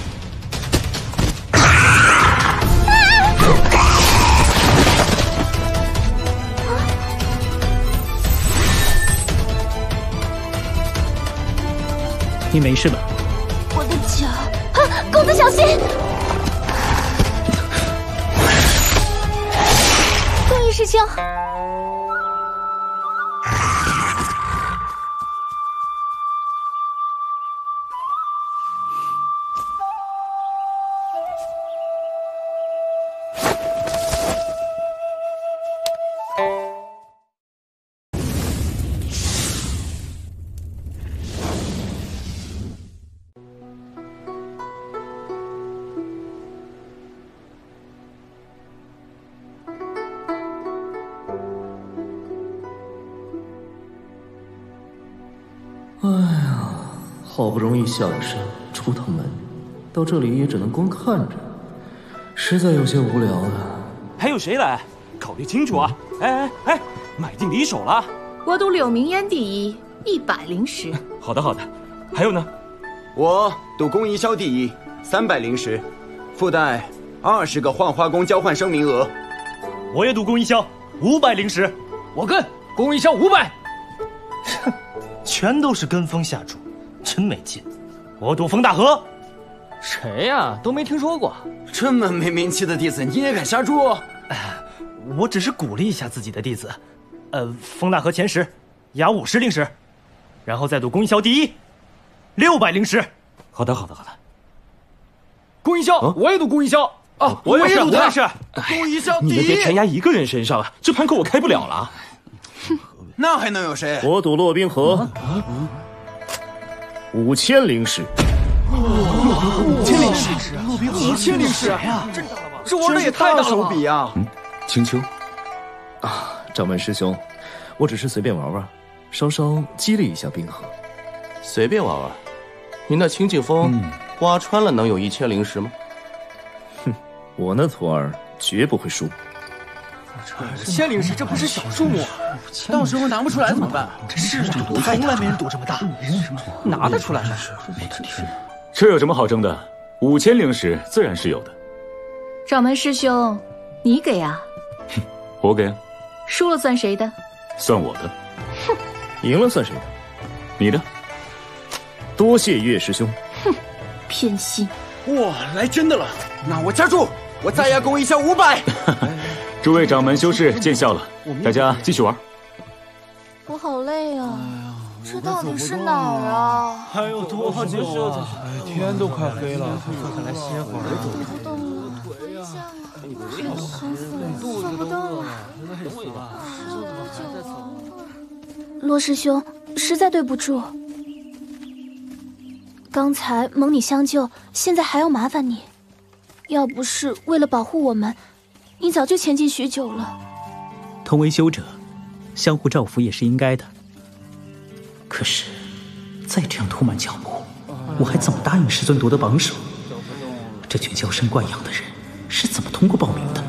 你没事吧？ 我的脚！啊，公子小心！宫一师兄。 哎呀，好不容易下了山，出趟门，到这里也只能光看着，实在有些无聊了。 还有谁来？考虑清楚啊！哎，买定离手了。 我赌柳明烟第一，100灵石。 好的，还有呢？ 我赌宫宜霄第一，300灵石，附带20个幻花宫交换生名额。 我也赌宫宜霄500灵石， 我跟宫宜霄500。 全都是跟风下注，真没劲。我赌冯大河。 谁呀？都没听说过。 这么没名气的弟子，你也敢下注？ 我只是鼓励一下自己的弟子。冯大河前10，押50灵石，然后再赌宫宜霄第一，600灵石。 好的。 宫宜霄，我也赌宫宜霄啊！ 我也是。 宫宜霄第一。 你们别全压一个人身上啊，这盘口我开不了了。 那还能有谁？ 我赌骆冰河，5000灵石。 5000灵石，5000灵石啊！这玩的也太大了吧！ 手笔啊！ 青丘， 掌门师兄，我只是随便玩玩，稍稍激励一下冰河。 随便玩玩？你那清净风挖穿了能有1000灵石吗？ 哼，我那徒儿绝不会输。 1000灵石，这不是小数目， 到时候拿不出来怎么办？ 是啊，从来没人赌这么大， 拿得出来。 这有什么好争的？5000灵石自然是有的。 掌门师兄，你给啊？ 我给啊。 输了算谁的？ 算我的。 哼。 赢了算谁的？ 你的。 多谢岳师兄。 哼，偏心。 哇，来真的了！那我加注，我再押宫宜霄500。 诸位掌门修士见笑了，大家继续玩。 我好累啊！这到底是哪儿啊？ 还有多久啊？天都快黑了，快来歇会儿。 不动了，腿呀！好舒服，做不动了。 骆师兄，实在对不住。刚才蒙你相救，现在还要麻烦你。要不是为了保护我们，你早就前进许久了。 同为修者，相互照拂也是应该的。可是，再这样拖慢脚步，我还怎么答应师尊夺得榜首？这群娇生惯养的人是怎么通过报名的？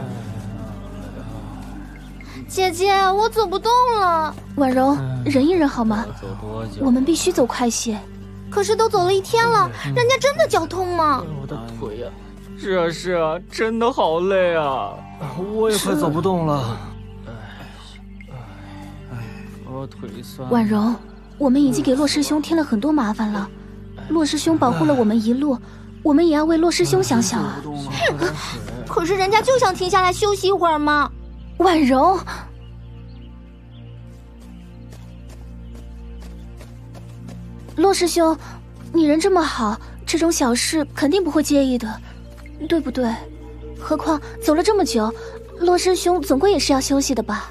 姐姐，我走不动了。 婉容，忍一忍好吗？我们必须走快些。 可是都走了1天了，人家真的脚痛吗？ 我的腿呀！是啊，真的好累啊！ 我也快走不动了。 我腿酸。 婉容， 我们已经给洛师兄添了很多麻烦了。洛师兄保护了我们一路，我们也要为洛师兄想想啊。 可是人家就想停下来休息一会儿嘛。 婉容，洛师兄，你人这么好，这种小事肯定不会介意的，对不对？何况走了这么久，洛师兄总归也是要休息的吧？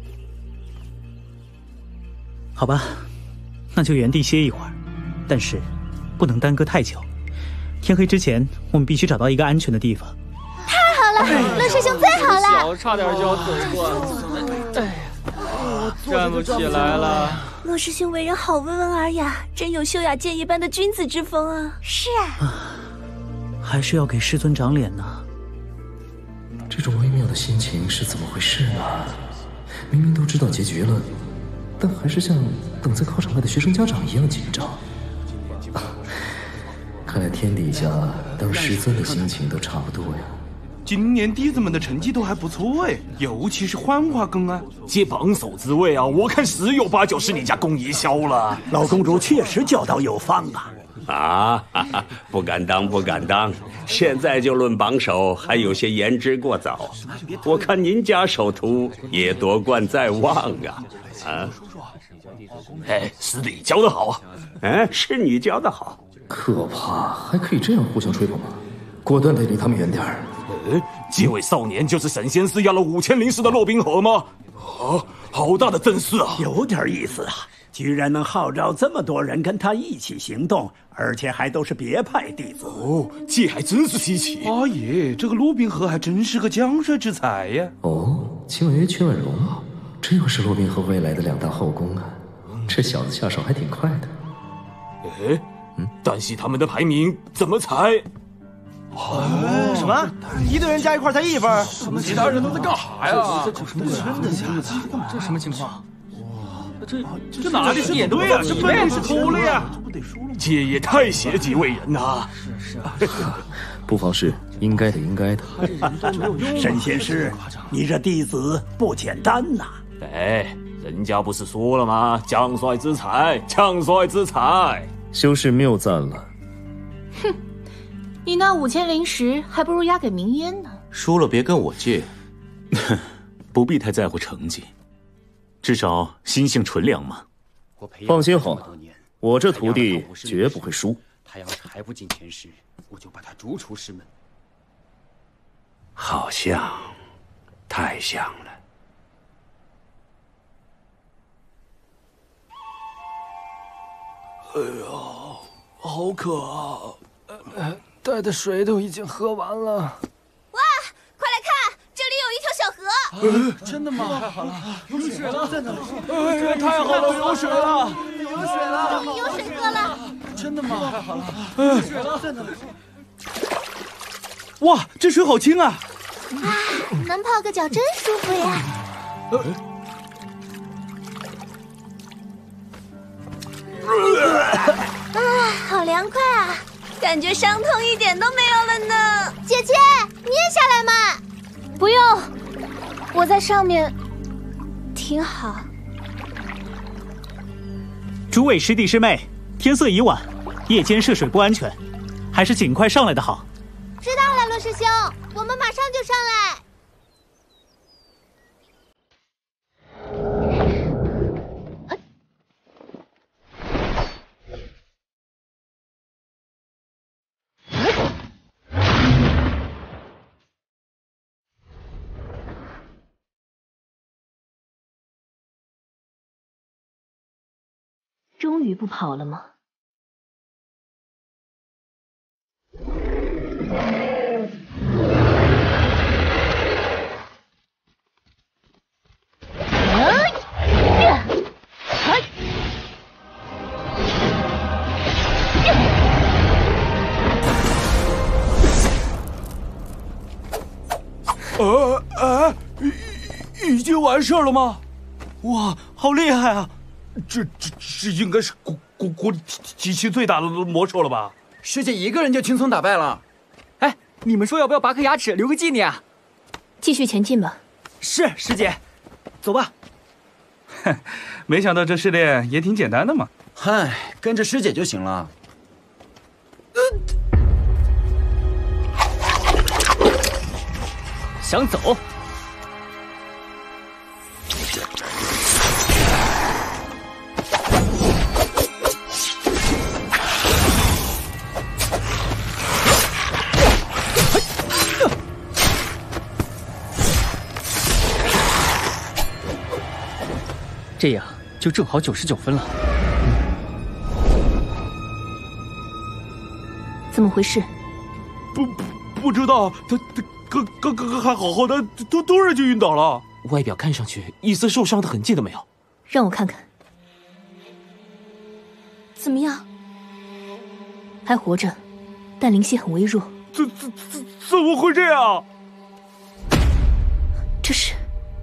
好吧，那就原地歇一会儿，但是不能耽搁太久。天黑之前，我们必须找到一个安全的地方。 太好了，洛师兄最好了！ 脚差点就要走断了，哎呀，站不起来了。 洛师兄为人好温文尔雅，真有修雅剑一般的君子之风啊！ 是啊， 还是要给师尊长脸呢。 这种微妙的心情是怎么回事呢？明明都知道结局了，但还是像等在考场外的学生家长一样紧张。看来天底下当师尊的心情都差不多呀。 今年弟子们的成绩都还不错哎，尤其是幻化宫啊， 接榜首之位啊，我看十有八九是你家宫一霄了。 老公主确实教导有方啊。 啊，哈哈，不敢当，不敢当！现在就论榜首，还有些言之过早。我看您家首徒也夺冠在望啊！啊， 哎，师弟教得好啊！ 哎，是你教得好。 可怕，还可以这样互相吹捧吗？果断得离他们远点儿。 这位少年就是沈仙师压了5000灵石的骆宾河吗？啊，好大的阵势啊！ 有点意思啊。居然能号召这么多人跟他一起行动，而且还都是别派弟子哦，这还真是稀奇。 阿爷，这个骆宾河还真是个将帅之才呀！ 哦，青微曲婉容，这又是骆宾河未来的2大后宫啊！这小子下手还挺快的。 哎，但是他们的排名怎么才？ 什么？一队人加一块才1分？ 其他人都在干啥呀？ 真的假的？这什么情况？ 这哪里是点对啊？这分明是偷了呀！ 这也太邪几位人呐！ 是不妨事，应该的，应该的。 沈仙师，你这弟子不简单呐！ 哎，人家不是说了吗？将帅之才，将帅之才。 修士谬赞了。 哼，你那5000灵石还不如押给明烟呢。 输了别跟我借， 不必太在乎成绩。至少心性纯良嘛。 放心好了，我这徒弟绝不会输。 他要是还不进前10，我就把他逐出师门。 好像，太像了。 哎呀，好渴啊！带的水都已经喝完了。 哇，快来看，这里有一条小河！ 真的吗？ 太好了，有水了，在哪里？ 哎，太好了，有水了， 有水了，终于有水喝了。 真的吗？ 太好了，有水了，在哪里？ 哇，这水好清啊！ 啊，能泡个脚真舒服呀！啊，好凉快啊，感觉伤痛一点都没有了呢。姐姐，你也下来嘛。 不用，我在上面挺好。 诸位师弟师妹，天色已晚，夜间涉水不安全，还是尽快上来的好。 知道了，洛师兄，我们马上就上来。 终于不跑了吗？ 已经完事了吗？哇，好厉害啊！这应该是国体系最大的魔兽了吧？ 师姐一个人就轻松打败了。 哎，你们说要不要拔颗牙齿留个纪念啊？ 继续前进吧。 是师姐，走吧。 没想到这试炼也挺简单的嘛。 嗨，跟着师姐就行了。 想走？这样就正好99分了。 怎么回事？ 不知道，他刚还好好的，突然就晕倒了。 外表看上去一丝受伤的痕迹都没有。 让我看看。 怎么样？ 还活着，但灵气很微弱。 怎么会这样？ 这是。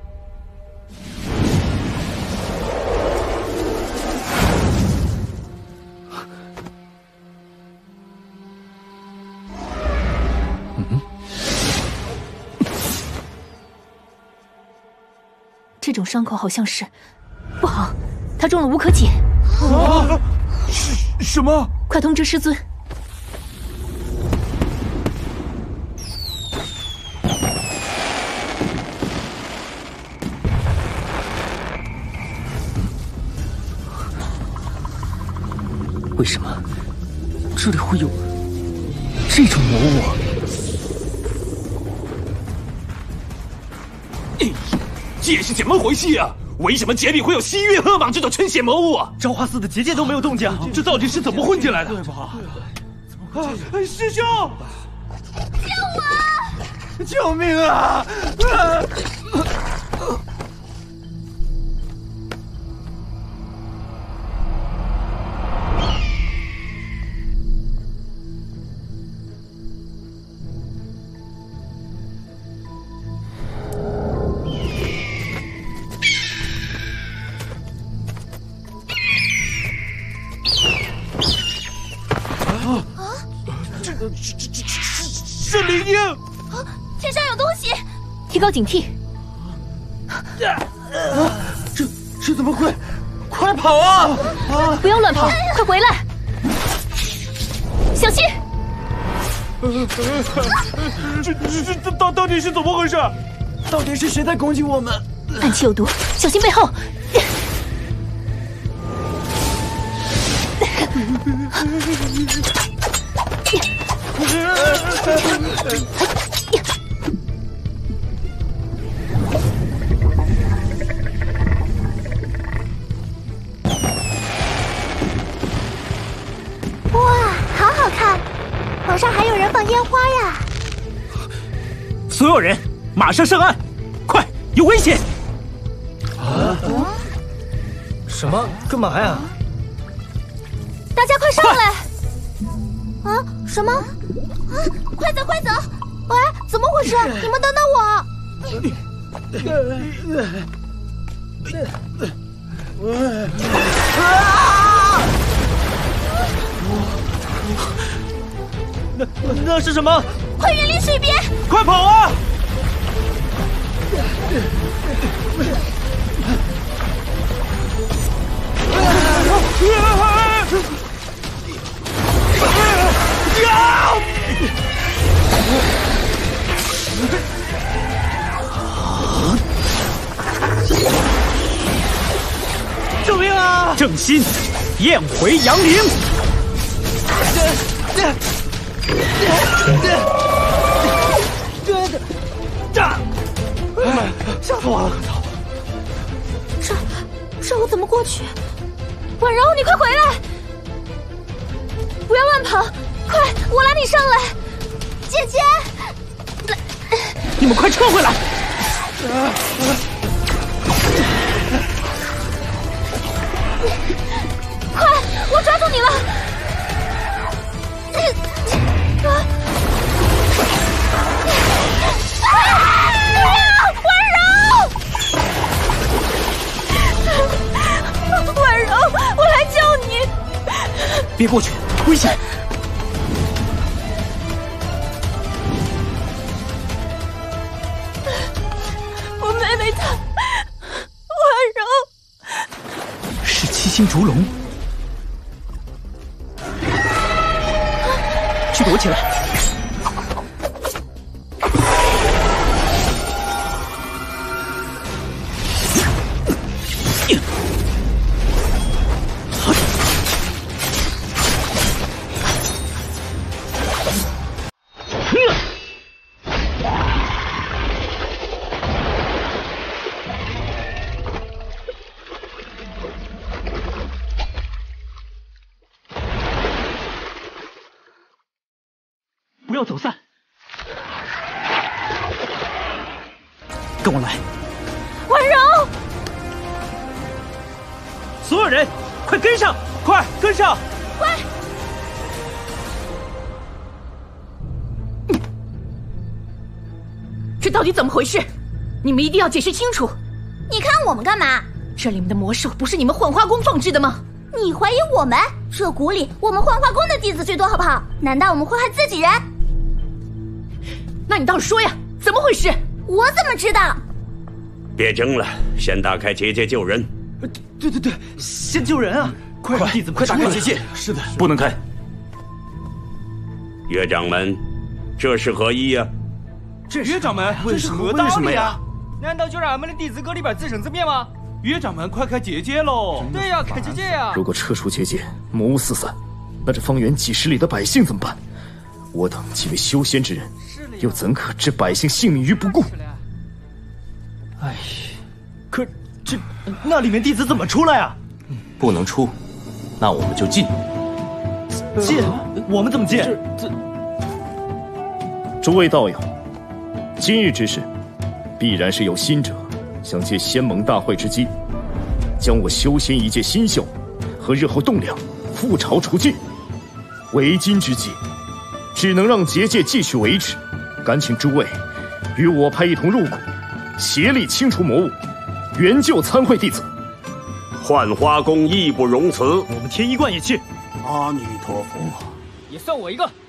这种伤口好像是不好，他中了无可解。 啊！什么？ 快通知师尊！ 为什么这里会有这种魔物？ 这是怎么回事啊？为什么节里会有西域鹤蟒这种春血魔物啊？ 朝花寺的结界都没有动静， 这到底是怎么混进来的？ 对吧？ 师兄， 救我！救命啊！这灵婴！ 啊，天上有东西！ 提高警惕！ 这怎么会？快跑啊！ 不要乱跑，快回来！小心！ 这到底是怎么回事？ 到底是谁在攻击我们？ 暗器有毒，小心背后！ 哇，好好看！楼上还有人放烟花呀！ 所有人，马上上岸！快，有危险！ 啊？什么？干嘛呀？ 大家快上来！啊？什么？啊！快走快走！喂，怎么回事？你们等等我！ 那是什么？ 快远离水边！ 快跑啊！ 救命啊！正心，焰回阳灵。 吓死我了！这我怎么过去？婉柔，你快回来！不要乱跑！快，我拉你上来！姐姐， 你们快撤回来！ 快，我抓住你了！婉柔，我来救你！ 别过去，危险！ 我妹妹她，婉柔， 星烛龙，去躲起来。不要走散，跟我来。 婉柔， 所有人，快跟上！快跟上！ 快！ 这到底怎么回事？你们一定要解释清楚！ 你看我们干嘛？ 这里面的魔兽不是你们幻花宫放置的吗？ 你怀疑我们？这谷里我们幻花宫的弟子最多，好不好？难道我们会害自己人？ 那你倒是说呀，怎么回事？ 我怎么知道？ 别争了，先打开结界救人。 对，先救人啊！快，弟子们， 快打开结界！ 是的， 不能开。 岳掌门，这是何意呀？ 岳掌门，这是何道理呀？难道就让俺们的弟子搁里边自生自灭吗？岳掌门，快开结界喽！对呀，开结界呀！ 如果撤出结界，魔物四散，那这方圆几十里的百姓怎么办？我等既为修仙之人，又怎可置百姓性命于不顾？ 哎，可这那里面弟子怎么出来啊？ 不能出，那我们就进。 进？我们怎么进？ 诸位道友，今日之事，必然是有心者想借仙盟大会之机，将我修仙一界新秀和日后栋梁覆巢除尽。为今之计，只能让结界继续维持。敢请诸位与我派一同入谷，协力清除魔物，援救参会弟子。 幻花宫义不容辞。 我们天一观也去。 阿弥陀佛。 也算我一个。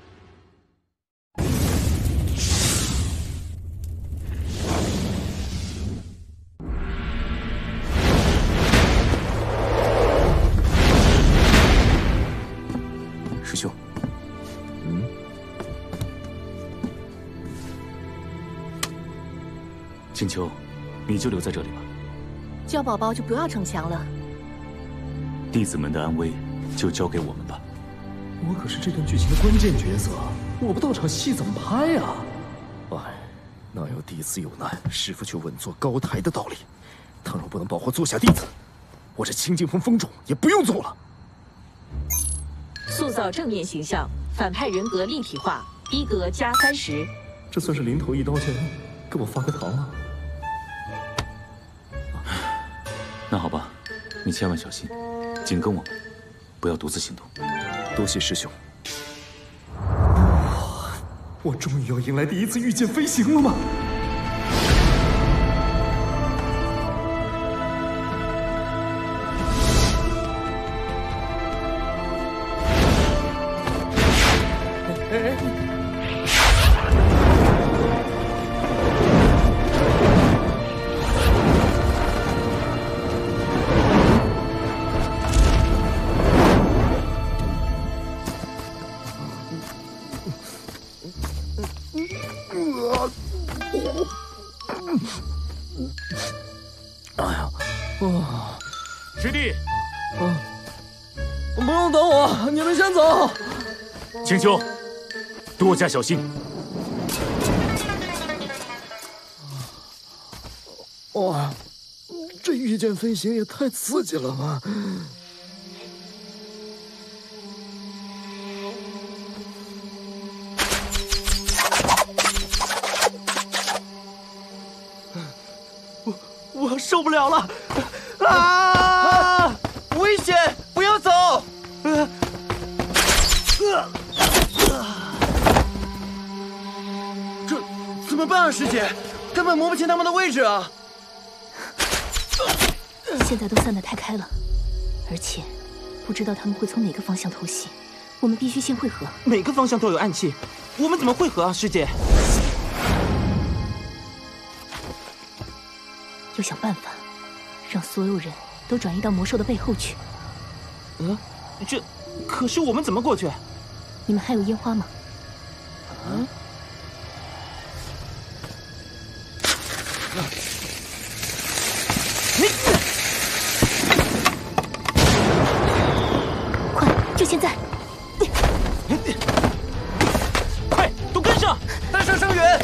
师兄， 青丘，你就留在这里吧。 焦宝宝就不要逞强了。 弟子们的安危就交给我们吧。 我可是这段剧情的关键角色，我不到场戏怎么拍呀？哎，哪有弟子有难，师傅却稳坐高台的道理？倘若不能保护座下弟子，我这清净峰峰主也不用做了。 塑造正面形象，反派人格立体化，逼格加30。 这算是临头一刀钱，给我发个糖啊！ 那好吧，你千万小心，紧跟我们，不要独自行动。 多谢师兄。我终于要迎来第一次御剑飞行了吗？ 师弟， 不用等我，你们先走。 青丘，多加小心。 哇，这御剑飞行也太刺激了吧！ 我受不了了！啊！危险！不要走！这怎么办啊，师姐？根本摸不清他们的位置啊！ 现在都散得太开了，而且不知道他们会从哪个方向偷袭，我们必须先汇合。 每个方向都有暗器，我们怎么汇合啊，师姐？ 要想办法，让所有人都转移到魔兽的背后去。 可是我们怎么过去？ 你们还有烟花吗？ 快，就现在！ 快，都跟上！ 带上伤员！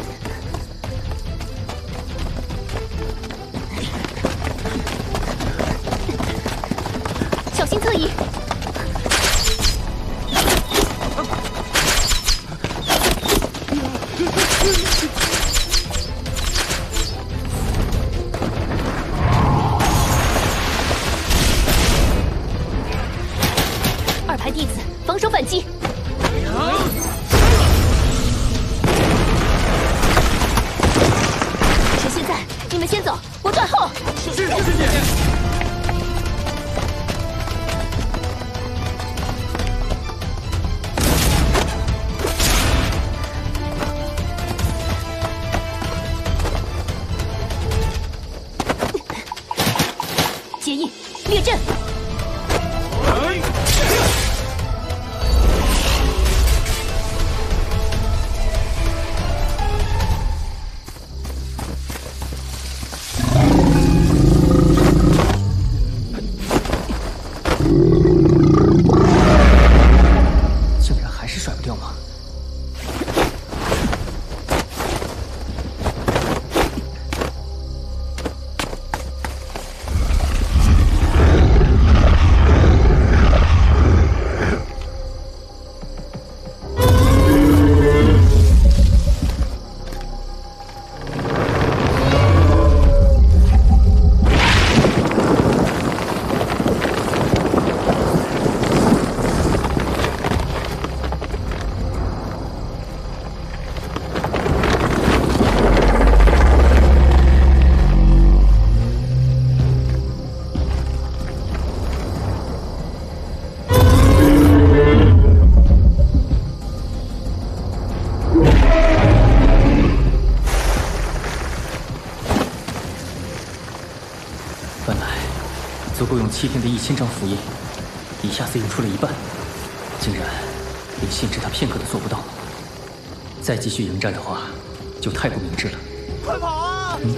小心侧翼！二排弟子防守反击。趁现在，你们先走，我断后。 是师姐。 结印，列阵。 竟然还是甩不掉吗？本来足够用7天的1000张符印，一下子用出了一半，竟然连限制他片刻都做不到。再继续迎战的话，就太不明智了。 快跑啊！救命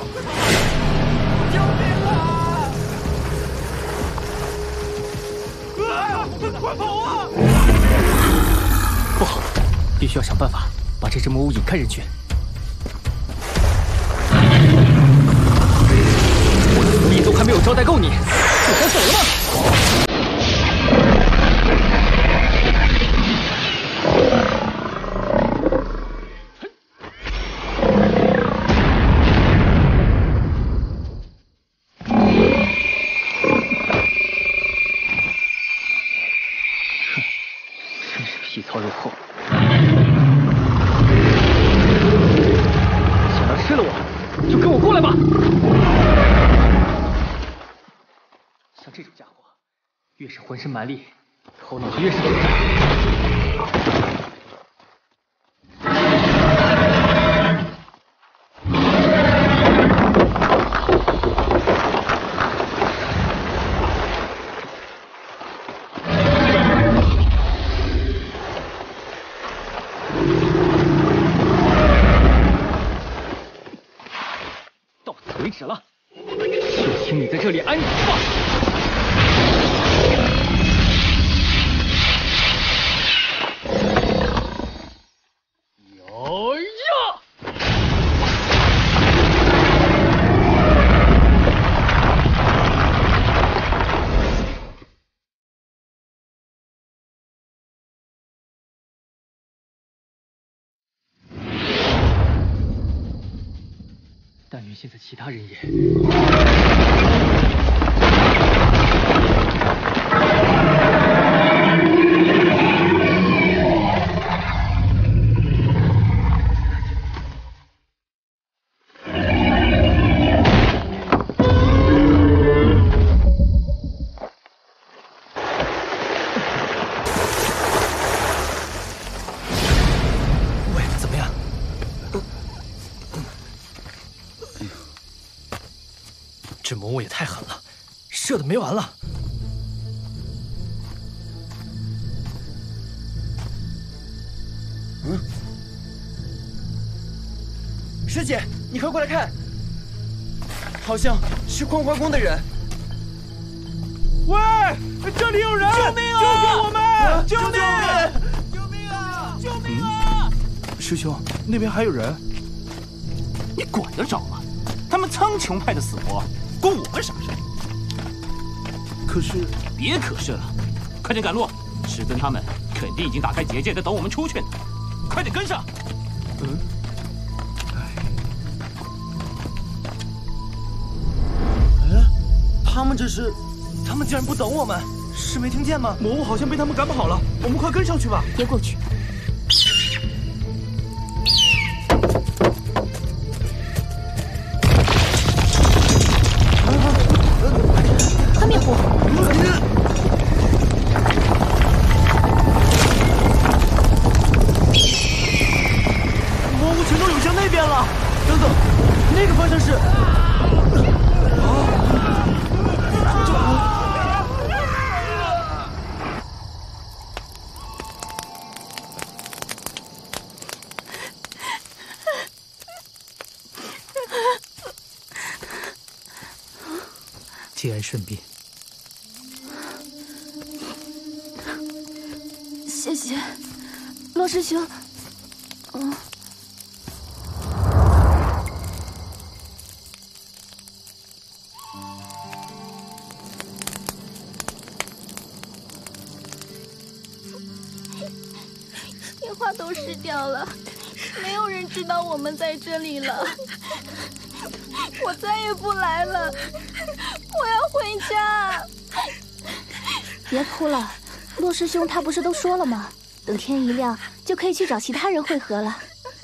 啊！快跑啊！ 不好，必须要想办法把这只魔物引开人群。我的福利都还没有招待够你，就想走了吗？真是皮糙肉厚。想要吃了我，就跟我过来吧。像这种家伙，越是浑身蛮力，头脑就越是简单。到此为止了，就请你在这里安息吧。有呀！但愿现在其他人也。 喂，怎么样？这魔物也太狠了， 射的没完了。 师姐，你快过来看，好像是矿花宫的人。 喂，这里有人！救命啊！救救我们！救命！救命啊！救命啊！ 师兄，那边还有人。 你管得着吗？他们苍穹派的死活，关我们啥事？ 可是， 别可是了，快点赶路！师尊他们肯定已经打开结界，在等我们出去呢。快点跟上！ 他们这是，他们竟然不等我们，是没听见吗？魔物好像被他们赶跑了，我们快跟上去吧。 别过去。 看灭火！ 魔物全都涌向那边了。等等，那个方向是。 节哀顺变。 谢谢，罗师兄。 电话都失掉了，没有人知道我们在这里了。我再也不来了，我要回家。 别哭了，洛师兄他不是都说了吗？等天一亮就可以去找其他人会合了。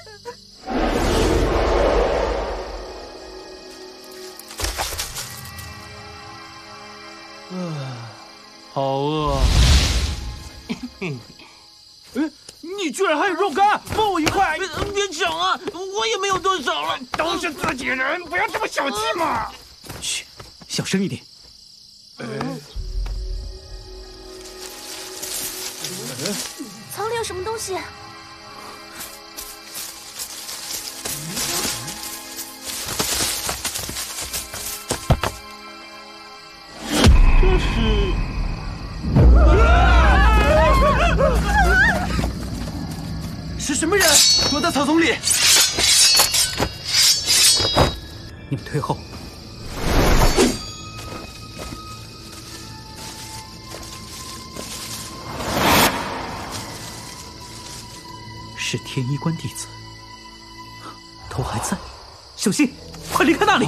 好饿。你居然还有肉干，分我一块！别抢啊，我也没有多少了。都是自己人，不要这么小气嘛！ 嘘，小声一点。 槽里有什么东西？ 这是。 是什么人？躲在草丛里！ 你们退后。是天一关弟子，头还在，小心，快离开那里！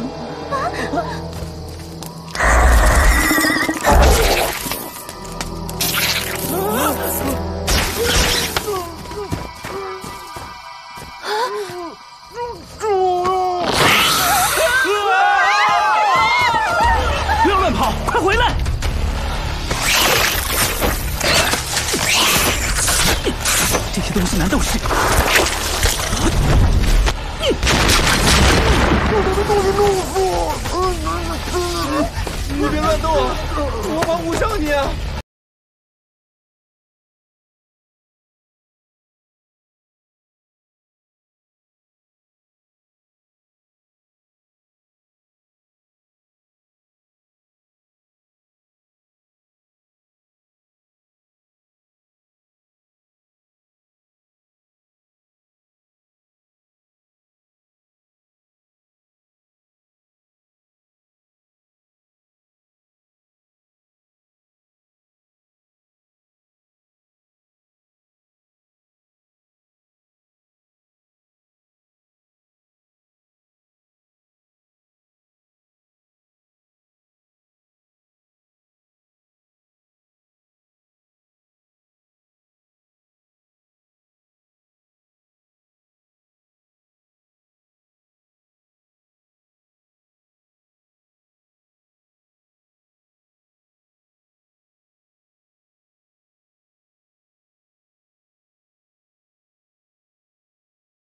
不要乱跑，快回来！ 这些东西难道是？ 我的都是怒妇！ 你别乱动，我保护上你啊！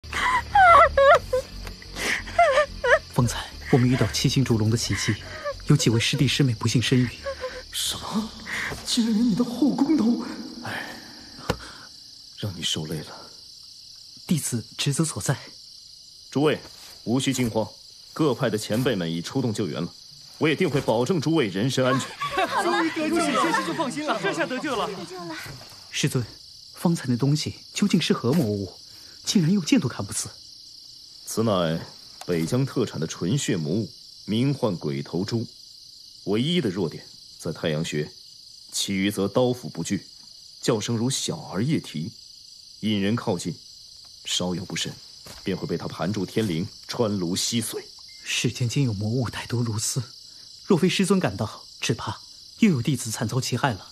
风采，我们遇到七星烛龙的袭击， 有几位师弟师妹不幸身陨。 什么？竟然连你的后宫都……哎，让你受累了。 弟子职责所在。 诸位，无需惊慌，各派的前辈们已出动救援了，我也定会保证诸位人身安全。 终于得救了，先生就放心了，这下得救了。 师尊，方才那东西究竟是何魔物？竟然又见都看不死。 此乃北疆特产的纯血魔物，名唤鬼头珠。唯一的弱点在太阳穴，其余则刀斧不惧，叫声如小儿夜啼，引人靠近，稍有不慎，便会被他盘住天灵，穿颅吸髓。 世间竟有魔物歹毒如斯，若非师尊赶到，只怕又有弟子惨遭其害了。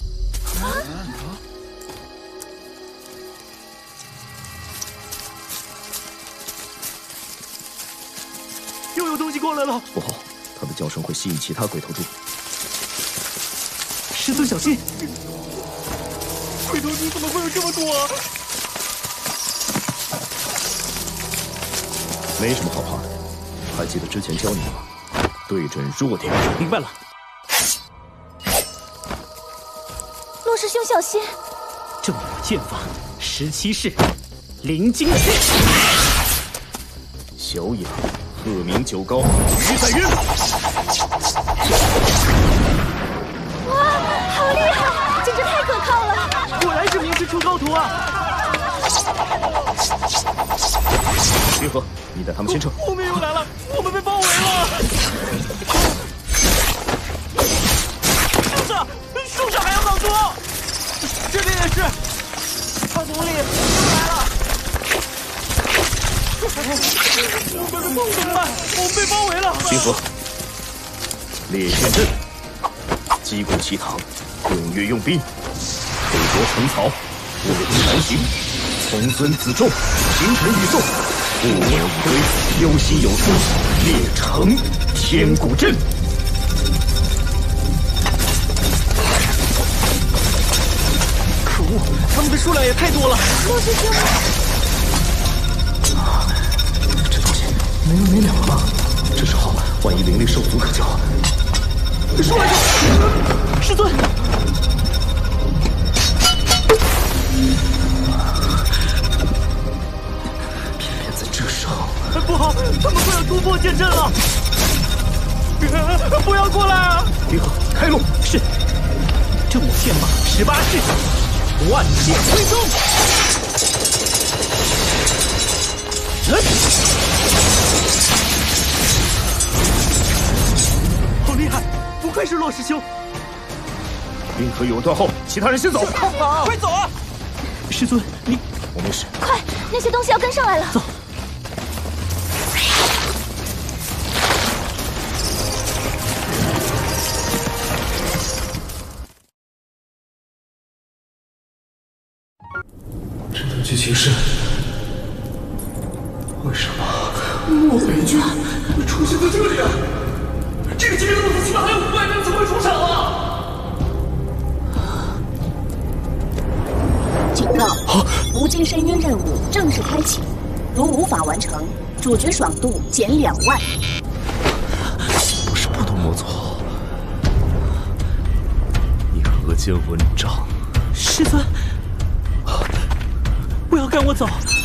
又有东西过来了！ 不好，他的叫声会吸引其他鬼头珠。 师尊小心！ 鬼头珠怎么会有这么多啊？ 没什么好怕的，还记得之前教你吗？对准弱点。 明白了。 洛师兄小心！ 正我剑法17式灵金剑。 小野，鹤鸣九高，鱼在渊。 哇，好厉害，简直太可靠了！ 果然是名师出高徒啊！ 云禾，你带他们先撤。 后面又来了，我们被包围了！树上还有好多，这边也是，草丛里又来了。我们的梦怎么办？我们被包围了。 云禾，列剑阵，击鼓齐堂，踊跃用兵，飞夺城草，卧虎难行，从尊自重，形成宇宙。不闻以归，有心有术，列成天鼓阵。 可恶，他们的数量也太多了。 洛师兄， 这东西没完没了了吧？这时候万一灵力受阻可就…… 说来着，师尊。不好，他们快要突破剑阵了！不要过来啊！ 云禾，开路！ 是。正我剑法18式，万剑归宗。 好厉害！不愧是洛师兄。 冰河有人断后，其他人先走。 快走啊！ 师尊，你…… 我没事。 快，那些东西要跟上来了。 走。 这局势，为什么漠北军会出现在这里啊？这个阶段起码还有500人，怎么会出场啊？ 警告！无尽深渊任务正式开启，如无法完成，主角爽度减2万。 不是不懂魔族，你何见文章？ 师尊。不要赶我走！